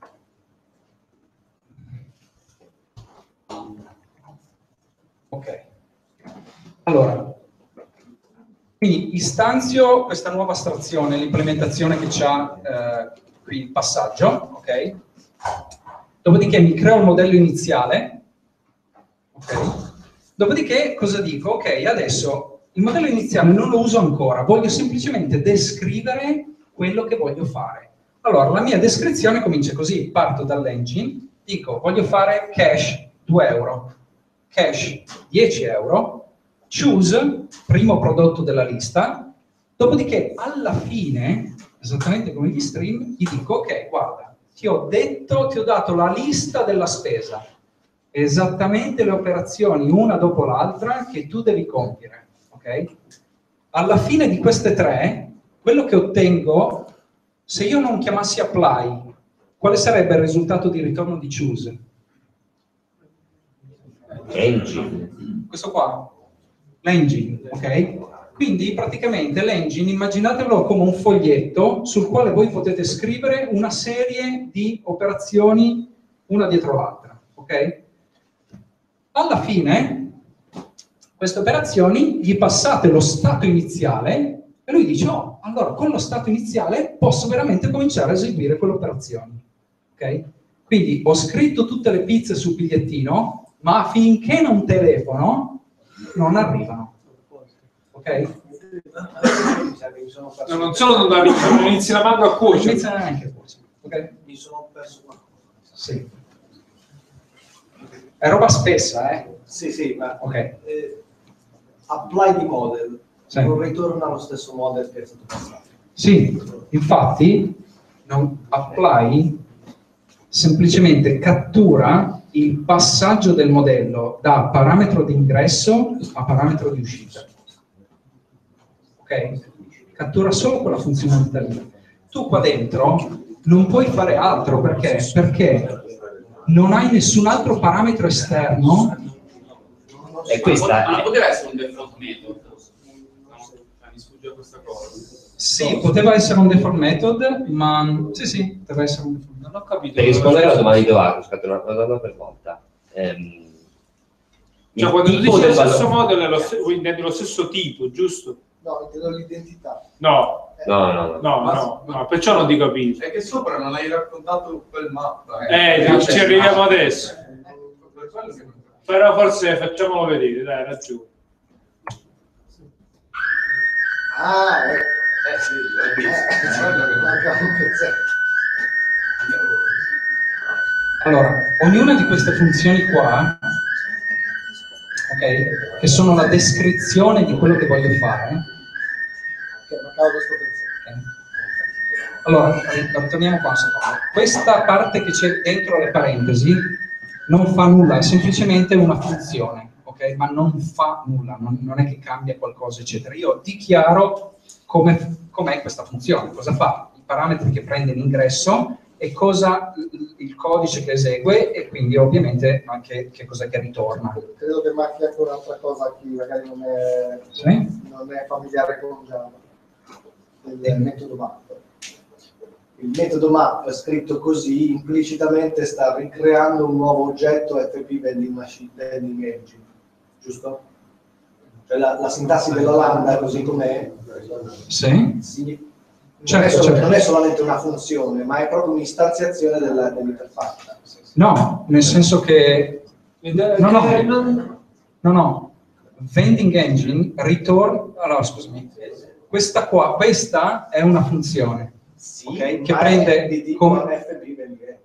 ok. Allora, quindi istanzio questa nuova astrazione, l'implementazione che c'ha qui il passaggio, ok? Dopodiché mi creo il modello iniziale, ok? Dopodiché cosa dico? Ok, adesso il modello iniziale non lo uso ancora, voglio semplicemente descrivere quello che voglio fare. Allora, la mia descrizione comincia così, parto dall'engine, dico voglio fare cache 2 euro, cache 10 euro, choose, primo prodotto della lista, dopodiché alla fine, esattamente come gli stream, gli dico ok, guarda, ti ho dato la lista della spesa, esattamente le operazioni una dopo l'altra che tu devi compiere, ok? Alla fine di queste tre, quello che ottengo, se io non chiamassi apply, quale sarebbe il risultato di ritorno di choose? Engine. Questo qua, l'engine, ok? Quindi praticamente l'engine, immaginatelo come un foglietto sul quale voi potete scrivere una serie di operazioni una dietro l'altra, ok? Alla fine, queste operazioni gli passate lo stato iniziale e lui dice, oh, allora con lo stato iniziale posso veramente cominciare a eseguire quelle operazioni, ok? Quindi ho scritto tutte le pizze sul bigliettino, ma finché non telefono, non arrivano. Ok? No, non solo non arrivano, non iniziano manco a cuocere. Non iniziano neanche a cuocere. Ok? Mi sono perso qua. Sì. È roba spessa, eh? Sì, sì, ma ok. Apply di model, Sì. non ritorna allo stesso model che è stato passato. Sì, infatti non apply semplicemente cattura il passaggio del modello da parametro di ingresso a parametro di uscita. Ok? Cattura solo quella funzionalità lì. Tu qua dentro non puoi fare altro perché? Perché non hai nessun altro parametro esterno. E questa ma non poteva essere un default method? Mi sfugge questa cosa. Sì, poteva essere un default method, ma sì, poteva essere un default method. Non ho capito. Per rispondere alla domanda di Dovato, scusate, una domanda per volta. Cioè, quando tu dici lo stesso modello, vuoi intendi lo stesso tipo, giusto? No, intendo l'identità. No. No, perciò non ti capisco. È che sopra non hai raccontato quel mappa. Ci arriviamo adesso. Per quello che Però forse facciamolo vedere, dai, raggiù. Allora, ognuna di queste funzioni qua, ok, che sono la descrizione di quello che voglio fare. Allora, ritorniamo qua un secondo. Questa parte che c'è dentro le parentesi non fa nulla, è semplicemente una funzione, ok? Ma non fa nulla, non è che cambia qualcosa, eccetera. Io dichiaro com'è questa funzione, cosa fa, i parametri che prende l'ingresso e cosa il codice che esegue e quindi ovviamente anche che cos'è che ritorna. Credo che manchi anche un'altra cosa a chi magari non è familiare con Java, il metodo map. Il metodo map scritto così implicitamente sta ricreando un nuovo oggetto FP vending engine, giusto? Cioè la sintassi della lambda così com'è, non è solamente una funzione, ma è proprio un'istanziazione dell'interfaccia. No, nel senso che no, vending engine ritorna. Allora, scusami, questa è una funzione. Okay, che prende come FB vending engine.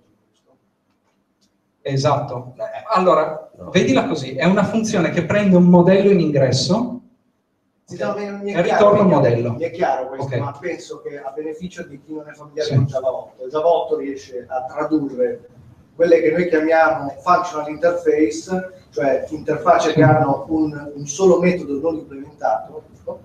Esatto. Allora, vedila così, è una funzione che prende un modello in ingresso e ritorna un modello. Mi è chiaro questo, ma penso che a beneficio di chi non è familiare con Java 8, Java 8 riesce a tradurre quelle che noi chiamiamo functional interface, cioè interfacce che hanno un solo metodo non implementato,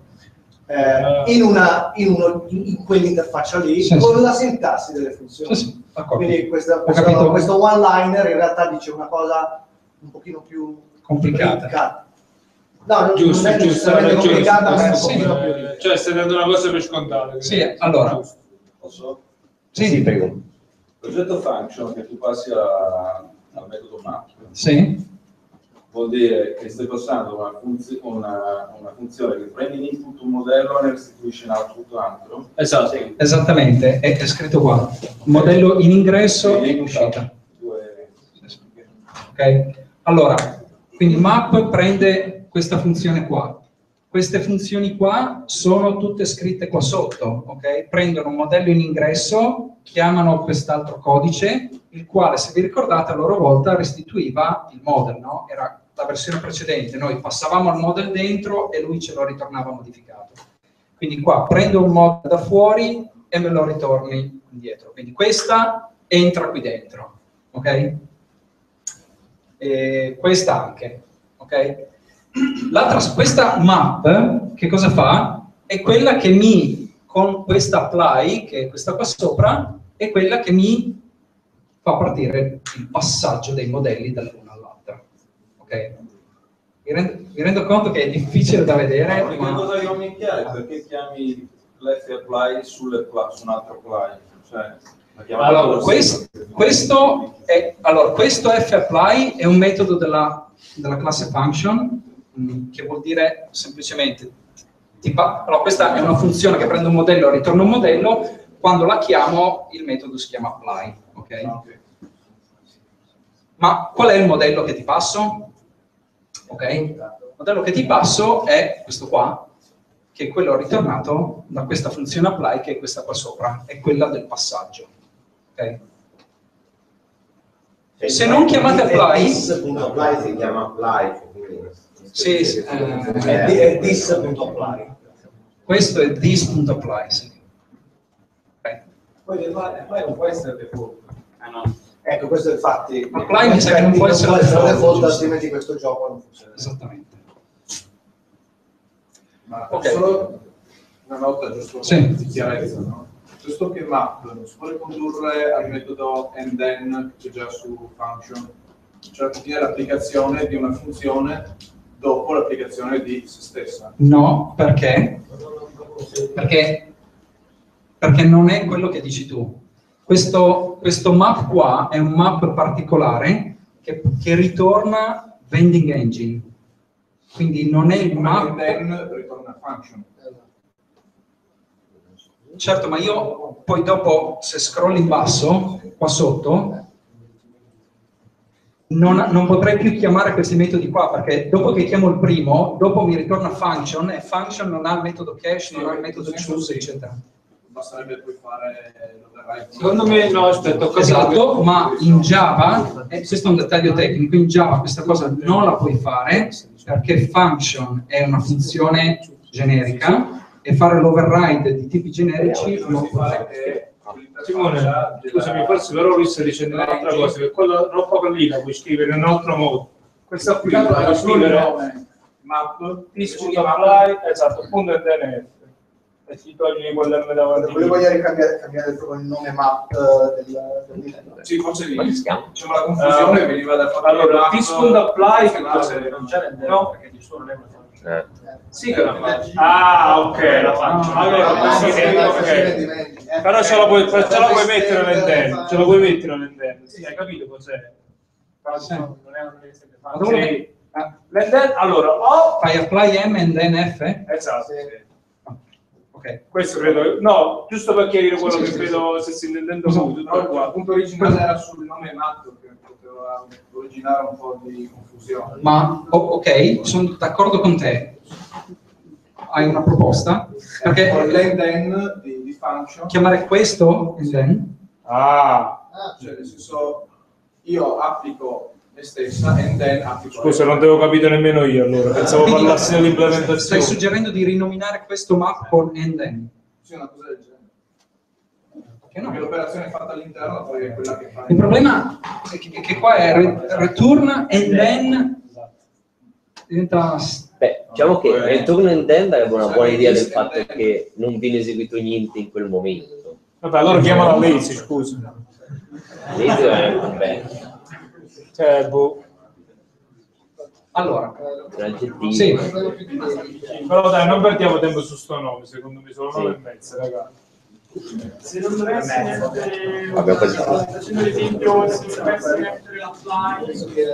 in quell'interfaccia lì, con la sintassi delle funzioni. Quindi questo one-liner in realtà dice una cosa un pochino più complicata. No, giusto, non è necessariamente complicata, ma è un pochino più. Cioè, stai dando una cosa per scontata. Sì, allora. Posso? Sì, prego. Il progetto function che tu passi al metodo map. Sì. Vuol dire che stai passando una funzione che prende in input un modello e ne restituisce in output un altro. Esatto. Sì. Esattamente, è scritto qua. Modello in ingresso e in uscita. Ok? Allora, quindi map prende questa funzione qua. Queste funzioni qua sono tutte scritte qua sotto, ok? Prendono un modello in ingresso, chiamano quest'altro codice, il quale, se vi ricordate, a loro volta restituiva il model, no? Era la versione precedente, noi passavamo al model dentro e lui ce lo ritornava modificato. Quindi qua prendo un model da fuori e me lo ritorni indietro. Quindi questa entra qui dentro, ok? E questa anche, ok? Questa map, che cosa fa? È quella che con questa apply, che è questa qua sopra, è quella che mi fa partire il passaggio dei modelli dall'una all'altra. Ok? Mi rendo conto che è difficile da vedere. Ma l'unica cosa che non mi è chiara è perché chiami l'F-apply su un altro apply. Cioè, allora, questo F-apply è un metodo della classe function, che vuol dire semplicemente allora, questa è una funzione che prende un modello e ritorna un modello. Quando la chiamo il metodo si chiama apply, ok? Ma qual è il modello che ti passo? Ok? Il modello che ti passo è questo qua, che è quello ritornato da questa funzione apply, che è questa qua sopra, è quella del passaggio. Ok? Se non chiamate apply, this.apply si chiama apply. Sì, è this.apply. Questo è this.apply, sì. Poi apply non può essere default. No. Ecco, questo infatti. Apply mi sa che non può essere default, altrimenti questo gioco non funziona. Esattamente. Ma solo una nota giusto di chiarezza, no? Giusto che map non si può ricondurre al metodo and then che c'è già su function, cioè dire l'applicazione di una funzione dopo l'applicazione di se stessa. No, perché? Perché non è quello che dici tu. Questo map qua è un map particolare che ritorna vending engine. Quindi non è il map. And then ritorna function. Certo, ma io poi dopo, se scrolli in basso, qua sotto, non potrei più chiamare questi metodi qua, perché dopo che chiamo il primo, dopo mi ritorna function, e function non ha il metodo cache, non ha il metodo choose, eccetera. Basterebbe poi fare l'override. Secondo me no, aspetta, esatto, ma in Java, questo è un dettaglio tecnico, in Java questa cosa non la puoi fare perché function è una funzione generica e fare l'override di tipi generici non puoi fare. Simone, scusami, forse però lui sta dicendo un'altra cosa, che quella roba lì la puoi scrivere in un altro modo. Questa qui la puoi scrivere map, apply, esatto, punto e DNF. E si toglie quell'M davanti. Volevo cambiare proprio il nome map del sì, forse lì c'è una confusione, veniva da fare. Allora, this.apply che cos'è? No, perché di suo non è una funzione. Sì che la faccio. Ah, ok, la faccio. Allora, ok. Però ce la puoi mettere all'interno. Ce la puoi mettere all'interno. Sì, hai capito cos'è? Non è una l'indent, allora, fai apply M and then F? Esatto. Ok, questo credo, no, giusto per chiarire quello che credo se si intendendo il punto originale era sul nome matto che poteva originare un po' di confusione. Ma ok, sono d'accordo con te. Hai una proposta? Perché l'end di function. Chiamare questo and then? Cioè nel senso io applico me stessa and then applico. Scusa, non devo capire nemmeno io allora, pensavo parlassi dell'implementazione. Stai suggerendo di rinominare questo map con and then? Sì, una cosa del genere. Perché l'operazione fatta all'interno poi è quella che fa. Il problema è che qua è return and then diventa... Beh, diciamo che return and then darebbe una buona idea del fatto che non viene eseguito niente in quel momento. Vabbè, allora chiamala lazy, scusa. Lazy è bene. Cioè, boh. Allora, sì. Però dai, non perdiamo tempo su sto nome, secondo me sono 9 e mezza, ragazzi. Se non dovesse essere facendo l'esempio, se dovesse mettere l'apply,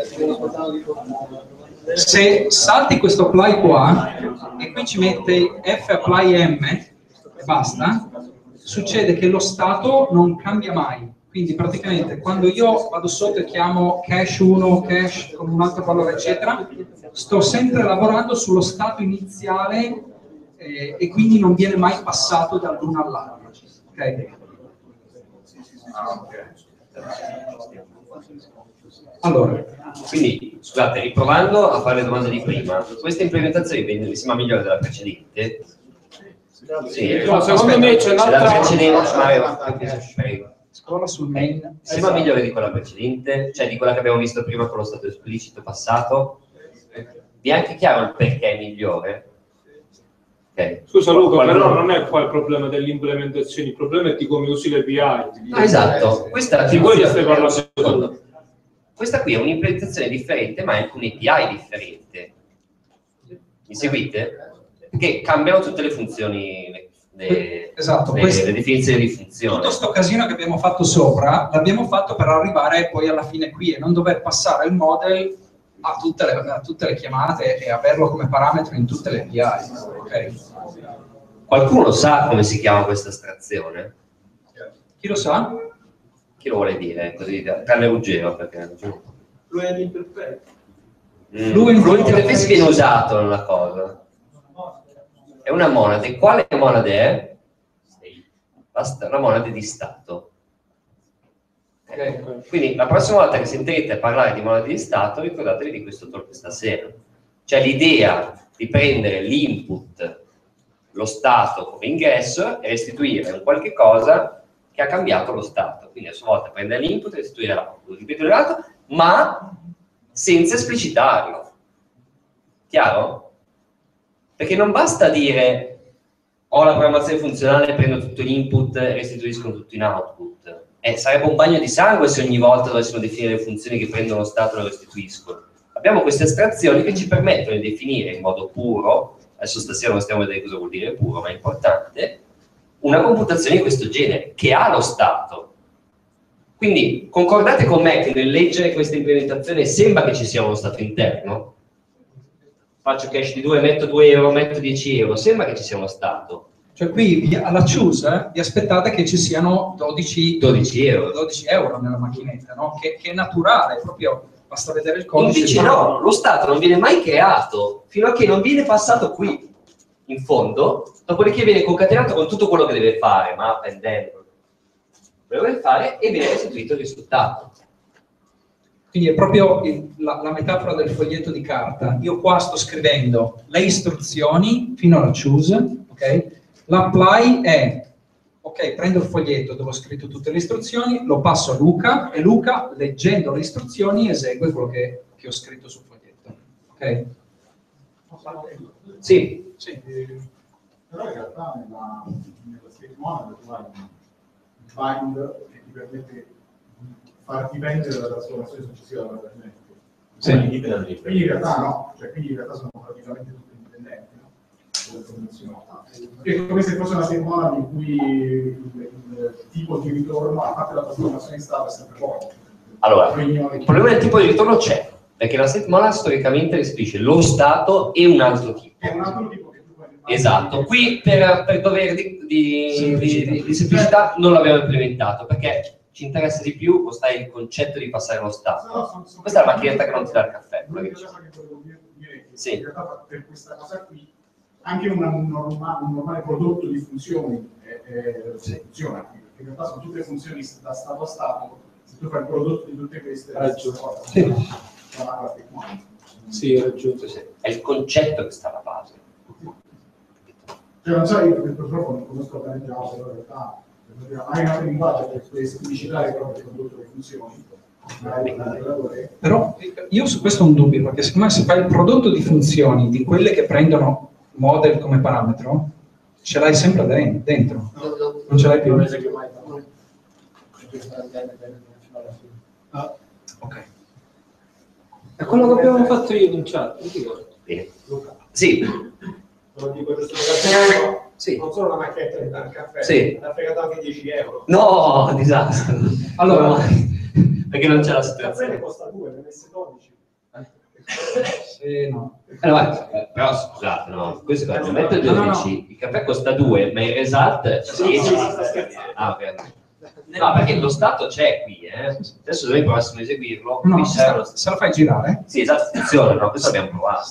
se salti questo apply qua e qui ci metti F apply M e basta, succede che lo stato non cambia mai. Quindi praticamente quando io vado sotto e chiamo cache 1, cache con un altro valore eccetera, sto sempre lavorando sullo stato iniziale e quindi non viene mai passato dall'uno all'altro. Okay? Allora, quindi scusate, riprovando a fare le domande di prima, questa implementazione vi sembra migliore della precedente? Sì, no, secondo me c'è un'altra. La precedente, prego. Scrolla sul main. Sembra migliore di quella precedente, cioè di quella che abbiamo visto prima con lo stato esplicito passato. Vi è anche chiaro il perché è migliore? Okay. Scusa Luca, però non è qua il problema dell'implementazione, il problema è di come usi le API. Esatto, questa di quello stai parlando. Questa qui è un'implementazione differente, ma è anche un'API differente. Mi seguite? Che cambiano tutte le funzioni, esatto, le definizioni di funzione. Tutto sto casino che abbiamo fatto sopra, l'abbiamo fatto per arrivare poi alla fine qui e non dover passare il model a tutte le chiamate e averlo come parametro in tutte le API. Okay. Qualcuno sa come si chiama questa astrazione? Chi lo sa? Chi lo vuole dire? Così, tranne Ruggero, perché Fluent Interface. Fluent Interface viene usato nella cosa. È una monade. Quale monade è? La monade di stato. Okay. Quindi la prossima volta che sentirete parlare di monade di stato, ricordatevi di questo talk stasera. Cioè l'idea di prendere l'input, lo stato come ingresso e restituire un qualche cosa che ha cambiato lo stato. Quindi a sua volta prendere l'input e restituire l'output, ripeto l'altro, ma senza esplicitarlo. Chiaro? Perché non basta dire ho la programmazione funzionale, prendo tutto l'input e restituisco tutto in output. Sarebbe un bagno di sangue se ogni volta dovessimo definire le funzioni che prendono lo stato e lo restituiscono. Abbiamo queste astrazioni che ci permettono di definire in modo puro, adesso stasera non stiamo a vedere cosa vuol dire puro, ma è importante, una computazione di questo genere, che ha lo stato. Quindi concordate con me che nel leggere questa implementazione sembra che ci sia uno stato interno? Faccio cache di 2, metto 2 euro, metto 10 euro, sembra che ci sia uno stato. Cioè qui alla choose vi aspettate che ci siano 12 euro nella macchinetta, no? Che è naturale, proprio basta vedere il codice. Invece no, lo stato non viene mai creato fino a che non viene passato qui, in fondo, dopodiché viene concatenato con tutto quello che deve fare, map and then, quello che deve fare, e viene restituito il risultato. Quindi è proprio la metafora del foglietto di carta. Io qua sto scrivendo le istruzioni fino alla choose, ok? L'apply è, ok, prendo il foglietto dove ho scritto tutte le istruzioni, lo passo a Luca e Luca, leggendo le istruzioni, esegue quello che ho scritto sul foglietto. Ok? Sì. Sì. Però in realtà nella state model tu hai un bind che ti permette di farti vendere la trasformazione successiva della precedente. Sì. Quindi in realtà no, cioè quindi in realtà sono praticamente tutti indipendenti, no? È come se fosse una state model in cui il tipo di ritorno, a parte la trasformazione in stato, è sempre buono. Allora, il problema del tipo di ritorno c'è, perché la state model storicamente restituisce lo stato e un altro tipo. È un altro tipo che tu puoi fare. Esatto, qui per dovere di semplicità non l'abbiamo implementato, perché ci interessa di più postare il concetto di passare lo stato. Questa è la macchinetta che non ti dà il caffè. L'unica cosa che volevo dire è che sì. in realtà per questa cosa qui anche un normale prodotto di funzioni funziona, perché in realtà sono tutte funzioni da stato a stato. Se tu fai il prodotto di tutte queste è la stessa cosa. Sì, raggiunto. Sì. È il concetto che sta alla base. Cioè, non so, io purtroppo non conosco bene Java, però in realtà hai una linguaggio per esplicitare proprio il prodotto di funzioni. Però io su questo ho un dubbio, perché secondo me se fai il prodotto di funzioni di quelle che prendono model come parametro, ce l'hai sempre dentro, non ce l'hai più. Ah, ok. È quello che abbiamo fatto io in chat, non ti ricordo. Luca. Sì. Lo dico questo ragazzo, sì. non solo una macchinetta di dare caffè, sì. ha fregato anche 10 euro. No, disastro. Allora, perché non c'è la situazione. Il caffè ne costa 2, ne messe 12. Sì, no. Allora, però scusate, no, questo è il metodo 12, il caffè costa 2, ma in result 10. Ah, ok. No, perché lo stato c'è qui, adesso noi provassimo a eseguirlo. No, se lo fai girare? Sì, esatto, funziona, no? Questo abbiamo provato.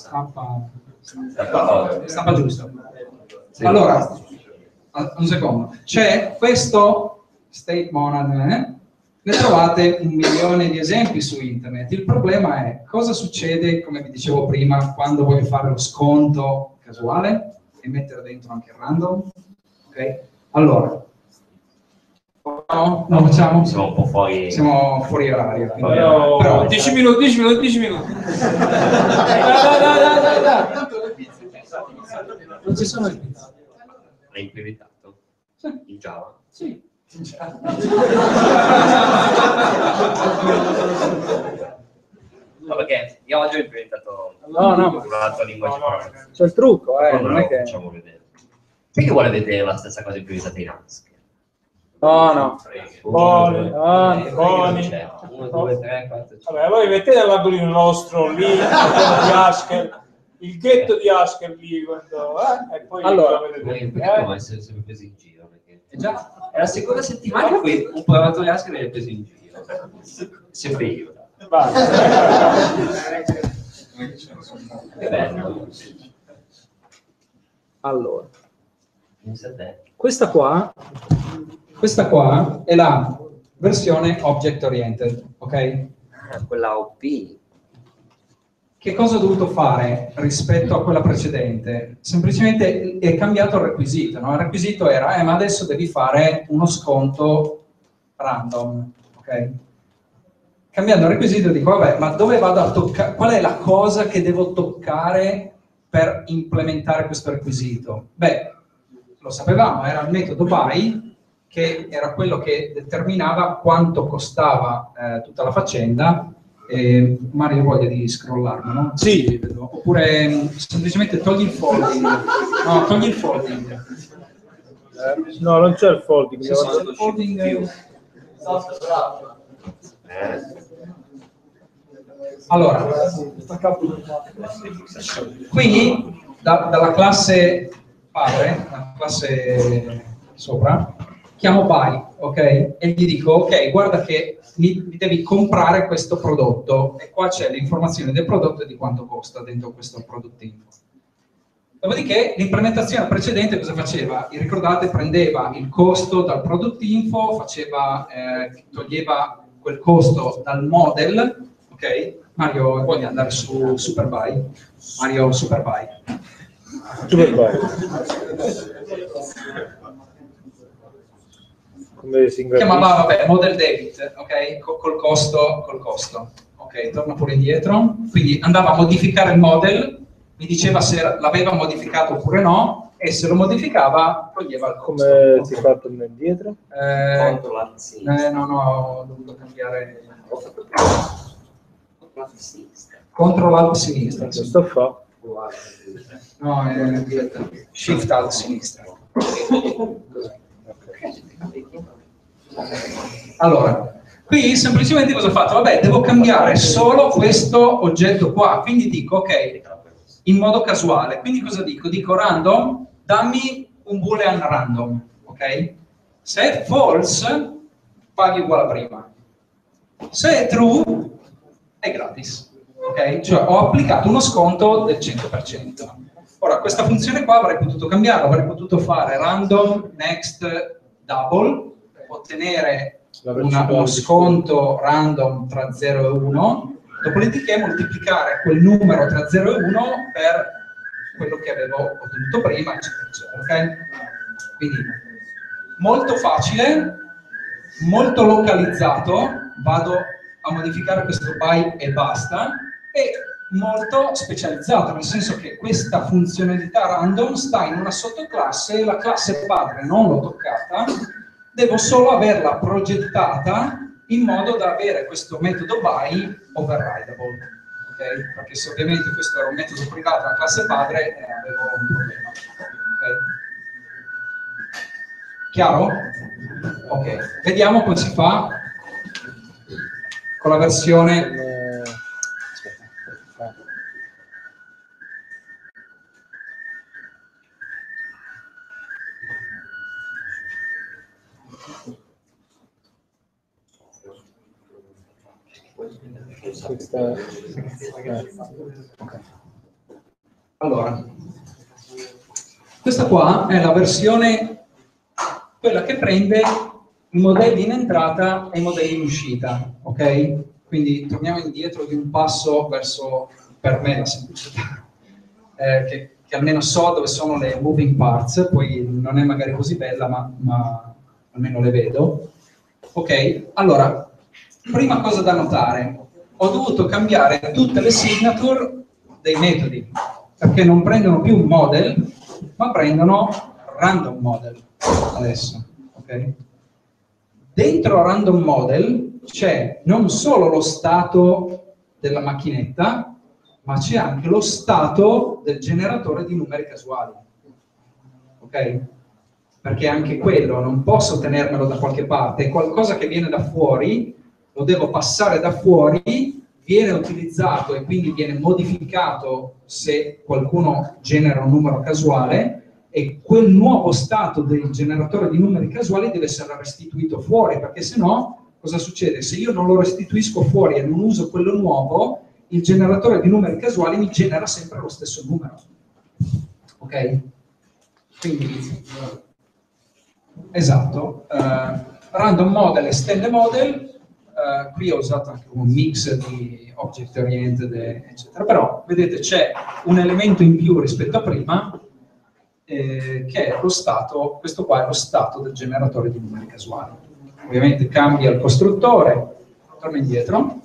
Stampa giusto. Sì. Allora, un secondo. C'è questo state monad, ne trovate 1 milione di esempi su internet. Il problema è cosa succede, come vi dicevo prima, quando voglio fare lo sconto casuale e mettere dentro anche il random. Ok? Allora, no, non facciamo? Siamo un po' fuori. Siamo fuori orario. Però 10 minuti. Dai. Non ci sono invitato. L'hai implementato? Sì. In Java? Sì. No, perché io oggi ho implementato no. un altro linguaggio. C'è il trucco, non non è lo che... facciamo vedere. Perché vuole vedere la stessa cosa implementata in Haskell? No. Buoni. 1, 2, 3, 4, 5. Vabbè, voi mettete il labellino nostro lì, di Haskell, il ghetto di Haskell lì, quando, e poi allora, lo vedete. dobbiamo essere sempre presi in giro, perché è la seconda settimana in cui un programmatore Haskell viene preso in giro. Sempre io. Che bello. Allora, questa qua è la versione object oriented, ok? Quella OP. Che cosa ho dovuto fare rispetto a quella precedente? Semplicemente è cambiato il requisito, no? Il requisito era, ma adesso devi fare uno sconto random, ok? Cambiando il requisito dico, vabbè, ma dove vado a toccare, qual è la cosa che devo toccare per implementare questo requisito? Beh, lo sapevamo, era il metodo buy, che era quello che determinava quanto costava tutta la faccenda. Mario voglia di scrollarlo, no? Sì. Oppure semplicemente togli il folding. No, togli il folding. No, non c'è il folding. Sì, c'è il folding. Allora, qui dalla classe padre, la classe sopra, chiamo buy, ok? E gli dico, ok, guarda che mi devi comprare questo prodotto, e qua c'è l'informazione del prodotto e di quanto costa dentro questo product info. Dopodiché l'implementazione precedente cosa faceva? Vi ricordate? Prendeva il costo dal product info, toglieva quel costo dal model, ok? Mario, voglio andare su Superbuy? Mario, Superbuy. Chiamava, vabbè, model debit, ok? Col costo. Ok, torna pure indietro. Quindi andava a modificare il model, mi diceva se l'aveva modificato oppure no, e se lo modificava toglieva il costo. Come si fa a tornare indietro? Control sinistra. No, ho dovuto cambiare. Control Alt sinistra. Questo fa. No, è Shift Alt sinistra. Allora, qui semplicemente cosa ho fatto? Vabbè, devo cambiare solo questo oggetto qua, quindi dico, ok, in modo casuale, quindi cosa dico? Dico random, dammi un boolean random, ok? Se è false, paghi uguale a prima. Se è true, è gratis, ok? Cioè ho applicato uno sconto del 100%. Ora, questa funzione qua avrei potuto cambiarla, avrei potuto fare random, next, double, ottenere uno sconto random tra 0 e 1, dopodiché moltiplicare quel numero tra 0 e 1 per quello che avevo ottenuto prima, eccetera, eccetera, ok? Quindi molto facile, molto localizzato, vado a modificare questo by e basta, e molto specializzato, nel senso che questa funzionalità random sta in una sottoclasse, la classe padre non l'ho toccata, devo solo averla progettata in modo da avere questo metodo by overridable, ok? Perché se ovviamente questo era un metodo privato della classe padre, avevo un problema, ok? Chiaro? Ok, vediamo come si fa con la versione... Allora, questa qua è la versione, quella che prende i modelli in entrata e i modelli in uscita, ok? Quindi torniamo indietro di un passo verso, per me, la semplicità, che almeno so dove sono le moving parts, poi non è magari così bella, ma almeno le vedo. Ok, allora, prima cosa da notare, ho dovuto cambiare tutte le signature dei metodi, perché non prendono più un model, ma prendono random model adesso, ok? Dentro random model c'è non solo lo stato della macchinetta, ma c'è anche lo stato del generatore di numeri casuali, ok? Perché anche quello non posso tenermelo da qualche parte, è qualcosa che viene da fuori, lo devo passare da fuori, viene utilizzato e quindi viene modificato se qualcuno genera un numero casuale, e quel nuovo stato del generatore di numeri casuali deve essere restituito fuori, perché se no cosa succede? Se io non lo restituisco fuori e non uso quello nuovo, il generatore di numeri casuali mi genera sempre lo stesso numero. Ok? Quindi, esatto, random model e stand model. Qui ho usato anche un mix di object oriented, eccetera, però vedete c'è un elemento in più rispetto a prima, che è lo stato, questo qua è lo stato del generatore di numeri casuali. Ovviamente cambia il costruttore, torna indietro.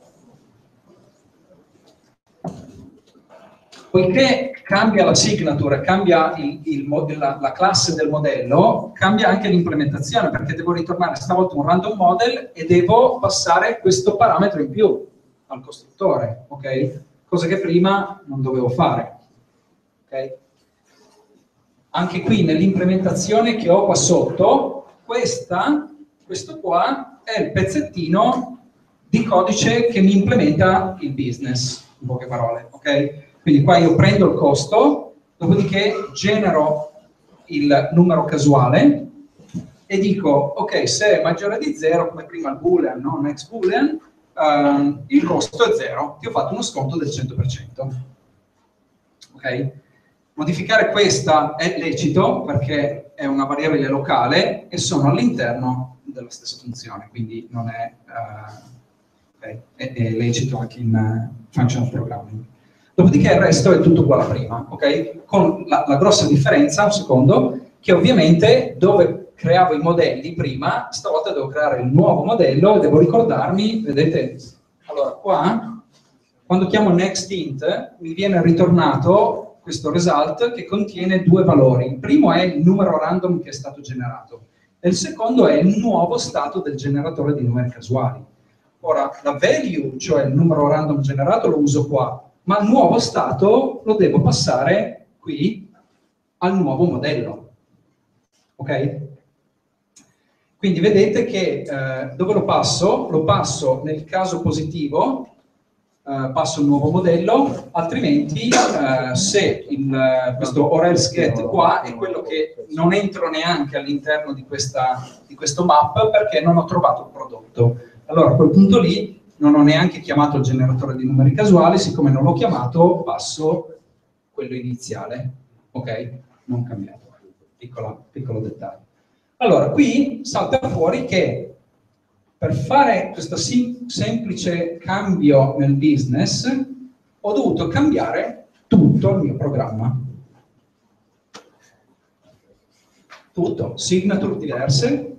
Poiché cambia la signature, cambia la classe del modello, cambia anche l'implementazione, perché devo ritornare stavolta un random model e devo passare questo parametro in più al costruttore, ok? Cosa che prima non dovevo fare, ok? Anche qui nell'implementazione che ho qua sotto, questo qua è il pezzettino di codice che mi implementa il business, in poche parole, ok? Quindi qua io prendo il costo, dopodiché genero il numero casuale, e dico, ok, se è maggiore di 0, come prima il boolean, non next boolean, il costo è 0, ti ho fatto uno sconto del 100%. Ok? Modificare questa è lecito perché è una variabile locale e sono all'interno della stessa funzione, quindi non è, è lecito anche in functional programming. Dopodiché il resto è tutto uguale a prima, ok? Con la grossa differenza, un secondo, che ovviamente dove creavo i modelli prima, stavolta devo creare il nuovo modello e devo ricordarmi, vedete, allora qua, quando chiamo next int, mi viene ritornato questo result che contiene due valori. Il primo è il numero random che è stato generato e il secondo è il nuovo stato del generatore di numeri casuali. Ora, la value, cioè il numero random generato, lo uso qua, ma il nuovo stato lo devo passare qui al nuovo modello. Ok? Quindi vedete che dove lo passo? Lo passo nel caso positivo, passo il nuovo modello, altrimenti se questo or else get qua è quello che non entro neanche all'interno di questo map perché non ho trovato il prodotto. Allora a quel punto lì non ho neanche chiamato il generatore di numeri casuali, siccome non l'ho chiamato passo quello iniziale, ok? Non cambiato, piccolo dettaglio. Allora qui salta fuori che per fare questo semplice cambio nel business ho dovuto cambiare tutto il mio programma. Tutto, signature diverse,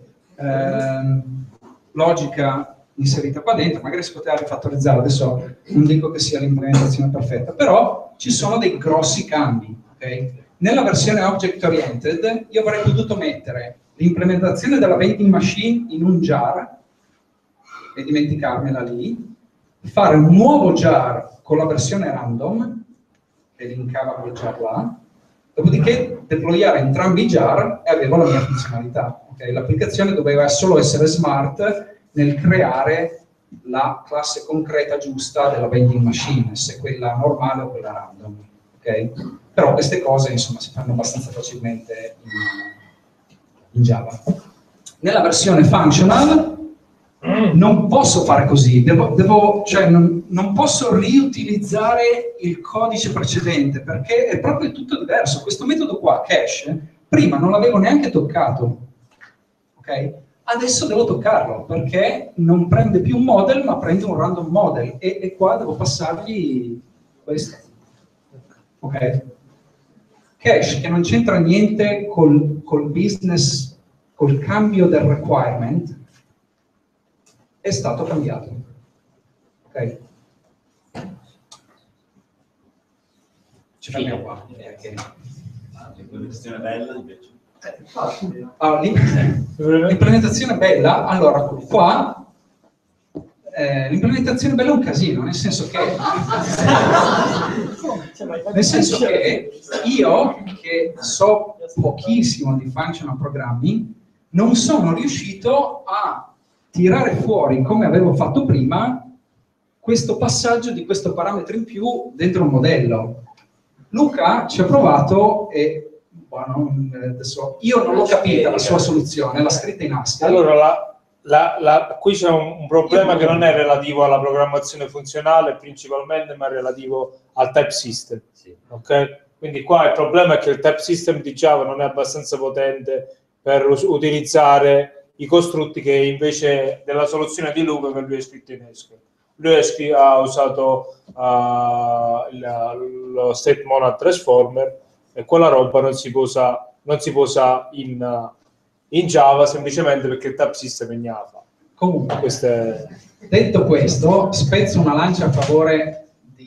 logica inserita qua dentro, magari si poteva rifattorizzare, adesso non dico che sia l'implementazione perfetta, però ci sono dei grossi cambi. Okay? Nella versione object oriented io avrei potuto mettere l'implementazione della vending machine in un jar e dimenticarmela lì, fare un nuovo jar con la versione random, che linkava quel jar là, dopodiché deployare entrambi i jar e avevo la mia funzionalità. Okay? L'applicazione doveva solo essere smart nel creare la classe concreta giusta della vending machine, se quella normale o quella random. Okay? Però queste cose insomma si fanno abbastanza facilmente in Java. Nella versione functional non posso fare così, cioè non posso riutilizzare il codice precedente perché è proprio tutto diverso. Questo metodo qua, cache, prima non l'avevo neanche toccato, ok? Adesso devo toccarlo perché non prende più un model ma prende un random model e qua devo passargli questo, ok? Cache che non c'entra niente col business, col cambio del requirement, è stato cambiato. Ok? Ci fermiamo qua. L'implementazione bella invece. Allora, l'implementazione bella, allora qua l'implementazione bella è un casino, nel senso che io che so pochissimo di functional programming non sono riuscito a tirare fuori, come avevo fatto prima, questo passaggio di questo parametro in più dentro un modello. Luca ci ha provato e adesso io non l'ho capita la sua soluzione, l'ha scritta in ASCII. Allora, qui c'è un problema che non è relativo alla programmazione funzionale principalmente, ma è relativo al type system. Sì. Okay? Quindi qua il problema è che il type system di Java non è abbastanza potente per utilizzare i costrutti che invece della soluzione di Luca che lui ha scritto in ESC. Lui ha usato lo state monad transformer e quella roba non si posa in Java semplicemente perché il type system è Java. Comunque, detto questo, spezzo una lancia a favore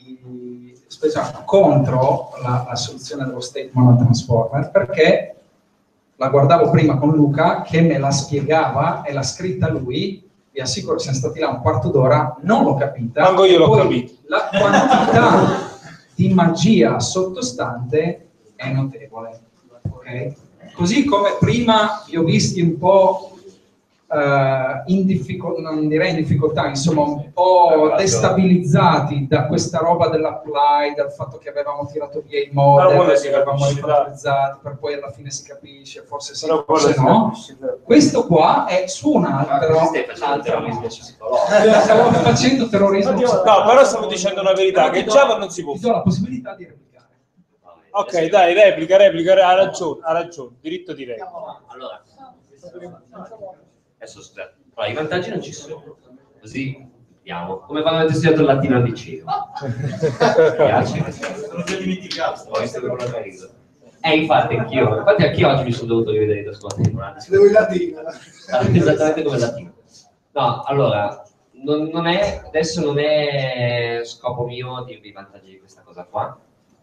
contro la soluzione dello state monad transformer perché la guardavo prima con Luca che me la spiegava e l'ha scritta lui, vi assicuro siamo stati là un quarto d'ora, non l'ho capita. Manco io l'ho capito. La quantità di magia sottostante è notevole. Okay? Così come prima vi ho visti un po' non direi in difficoltà, insomma un po' destabilizzati da questa roba dell'apply, dal fatto che avevamo tirato via i model, che avevamo rifattorizzati, per poi alla fine si capisce, forse sì, forse no. Questo qua è su un altro... Stavo facendo terrorismo psicologico. No, però stavo dicendo una verità, che Java non si può fare. Do la possibilità di replicare. Ok, dai, replica, ha ragione, diritto di replica. Allora, adesso allora, i vantaggi non ci sono, così vediamo, come quando avete studiato il latino al liceo. Mi piace? Sono già dimenticato, ho visto che non l'ho capito. Infatti anch'io oggi mi sono dovuto rivedere da scuola. Devo il latino. Esattamente come il latino. No, allora, adesso non è scopo mio dirvi i vantaggi di questa cosa qua,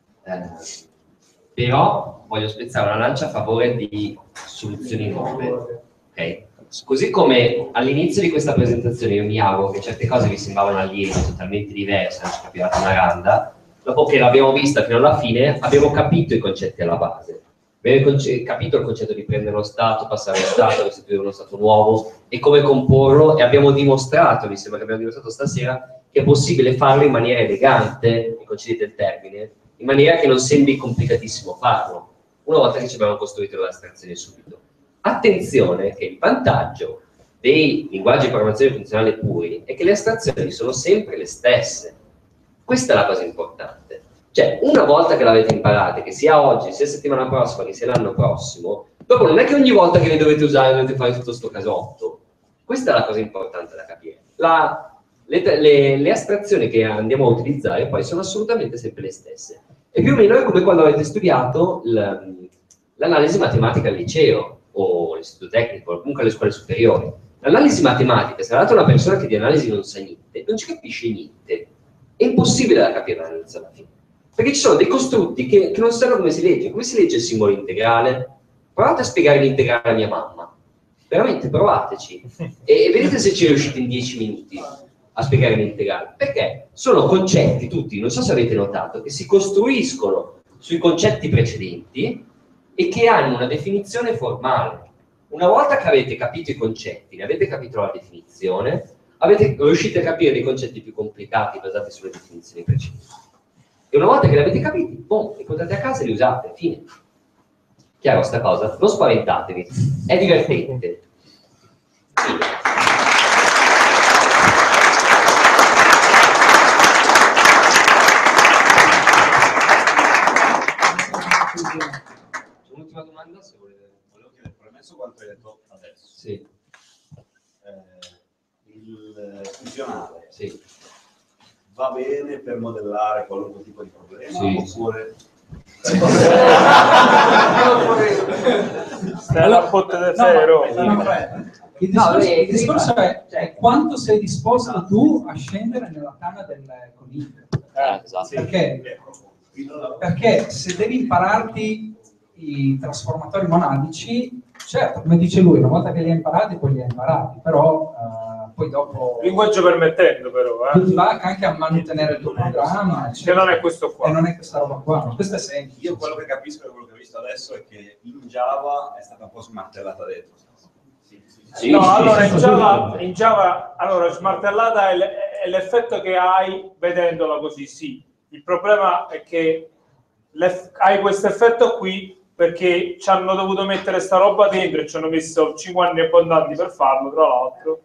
però voglio spezzare una lancia a favore di soluzioni nuove, ok? Così come all'inizio di questa presentazione io mi auguro che certe cose vi sembravano aliene, totalmente diverse, non ci capivate una randa, dopo che l'abbiamo vista fino alla fine abbiamo capito i concetti alla base, abbiamo capito il concetto di prendere uno stato, passare allo stato, restituire uno stato nuovo e come comporlo, e abbiamo dimostrato, mi sembra che abbiamo dimostrato stasera, che è possibile farlo in maniera elegante, mi concedete il termine, in maniera che non sembri complicatissimo farlo, una volta che ci abbiamo costruito l'astrazione subito. Attenzione che il vantaggio dei linguaggi di programmazione funzionale puri è che le astrazioni sono sempre le stesse. Questa è la cosa importante. Cioè, una volta che l'avete imparate, che sia oggi, sia settimana prossima, che sia l'anno prossimo, dopo non è che ogni volta che le dovete usare dovete fare tutto sto casotto. Questa è la cosa importante da capire. Le astrazioni che andiamo a utilizzare poi sono assolutamente sempre le stesse. E più o meno è come quando avete studiato l'analisi matematica al liceo o all'istituto tecnico, o comunque alle scuole superiori. L'analisi matematica, se data una persona che di analisi non sa niente, non ci capisce niente. È impossibile da capire l'analisi alla fine. Perché ci sono dei costrutti che non sanno come si legge. Come si legge il simbolo integrale? Provate a spiegare l'integrale a mia mamma. Veramente, provateci. E vedete se ci riuscite in 10 minuti a spiegare l'integrale. Perché sono concetti tutti, non so se avete notato, che si costruiscono sui concetti precedenti e che hanno una definizione formale. Una volta che avete capito i concetti, ne avete capito la definizione, riuscite a capire dei concetti più complicati basati sulle definizioni precedenti. E una volta che li avete capiti, boom, li portate a casa e li usate, fine. Chiaro sta cosa? Non spaventatevi, è divertente. Un'ultima domanda, se volete. Volevo chiedere, premesso quanto hai detto adesso. Sì. Il funzionale sì. Va bene per modellare qualunque tipo di problema, sì, oppure... Stai alla botte del ferro. Il discorso è quanto sei disposto tu a scendere nella tana del coniglio. Esatto. Perché se devi impararti i trasformatori monadici, certo, come dice lui, una volta che li hai imparati, poi li hai imparati, però poi dopo... Linguaggio permettendo, però. Tu va anche a mantenere il tuo programma. Che non è questo qua. E non è questa roba qua, ma questo è semplice. Io quello che capisco da quello che ho visto adesso è che in Java è stata un po' smartellata dentro. No, allora in Java allora, smartellata è l'effetto che hai vedendola così, sì. Il problema è che hai questo effetto qui perché ci hanno dovuto mettere sta roba dentro e ci hanno messo 5 anni abbondanti per farlo, tra l'altro,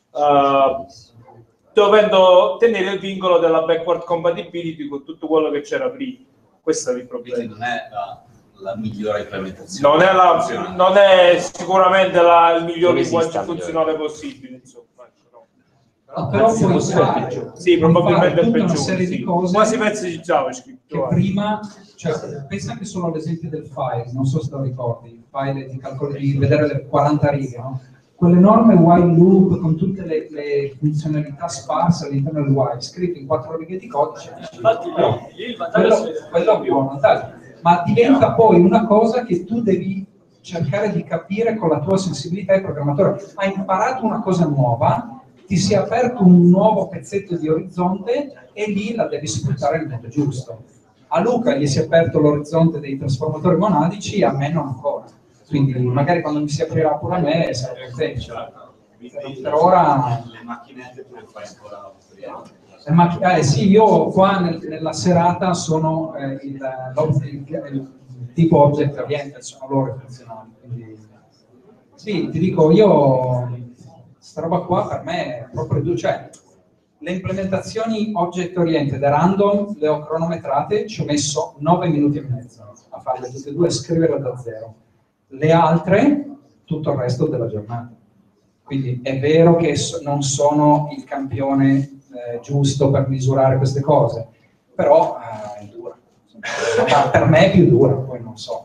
dovendo tenere il vincolo della backward compatibility con tutto quello che c'era prima. Questo è il problema. Quindi non è la migliore implementazione. Non è sicuramente il miglior linguaggio funzionale possibile, insomma. No, però puoi fare, sì, probabilmente è tutta peggiore, una serie di cose quasi pezzi di JavaScript che prima, cioè, pensa anche solo all'esempio del file, non so se lo ricordi, il file di calcolo di vedere le 40 righe, no? Quell'enorme while loop con tutte le funzionalità sparse all'interno del while, scritto in 4 righe di codice, quello è un buon vantaggio, ma diventa poi una cosa che tu devi cercare di capire con la tua sensibilità di programmatore. Hai imparato una cosa nuova, ti si è aperto un nuovo pezzetto di orizzonte e lì la devi sfruttare nel modo giusto. A Luca gli si è aperto l'orizzonte dei trasformatori monadici, a me non ancora. Quindi magari quando mi si aprirà pure a me sarò contento. per ora... Le macchinette tu le fai ancora sì, io qua nella serata sono il tipo object oriented, sono loro funzionali. Quindi... Sì, ti dico, io sta roba qua per me è proprio cioè le implementazioni object oriented e random le ho cronometrate, ci ho messo 9 minuti e mezzo a farle tutte e due, a scriverle da zero. Le altre, tutto il resto della giornata. Quindi è vero che non sono il campione giusto per misurare queste cose, però è dura. Per me è più dura, poi non so.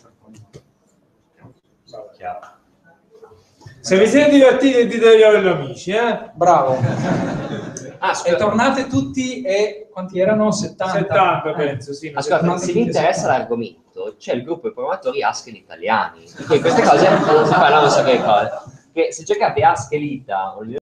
Se vi siete divertiti ditevi agli amici, Bravo. E tornate tutti e quanti erano? 70? 70 penso, sì. Ascolta, se vi interessa l'argomento, c'è il gruppo di programmatori Haskell italiani, perché queste cose non si parlano, so che cose. Che se cercate Haskell Ita